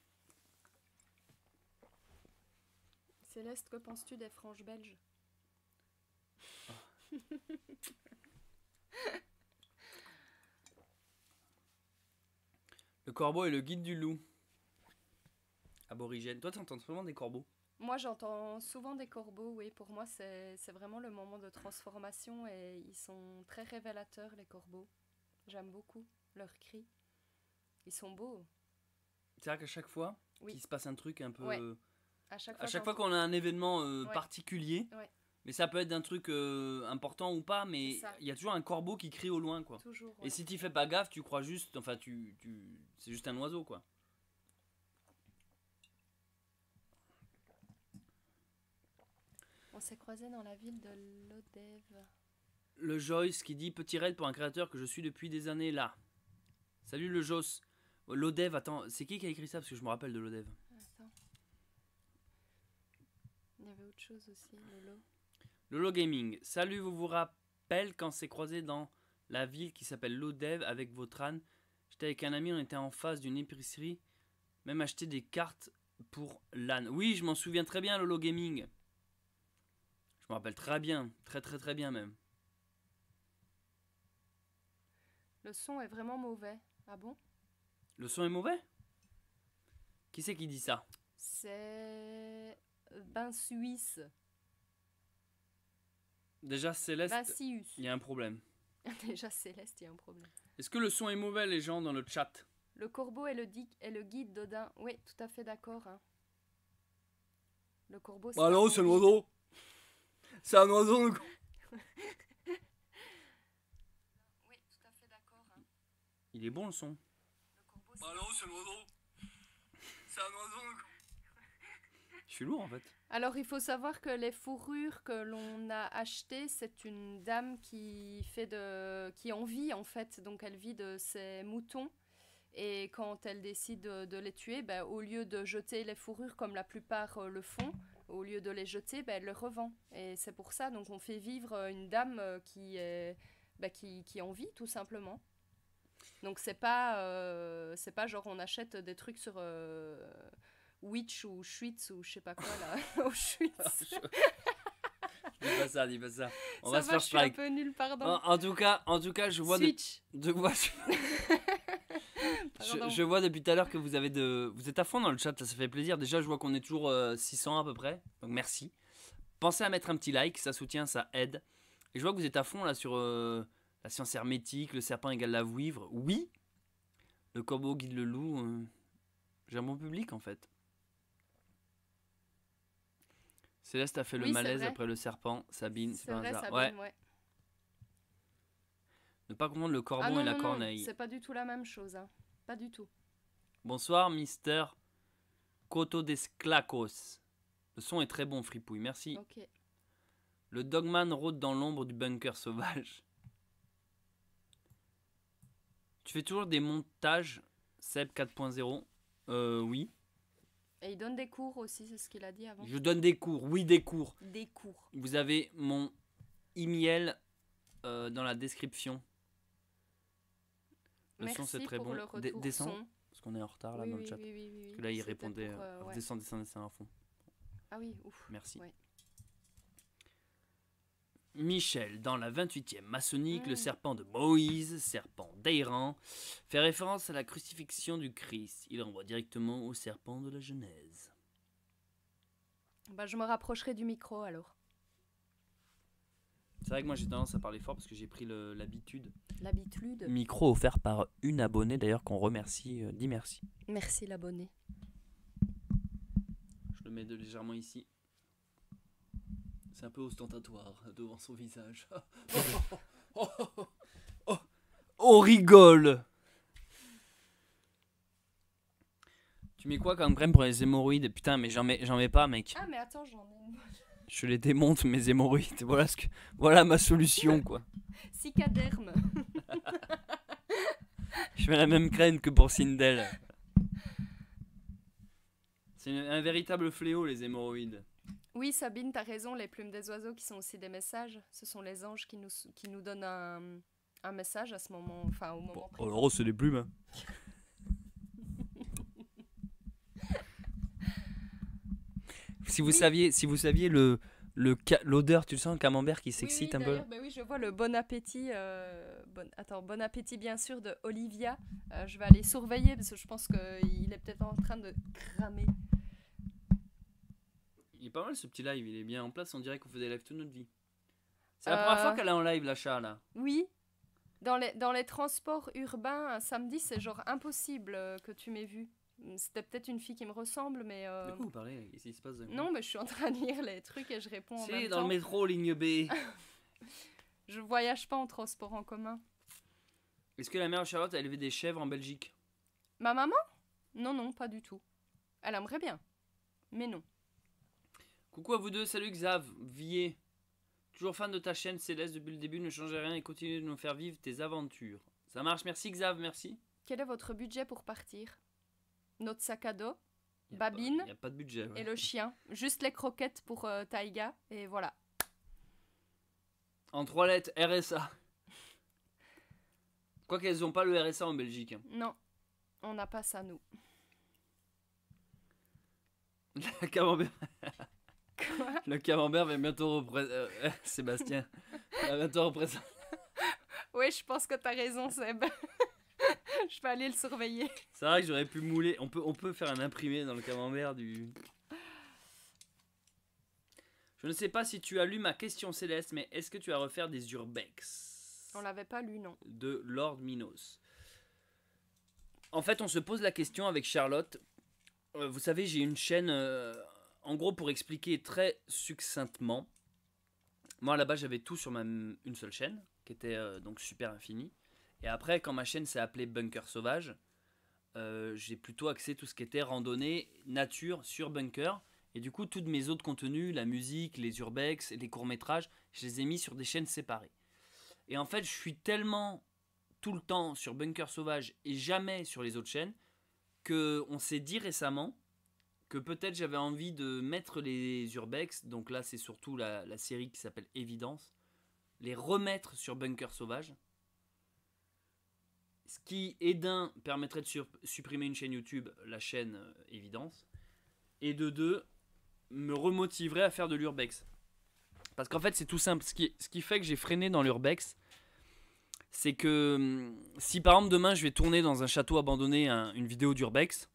Céleste, que penses-tu des franges belges? Le corbeau est le guide du loup. Aborigène. Toi, t'entends souvent des corbeaux? Moi, j'entends souvent des corbeaux, oui. Pour moi, c'est vraiment le moment de transformation et ils sont très révélateurs, les corbeaux. J'aime beaucoup leurs cris. Ils sont beaux. C'est vrai qu'à chaque fois Oui. qu'il se passe un truc un peu... Ouais. À chaque fois, À chaque fois j'entends. qu'on a un événement Ouais. particulier, Ouais. mais ça peut être d'un truc important ou pas, mais C'est ça. il y a toujours un corbeau qui crie au loin, quoi. Toujours. Et Ouais. si tu fais pas gaffe, tu crois juste... Enfin, c'est juste un oiseau, quoi. On s'est croisés dans la ville de Lodève. Le Joyce qui dit petit raid pour un créateur que je suis depuis des années là. Salut le Joss. Lodev, attends, c'est qui a écrit ça parce que je me rappelle de Lodev. Attends. Il y avait autre chose aussi, Lolo. Lolo Gaming. Salut, vous rappelez quand c'est croisé dans la ville qui s'appelle Lodev avec votre âne. J'étais avec un ami, on était en face d'une épicerie, même acheter des cartes pour l'âne. Oui, je m'en souviens très bien, Lolo Gaming. Je me rappelle très bien, très bien même. Le son est vraiment mauvais. Ah bon? Le son est mauvais? Qui c'est qui dit ça? C'est Ben Suisse. Déjà, Céleste, Ben Sius. il y a un problème. Déjà Céleste, il y a un problème. Est-ce que le son est mauvais, les gens, dans le chat? Le corbeau est le guide d'Odin. Oui, tout à fait d'accord. Hein. Le corbeau, Ah non, c'est un oiseau. C'est un oiseau. Oui, tout à fait d'accord. Hein. Il est bon le son. Le corbeau, Ah non, c'est un oiseau. C'est un oiseau. Je suis lourd en fait. Alors, il faut savoir que les fourrures que l'on a achetées, c'est une dame qui en vit en fait. Donc, elle vit de ses moutons. Et quand elle décide de les tuer, ben, au lieu de jeter les fourrures comme la plupart le font, au lieu de les jeter, ben, elle les revend. Et c'est pour ça, donc on fait vivre une dame qui en vit tout simplement. Donc c'est pas genre on achète des trucs sur Witch ou Schwitz ou je sais pas quoi là. Au Schwitz. Dis pas ça. On Ça va se va, faire je suis un strike. peu nulle, pardon. En tout cas, je vois Switch. Pardon. je vois depuis tout à l'heure que vous êtes à fond dans le chat, ça fait plaisir. Déjà, je vois qu'on est toujours 600 à peu près, donc merci. Pensez à mettre un petit like, ça soutient, ça aide. Et je vois que vous êtes à fond là sur la science hermétique, le serpent égale la vouivre. Oui, le corbeau guide le loup. J'ai un bon public en fait. Céleste a fait le Oui, c'est malaise vrai. après le serpent. Sabine, c'est pas un vrai, hasard. Sabine, ouais. Ne pas confondre le corbeau Ah non, et la non, corneille. c'est pas du tout la même chose. Hein. Pas du tout. Bonsoir, Mister Coto Desclacos. Le son est très bon, Fripouille, merci. Ok. Le Dogman rôde dans l'ombre du bunker sauvage. Tu fais toujours des montages, Seb 4.0 oui. Et il donne des cours aussi, c'est ce qu'il a dit avant. Je donne des cours, oui, des cours. Des cours. Vous avez mon email dans la description. Le Merci son, c'est très pour bon. le retour Descends, son. parce qu'on est en retard là Oui, dans oui, le chat. oui. Parce que là, il C'était répondait pour, ouais. descends à fond. Ah oui, ouf. Merci. Ouais. Michel, dans la 28e maçonnique, le Mm. serpent de Moïse, serpent d'Aéran, fait référence à la crucifixion du Christ. Il renvoie directement au serpent de la Genèse. Bah, je me rapprocherai du micro alors. C'est vrai que moi j'ai tendance à parler fort parce que j'ai pris l'habitude. L'habitude. Micro offert par une abonnée d'ailleurs qu'on remercie, dis merci. Merci l'abonné. Je le mets légèrement ici. C'est un peu ostentatoire devant son visage. On rigole. Tu mets quoi comme crème pour les hémorroïdes? Putain, mais j'en mets pas, mec. Ah mais attends, j'en ai une. Je les démonte, mes hémorroïdes. Voilà ma solution, quoi. Cicaderme. Je mets la même crème que pour Sindel. C'est un véritable fléau, les hémorroïdes. Oui, Sabine, t'as raison, les plumes des oiseaux qui sont aussi des messages. Ce sont les anges qui nous donnent un message à ce moment, enfin au moment présent. Alors, c'est des plumes. Hein. Si vous saviez l'odeur, tu le sens, le camembert qui s'excite un peu. Bah oui, je vois le bon appétit. Bon appétit bien sûr de Olivia. Je vais aller surveiller parce que je pense qu'il est peut-être en train de cramer. est pas mal ce petit live, il est bien en place, on dirait qu'on fait des lives toute notre vie. C'est la première fois qu'elle est en live, la chat, là. Oui. Dans les transports urbains, un samedi, c'est genre impossible que tu m'aies vu. C'était peut-être une fille qui me ressemble, mais... De quoi vous parlez? Qu'est-ce qui se passe d'un coup? Non, mais je suis en train de lire les trucs et je réponds en C'est même dans temps. le métro, ligne B. Je voyage pas en transport en commun. Est-ce que la mère Charlotte a élevé des chèvres en Belgique? Ma maman? Non, pas du tout. Elle aimerait bien, mais non. Coucou à vous deux, salut Xav, Villiers. Toujours fan de ta chaîne Céleste depuis le début, ne changez rien et continue de nous faire vivre tes aventures. Ça marche, merci Xav, merci. Quel est votre budget pour partir? Notre sac à dos, Y a Babine pas- y a pas de budget. Ouais. et le chien. Juste les croquettes pour Taïga, et voilà. En 3 lettres, RSA. Quoi qu'elles ont pas le RSA en Belgique. Hein. Non, on n'a pas ça, nous. Le camembert. Quoi? Le camembert va bientôt représenter. Sébastien. Va bientôt représenter. Oui, je pense que t'as raison, Seb. Je vais aller le surveiller. C'est vrai que j'aurais pu mouler. On peut faire un imprimé dans le camembert du. Je ne sais pas si tu as lu ma question Céleste, mais est-ce que tu vas refaire des urbex On l'avait pas lu, non. de Lord Minos? En fait, on se pose la question avec Charlotte. Vous savez, j'ai une chaîne. En gros, pour expliquer très succinctement, moi à la base j'avais tout sur une seule chaîne, qui était donc super infinie. Et après, quand ma chaîne s'est appelée Bunker Sauvage, j'ai plutôt axé tout ce qui était randonnée, nature sur Bunker. Et du coup, tous mes autres contenus, la musique, les urbex, les courts-métrages, je les ai mis sur des chaînes séparées. Et en fait, je suis tellement tout le temps sur Bunker Sauvage et jamais sur les autres chaînes qu'on s'est dit récemment que peut-être j'avais envie de mettre les urbex, donc là c'est surtout la série qui s'appelle Évidence, les remettre sur Bunker Sauvage. Ce qui, et d'un, permettrait de supprimer une chaîne YouTube, la chaîne Évidence, et de deux, me remotiverait à faire de l'urbex. Parce qu'en fait, c'est tout simple. Ce qui fait que j'ai freiné dans l'urbex, c'est que si par exemple demain je vais tourner dans un château abandonné une vidéo d'urbex,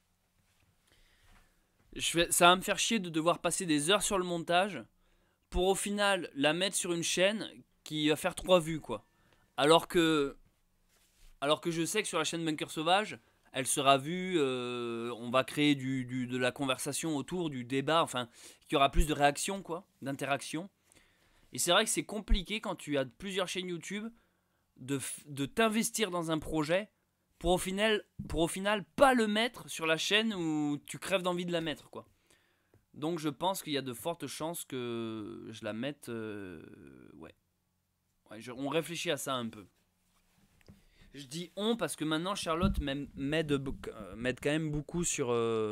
ça va me faire chier de devoir passer des heures sur le montage pour au final la mettre sur une chaîne qui va faire 3 vues, quoi. Alors que je sais que sur la chaîne Bunker Sauvage, elle sera vue, on va créer de la conversation autour, du débat, enfin, qu'il y aura plus de réactions, quoi, d'interaction. Et c'est vrai que c'est compliqué quand tu as plusieurs chaînes YouTube de t'investir dans un projet pour au final pas le mettre sur la chaîne où tu crèves d'envie de la mettre, quoi. Donc je pense qu'il y a de fortes chances que je la mette, ouais, on réfléchit à ça un peu. Je dis on parce que maintenant Charlotte m'aide quand même beaucoup sur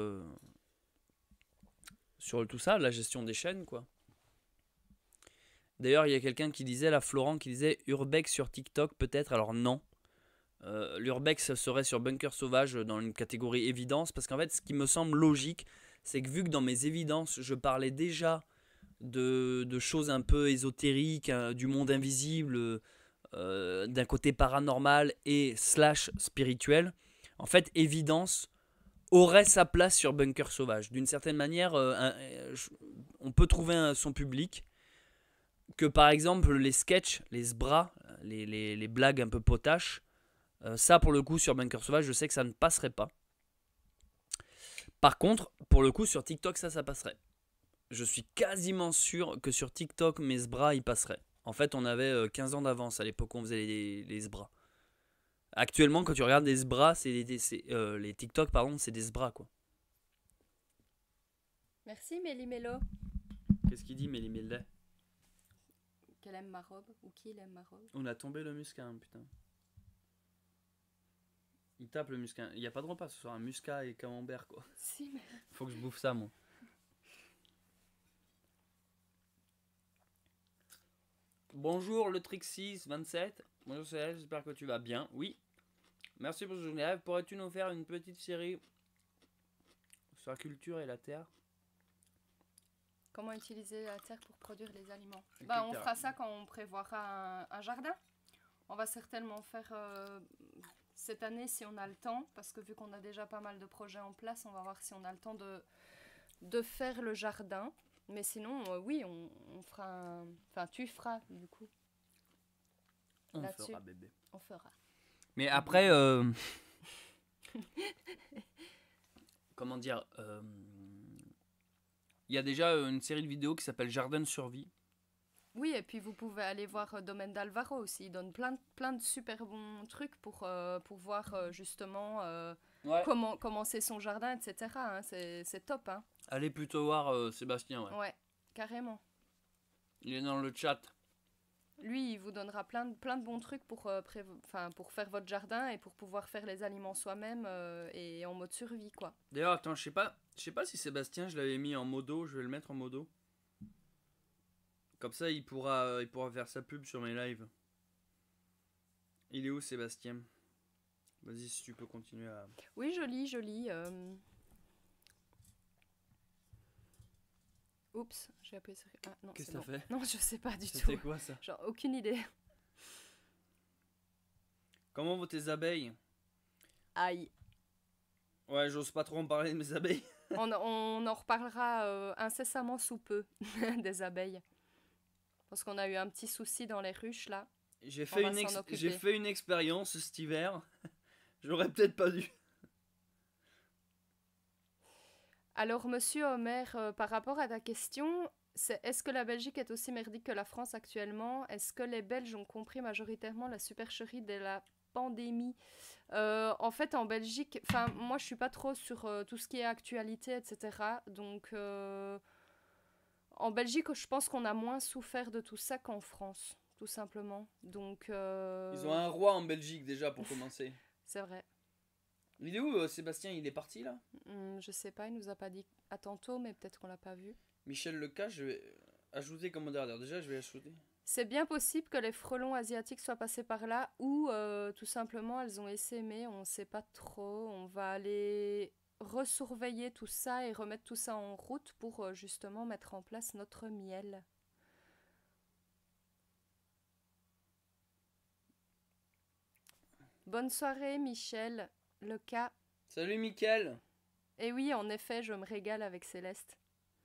tout ça, la gestion des chaînes, quoi. D'ailleurs, il y a quelqu'un qui disait, là, Florent, qui disait Urbex sur TikTok peut-être. Alors non, l'Urbex serait sur Bunker Sauvage dans une catégorie évidence, parce qu'en fait, ce qui me semble logique, c'est que vu que dans mes évidences, je parlais déjà de choses un peu ésotériques, du monde invisible, d'un côté paranormal et / spirituel, en fait, évidence aurait sa place sur Bunker Sauvage. D'une certaine manière, on peut trouver son public. Que par exemple les sketchs, les sbras, les blagues un peu potaches, ça pour le coup sur Bunker Sauvage je sais que ça ne passerait pas. Par contre pour le coup sur TikTok ça passerait. Je suis quasiment sûr que sur TikTok mes sbras ils passeraient. En fait on avait 15 ans d'avance à l'époque où on faisait les sbras. Actuellement quand tu regardes les sbras, les TikTok pardon, c'est des sbras, quoi. Merci Méli-Mélo. Qu'est-ce qu'il dit Méli-Mélo? Qu'elle aime ma robe, ou qu'il aime ma robe. On a tombé le muscat, hein, putain. Il tape le muscat. Il n'y a pas de repas ce soir, un muscat et camembert, quoi. Si, mais... Faut que je bouffe ça, moi. Bonjour le Trixis27. Bonjour Céleste, j'espère que tu vas bien. Oui. Merci pour ce live. Pourrais-tu nous faire une petite série sur la culture et la terre? Comment utiliser la terre pour produire les aliments? Et On terre. fera ça quand on prévoira un jardin. On va certainement faire cette année si on a le temps, parce que vu qu'on a déjà pas mal de projets en place, on va voir si on a le temps de faire le jardin. Mais sinon, oui, on fera un... Enfin, tu feras, du coup. On Là-dessus. fera bébé. On fera. Mais après, comment dire, il y a déjà une série de vidéos qui s'appelle Jardin de survie. Oui, et puis vous pouvez aller voir Domaine d'Alvaro aussi. Il donne plein de super bons trucs pour voir justement Ouais. comment commencer son jardin, etc. hein. C'est top, hein. Allez plutôt voir Sébastien, ouais. Ouais, carrément. Il est dans le chat. Lui, il vous donnera plein de bons trucs pour, pour faire votre jardin et pour pouvoir faire les aliments soi-même et en mode survie, quoi. D'ailleurs, attends, je sais pas si Sébastien, je l'avais mis en modo, je vais le mettre en modo. Comme ça, il pourra faire sa pub sur mes lives. Il est où, Sébastien? Vas-y, si tu peux continuer à... Oui, joli. Oups, j'ai appuyé sur... Ah non, Qu'est-ce c'est que t'as bon. fait? Non, je sais pas du tout. C'était quoi, ça? Genre, aucune idée. Comment vont tes abeilles? Aïe. Ouais, j'ose pas trop en parler de mes abeilles. On en reparlera incessamment sous peu des abeilles. Parce qu'on a eu un petit souci dans les ruches, là. J'ai On va fait, s'en occuper. j'ai fait une expérience cet hiver. J'aurais peut-être pas dû. Alors, monsieur Homer, par rapport à ta question, est-ce que la Belgique est aussi merdique que la France actuellement? Est-ce que les Belges ont compris majoritairement la supercherie de la pandémie? En fait, en Belgique, enfin, moi, je suis pas trop sur tout ce qui est actualité, etc. Donc, en Belgique, je pense qu'on a moins souffert de tout ça qu'en France, tout simplement. Donc, Ils ont un roi en Belgique déjà pour commencer. c'est vrai. Il est où, Sébastien? Il est parti là? Je sais pas, il nous a pas dit à tantôt, mais peut-être qu'on l'a pas vu. Michel Leca, je vais ajouter comme modérateur. Déjà, je vais ajouter. C'est bien possible que les frelons asiatiques soient passés par là ou tout simplement elles ont essaimé, on ne sait pas trop. On va aller resurveiller tout ça et remettre tout ça en route pour justement mettre en place notre miel. Bonne soirée Michel, le cas. Salut Mickaël. Et oui, en effet, je me régale avec Céleste.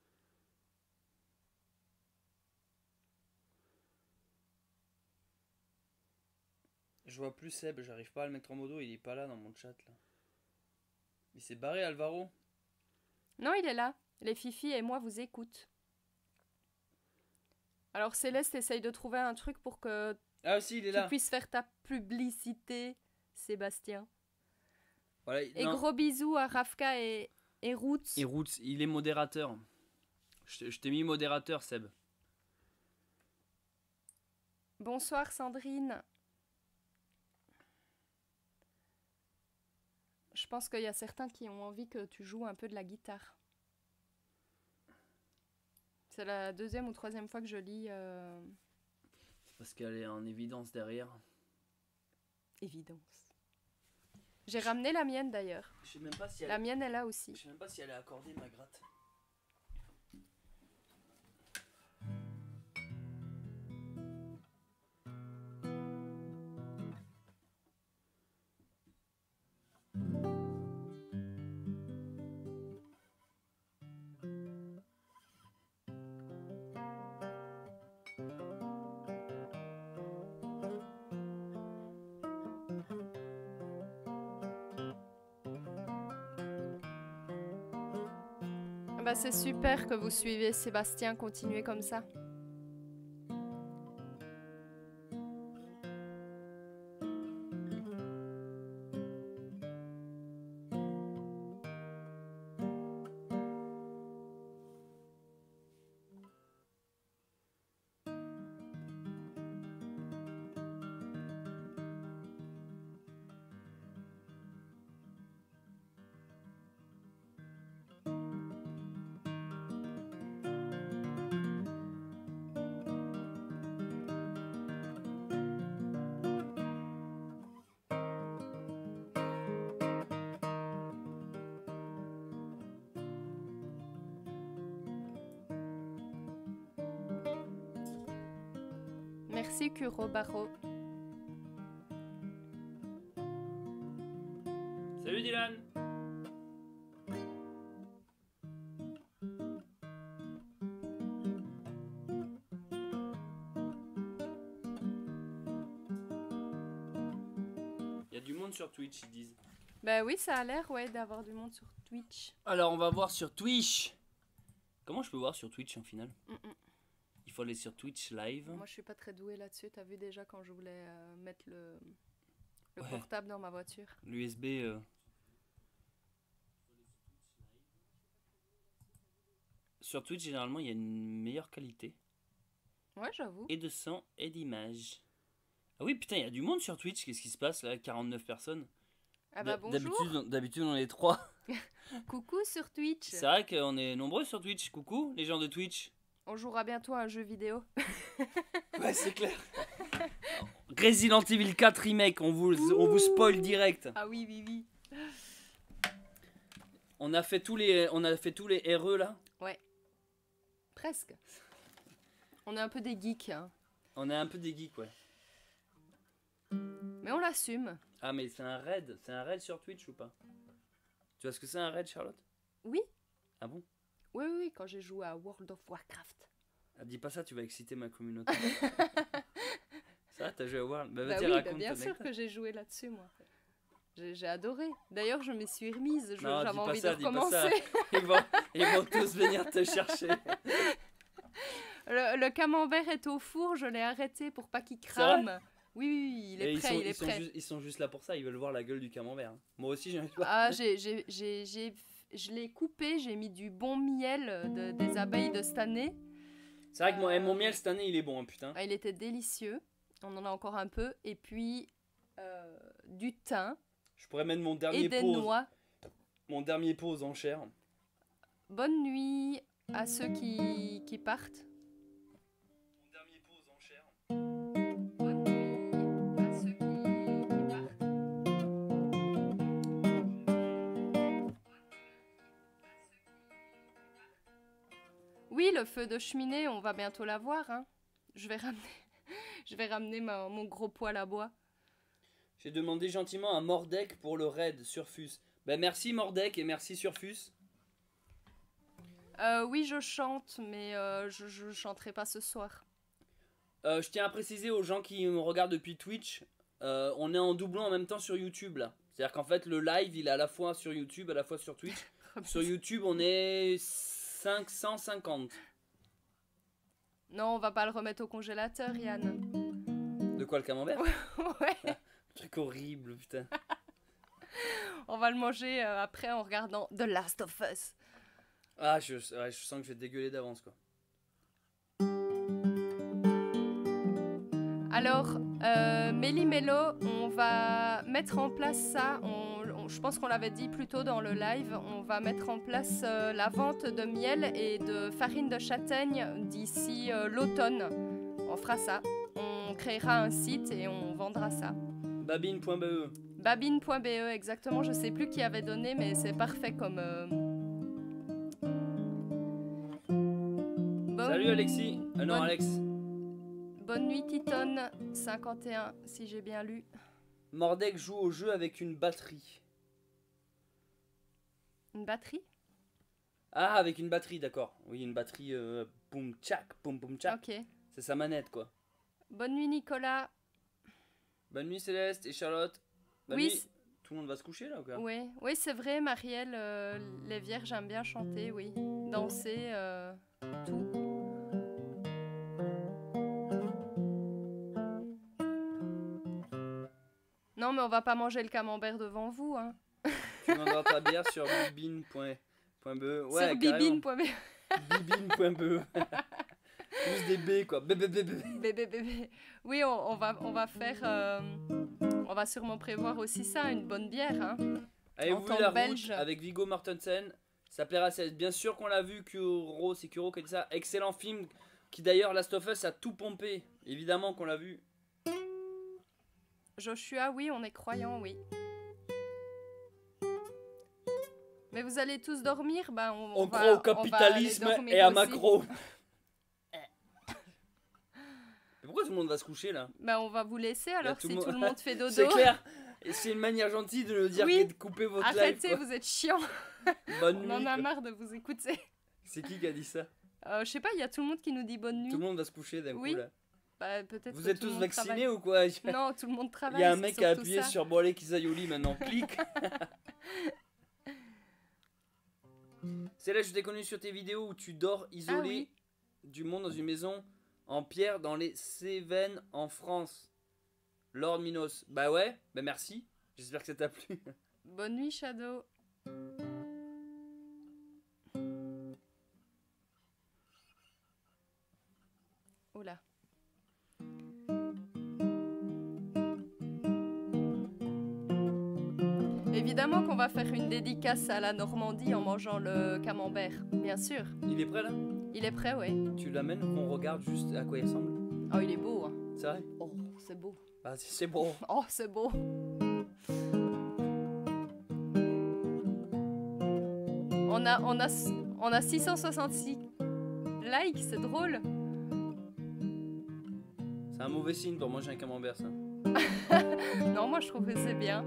Je vois plus Seb, j'arrive pas à le mettre en modo, il est pas là dans mon chat là. Il s'est barré Alvaro. Non, il est là. Les fifis et moi vous écoutent. Alors Céleste essaye de trouver un truc pour que Ah si, il est tu là. puisses faire ta publicité, Sébastien. Voilà, Et non. gros bisous à Rafka et Roots. Et Roots, il est modérateur. Je t'ai mis modérateur, Seb. Bonsoir Sandrine. Je pense qu'il y a certains qui ont envie que tu joues un peu de la guitare. C'est la deuxième ou troisième fois que je lis C'est parce qu'elle est en évidence derrière. Évidence. J'ai ramené la mienne d'ailleurs. Je sais même pas si La mienne est là aussi. Je sais même pas si elle est accordée ma gratte. Bah c'est super que vous suivez Sébastien, continuez comme ça. Merci Kuro Barro. Salut Dylan. a du monde sur Twitch, ils disent. Bah oui, ça a l'air d'avoir du monde sur Twitch. Alors, on va voir sur Twitch. Comment je peux voir sur Twitch en final? Il faut aller sur Twitch live. Moi, je suis pas très douée là-dessus. T'as vu déjà quand je voulais mettre le Ouais. portable dans ma voiture. L'USB. Sur Twitch, généralement, il y a une meilleure qualité. Ouais, j'avoue. Et de son et d'image. Ah oui, putain, il y a du monde sur Twitch. Qu'est-ce qui se passe là? 49 personnes. Ah bah bonjour. D'habitude, on est 3. Coucou sur Twitch. C'est vrai qu'on est nombreux sur Twitch. Coucou, les gens de Twitch. On jouera bientôt à un jeu vidéo. Ouais, c'est clair. Resident Evil 4 Remake, on vous spoil direct. Ah oui, oui, oui. On a fait tous les RE là. Presque. On est un peu des geeks, hein. On est un peu des geeks, ouais. Mais on l'assume. Ah, mais c'est un raid sur Twitch ou pas? Tu vois ce que c'est un raid, Charlotte? Oui. Ah bon? Oui, oui, oui, quand j'ai joué à World of Warcraft. Ah, dis pas ça, tu vas exciter ma communauté. Ça, t'as joué à World? Bah, Bah vas-y, oui, raconte bien ton sûr anecdote. que j'ai joué là-dessus, moi. J'ai adoré. D'ailleurs, je me suis remise. Non, J'avais dis pas envie ça, de dis pas ça. recommencer. Ils vont tous venir te chercher. Le camembert est au four, je l'ai arrêté pour pas qu'il vrai crame. Oui, oui, oui, il est Et prêt, il est prêt. ils sont juste là pour ça, ils veulent voir la gueule du camembert. Moi aussi, j'ai envie de voir. Ah, je l'ai coupé, j'ai mis du bon miel des abeilles de cette année. C'est vrai que mon miel cette année, il est bon, hein, putain. Ah, il était délicieux. On en a encore un peu. Et puis, du thym Je pourrais mettre mon et dernier des pot, noix. mon dernier pot aux enchères. Bonne nuit à ceux qui partent. Mon dernier pot aux enchères. Bonne nuit à ceux qui partent. Oui, le feu de cheminée, on va bientôt l'avoir. Hein. Je vais ramener mon gros poêle à bois. J'ai demandé gentiment à Mordek pour le raid Surfus. Ben merci Mordek et merci Surfus. Oui, je chante, mais je chanterai pas ce soir. Je tiens à préciser aux gens qui me regardent depuis Twitch, on est en doublon en même temps sur YouTube là. C'est-à-dire qu'en fait le live il est à la fois sur YouTube, à la fois sur Twitch. Sur YouTube on est 550. Non, on va pas le remettre au congélateur, Yann. De quoi le camembert? Ouais. Truc horrible putain. On va le manger après en regardant The Last of Us. Ah je sens que je vais te dégueuler d'avance quoi. Alors, Méli-Mélo, on va mettre en place ça. Je pense qu'on l'avait dit plus tôt dans le live. On va mettre en place la vente de miel et de farine de châtaigne d'ici l'automne. On fera ça. On créera un site et on vendra ça. Babine.be. Babine.be, exactement. Je sais plus qui avait donné, mais c'est parfait comme... Salut Alexis. Non Alex. Bonne nuit Titon 51 si j'ai bien lu. Mordek joue au jeu avec une batterie. Une batterie? Ah avec une batterie d'accord. Oui une batterie boum tchac boum tchac. Ok. C'est sa manette quoi. Bonne nuit Nicolas. Bonne nuit Céleste et Charlotte. Bonne Oui, nuit. Tout le monde va se coucher là ou quoi? Oui, c'est vrai, Marielle, les vierges aiment bien chanter, oui. Danser, tout. Non, mais on va pas manger le camembert devant vous, hein. Tu vendras ta bière sur bibine.be. Ouais, sur bibine.be. Bibine.be. Plus des B quoi. Bébé. Oui, on va faire... on va sûrement prévoir aussi ça, une bonne bière, hein. Avez-vous temps vu la belge. route avec Viggo Mortensen? Ça plaira à Céleste. Bien sûr qu'on l'a vu, Kuro, c'est Kuro qui a dit ça. Excellent film qui d'ailleurs, Last of Us a tout pompé. Évidemment qu'on l'a vu. Joshua, oui, on est croyants, oui. Mais vous allez tous dormir, ben On croit au capitalisme et à Macron. Mais pourquoi tout le monde va se coucher là? Ben on va vous laisser alors tout si le tout le monde fait dodo. C'est clair. Et c'est une manière gentille de nous dire Oui. de couper votre Arrêtez, live. Quoi. vous êtes chiants. Bonne On nuit. en a quoi. marre de vous écouter. C'est qui a dit ça? Je sais pas, il y a tout le monde qui nous dit bonne nuit. Tout le monde va se coucher d'un Oui. coup là. Bah, peut-être Vous que êtes tout le tous monde vaccinés travaille. ou quoi? Non, tout le monde Il travaille. y a un c'est mec qui a surtout appuyé ça. sur Boilet Kisayoli maintenant, clique. C'est là que je t'ai connu sur tes vidéos où tu dors isolé oui. du monde dans une maison en pierre dans les Cévennes en France. Lord Minos. Bah ouais, bah merci. J'espère que ça t'a plu. Bonne nuit, Shadow. Oula. Évidemment qu'on va faire une dédicace à la Normandie en mangeant le camembert, bien sûr. Il est prêt là? Il est prêt, ouais. Tu l'amènes ou qu'on regarde juste à quoi il ressemble? Oh, il est beau, hein. C'est vrai? Oh, c'est beau. Bah c'est bon. Oh, c'est beau. On a 666 likes, c'est drôle. C'est un mauvais signe pour manger un camembert ça. Non, moi je trouve que c'est bien.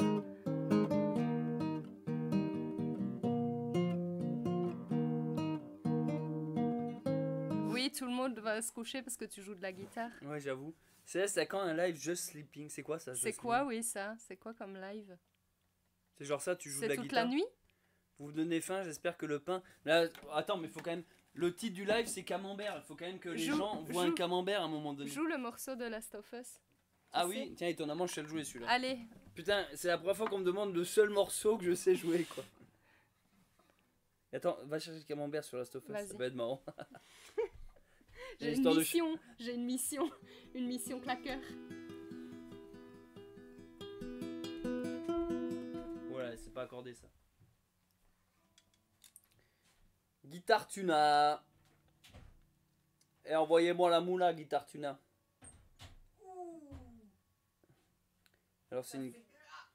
Oui, tout le monde va se coucher parce que tu joues de la guitare. Ouais j'avoue. C'est quand un live Just Sleeping? C'est quoi ça? C'est Just quoi, Sleeping? oui, ça? C'est quoi comme live? C'est genre ça, tu joues de C'est la toute guitare? la nuit? Vous me donnez faim, j'espère que le pain... Là, attends, mais faut quand même... Le titre du live, c'est camembert. Il faut quand même que les Joue- gens voient un joue- camembert à un moment donné. Joue le morceau de Last of Us. Ah tu oui, sais. tiens, étonnamment, je sais le jouer celui-là. Allez, Putain, c'est la première fois qu'on me demande le seul morceau que je sais jouer, quoi. Attends, va chercher le camembert sur Last of Us, ça Vas-y. peut être marrant. j'ai une Histoire de mission. J'ai une mission. Une mission claqueur. Voilà, c'est pas accordé ça. Guitare Tuna. Et envoyez-moi la moula, Guitare Tuna. Alors c'est une...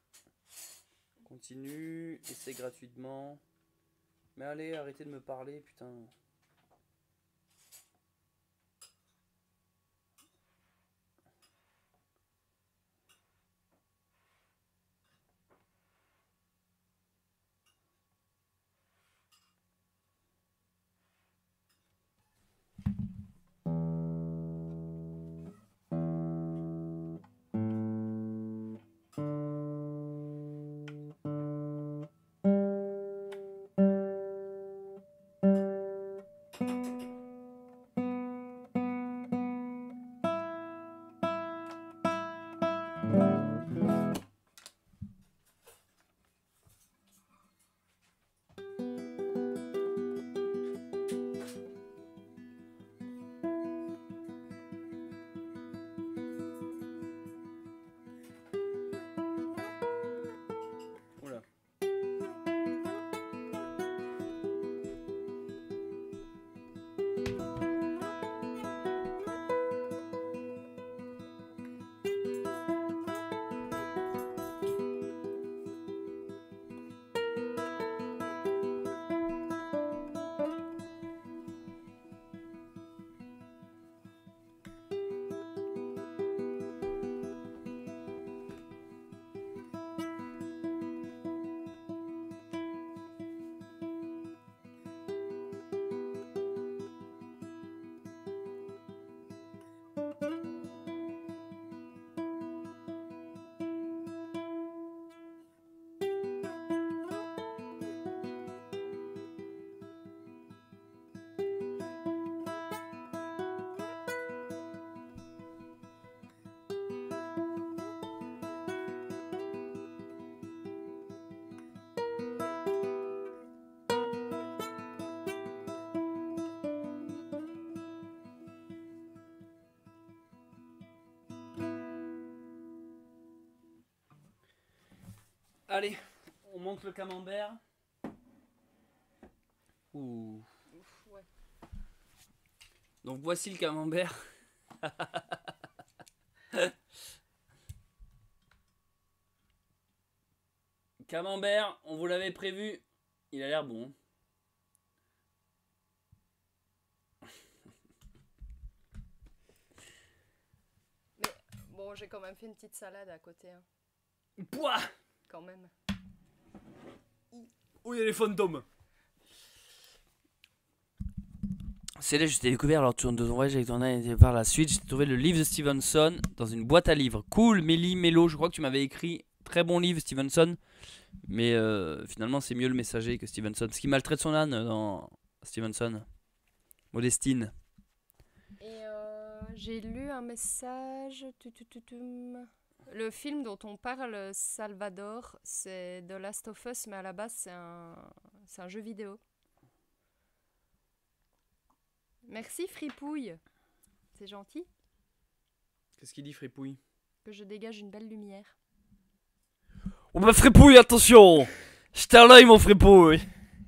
Continue, essaie gratuitement. Mais allez, arrêtez de me parler, putain. Oula. Allez, on monte le camembert. Ouh. Ouf, ouais. Donc voici le camembert. Camembert, on vous l'avait prévu. Il a l'air bon. Mais bon, j'ai quand même fait une petite salade à côté, hein. Pouah! Quand même. Où il y a les fantômes? C'est là que je t'ai découvert lors de ton voyage avec ton âne et par la suite. J'ai trouvé le livre de Stevenson dans une boîte à livres. Cool, Mélie, Mélo. Je crois que tu m'avais écrit très bon livre, Stevenson. Mais finalement, c'est mieux le messager que Stevenson. Parce qu'il maltraite son âne dans Stevenson. Modestine. Et j'ai lu un message. Le film dont on parle, Salvador, c'est The Last of Us, mais à la base, c'est un jeu vidéo. Merci Fripouille. C'est gentil Qu'est-ce qu'il dit, Fripouille? que je dégage une belle lumière. Oh bah Fripouille, attention! Je t'ai à l'œil, mon Fripouille!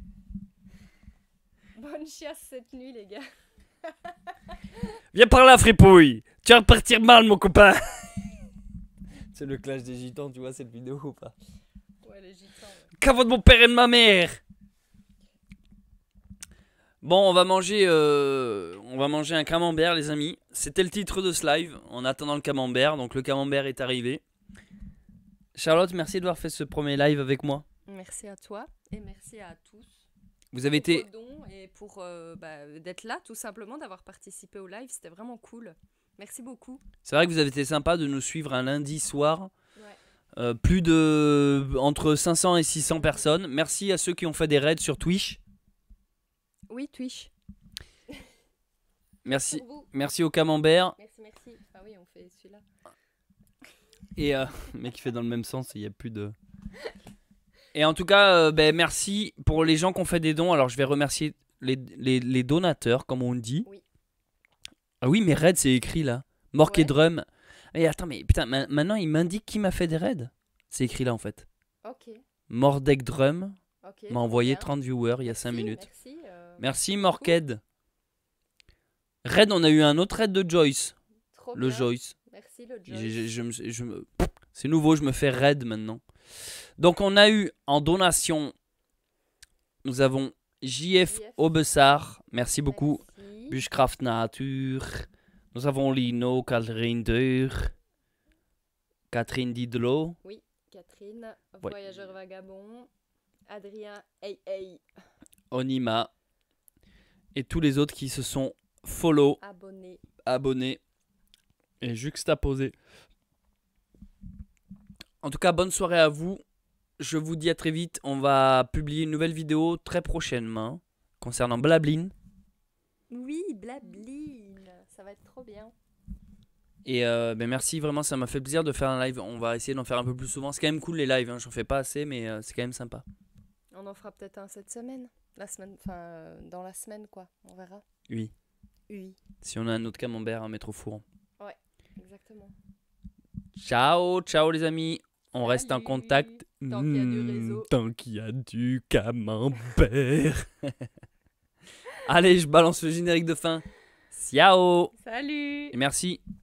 Bonne chasse cette nuit, les gars. Viens par là, Fripouille! Tu vas repartir mal, mon copain! C'est le clash des gitans, tu vois cette vidéo ou pas? Ouais, les gitans. Ouais. Caveau de mon père et de ma mère! Bon, on va manger un camembert, les amis. C'était le titre de ce live, en attendant le camembert. Donc le camembert est arrivé. Charlotte, merci d'avoir fait ce premier live avec moi. Merci à toi et merci à tous. Vous avez Pour été... vos dons et pour d'être là, tout simplement, d'avoir participé au live. C'était vraiment cool. Merci beaucoup. C'est vrai que vous avez été sympa de nous suivre un lundi soir. Ouais. Plus de... entre 500 et 600 personnes. Merci à ceux qui ont fait des raids sur Twitch. Oui, Twitch. Merci, Pour vous. merci au camembert. Merci. Ah oui, on fait celui-là. Et mec qui fait dans le même sens, il n'y a plus de... Et en tout cas, merci pour les gens qui ont fait des dons. Alors je vais remercier les donateurs, comme on dit. Oui. Ah oui, mais raid c'est écrit là. Mork et Ouais. Drum. Et attends, mais putain, maintenant il m'indique qui m'a fait des raids. C'est écrit là en fait. Ok. Mordek Drum Ok. m'a envoyé bien. 30 viewers il y a 5 Merci, minutes. Merci. Merci Morked. Raid, on a eu un autre raid de Joyce. Trop Le bien. Joyce. Merci le Joyce. C'est nouveau, je me fais raid maintenant. Donc on a eu en donation, nous avons JF JF. Aubessard, merci beaucoup. Merci. Bushcraft Nature. Nous avons Lino, Catherine Deur, Catherine Didelot. Catherine, Ouais. voyageur vagabond. Adrien, hey. Onima et tous les autres qui se sont follow, Abonné. abonnés et juxtaposés. En tout cas, bonne soirée à vous. Je vous dis à très vite. On va publier une nouvelle vidéo très prochainement concernant Blabline. Oui, blabline. Ça va être trop bien. Et merci, vraiment, ça m'a fait plaisir de faire un live. On va essayer d'en faire un peu plus souvent. C'est quand même cool les lives, hein. J'en fais pas assez, mais c'est quand même sympa. On en fera peut-être un cette semaine. Dans la semaine, quoi. On verra. Oui. Oui, Si on a un autre camembert à mettre au four. exactement. Ciao, ciao les amis. On reste en Salut. contact. Tant qu'il y a du réseau. Tant qu'il y a du camembert. Allez, je balance le générique de fin. Ciao. Salut. Et merci.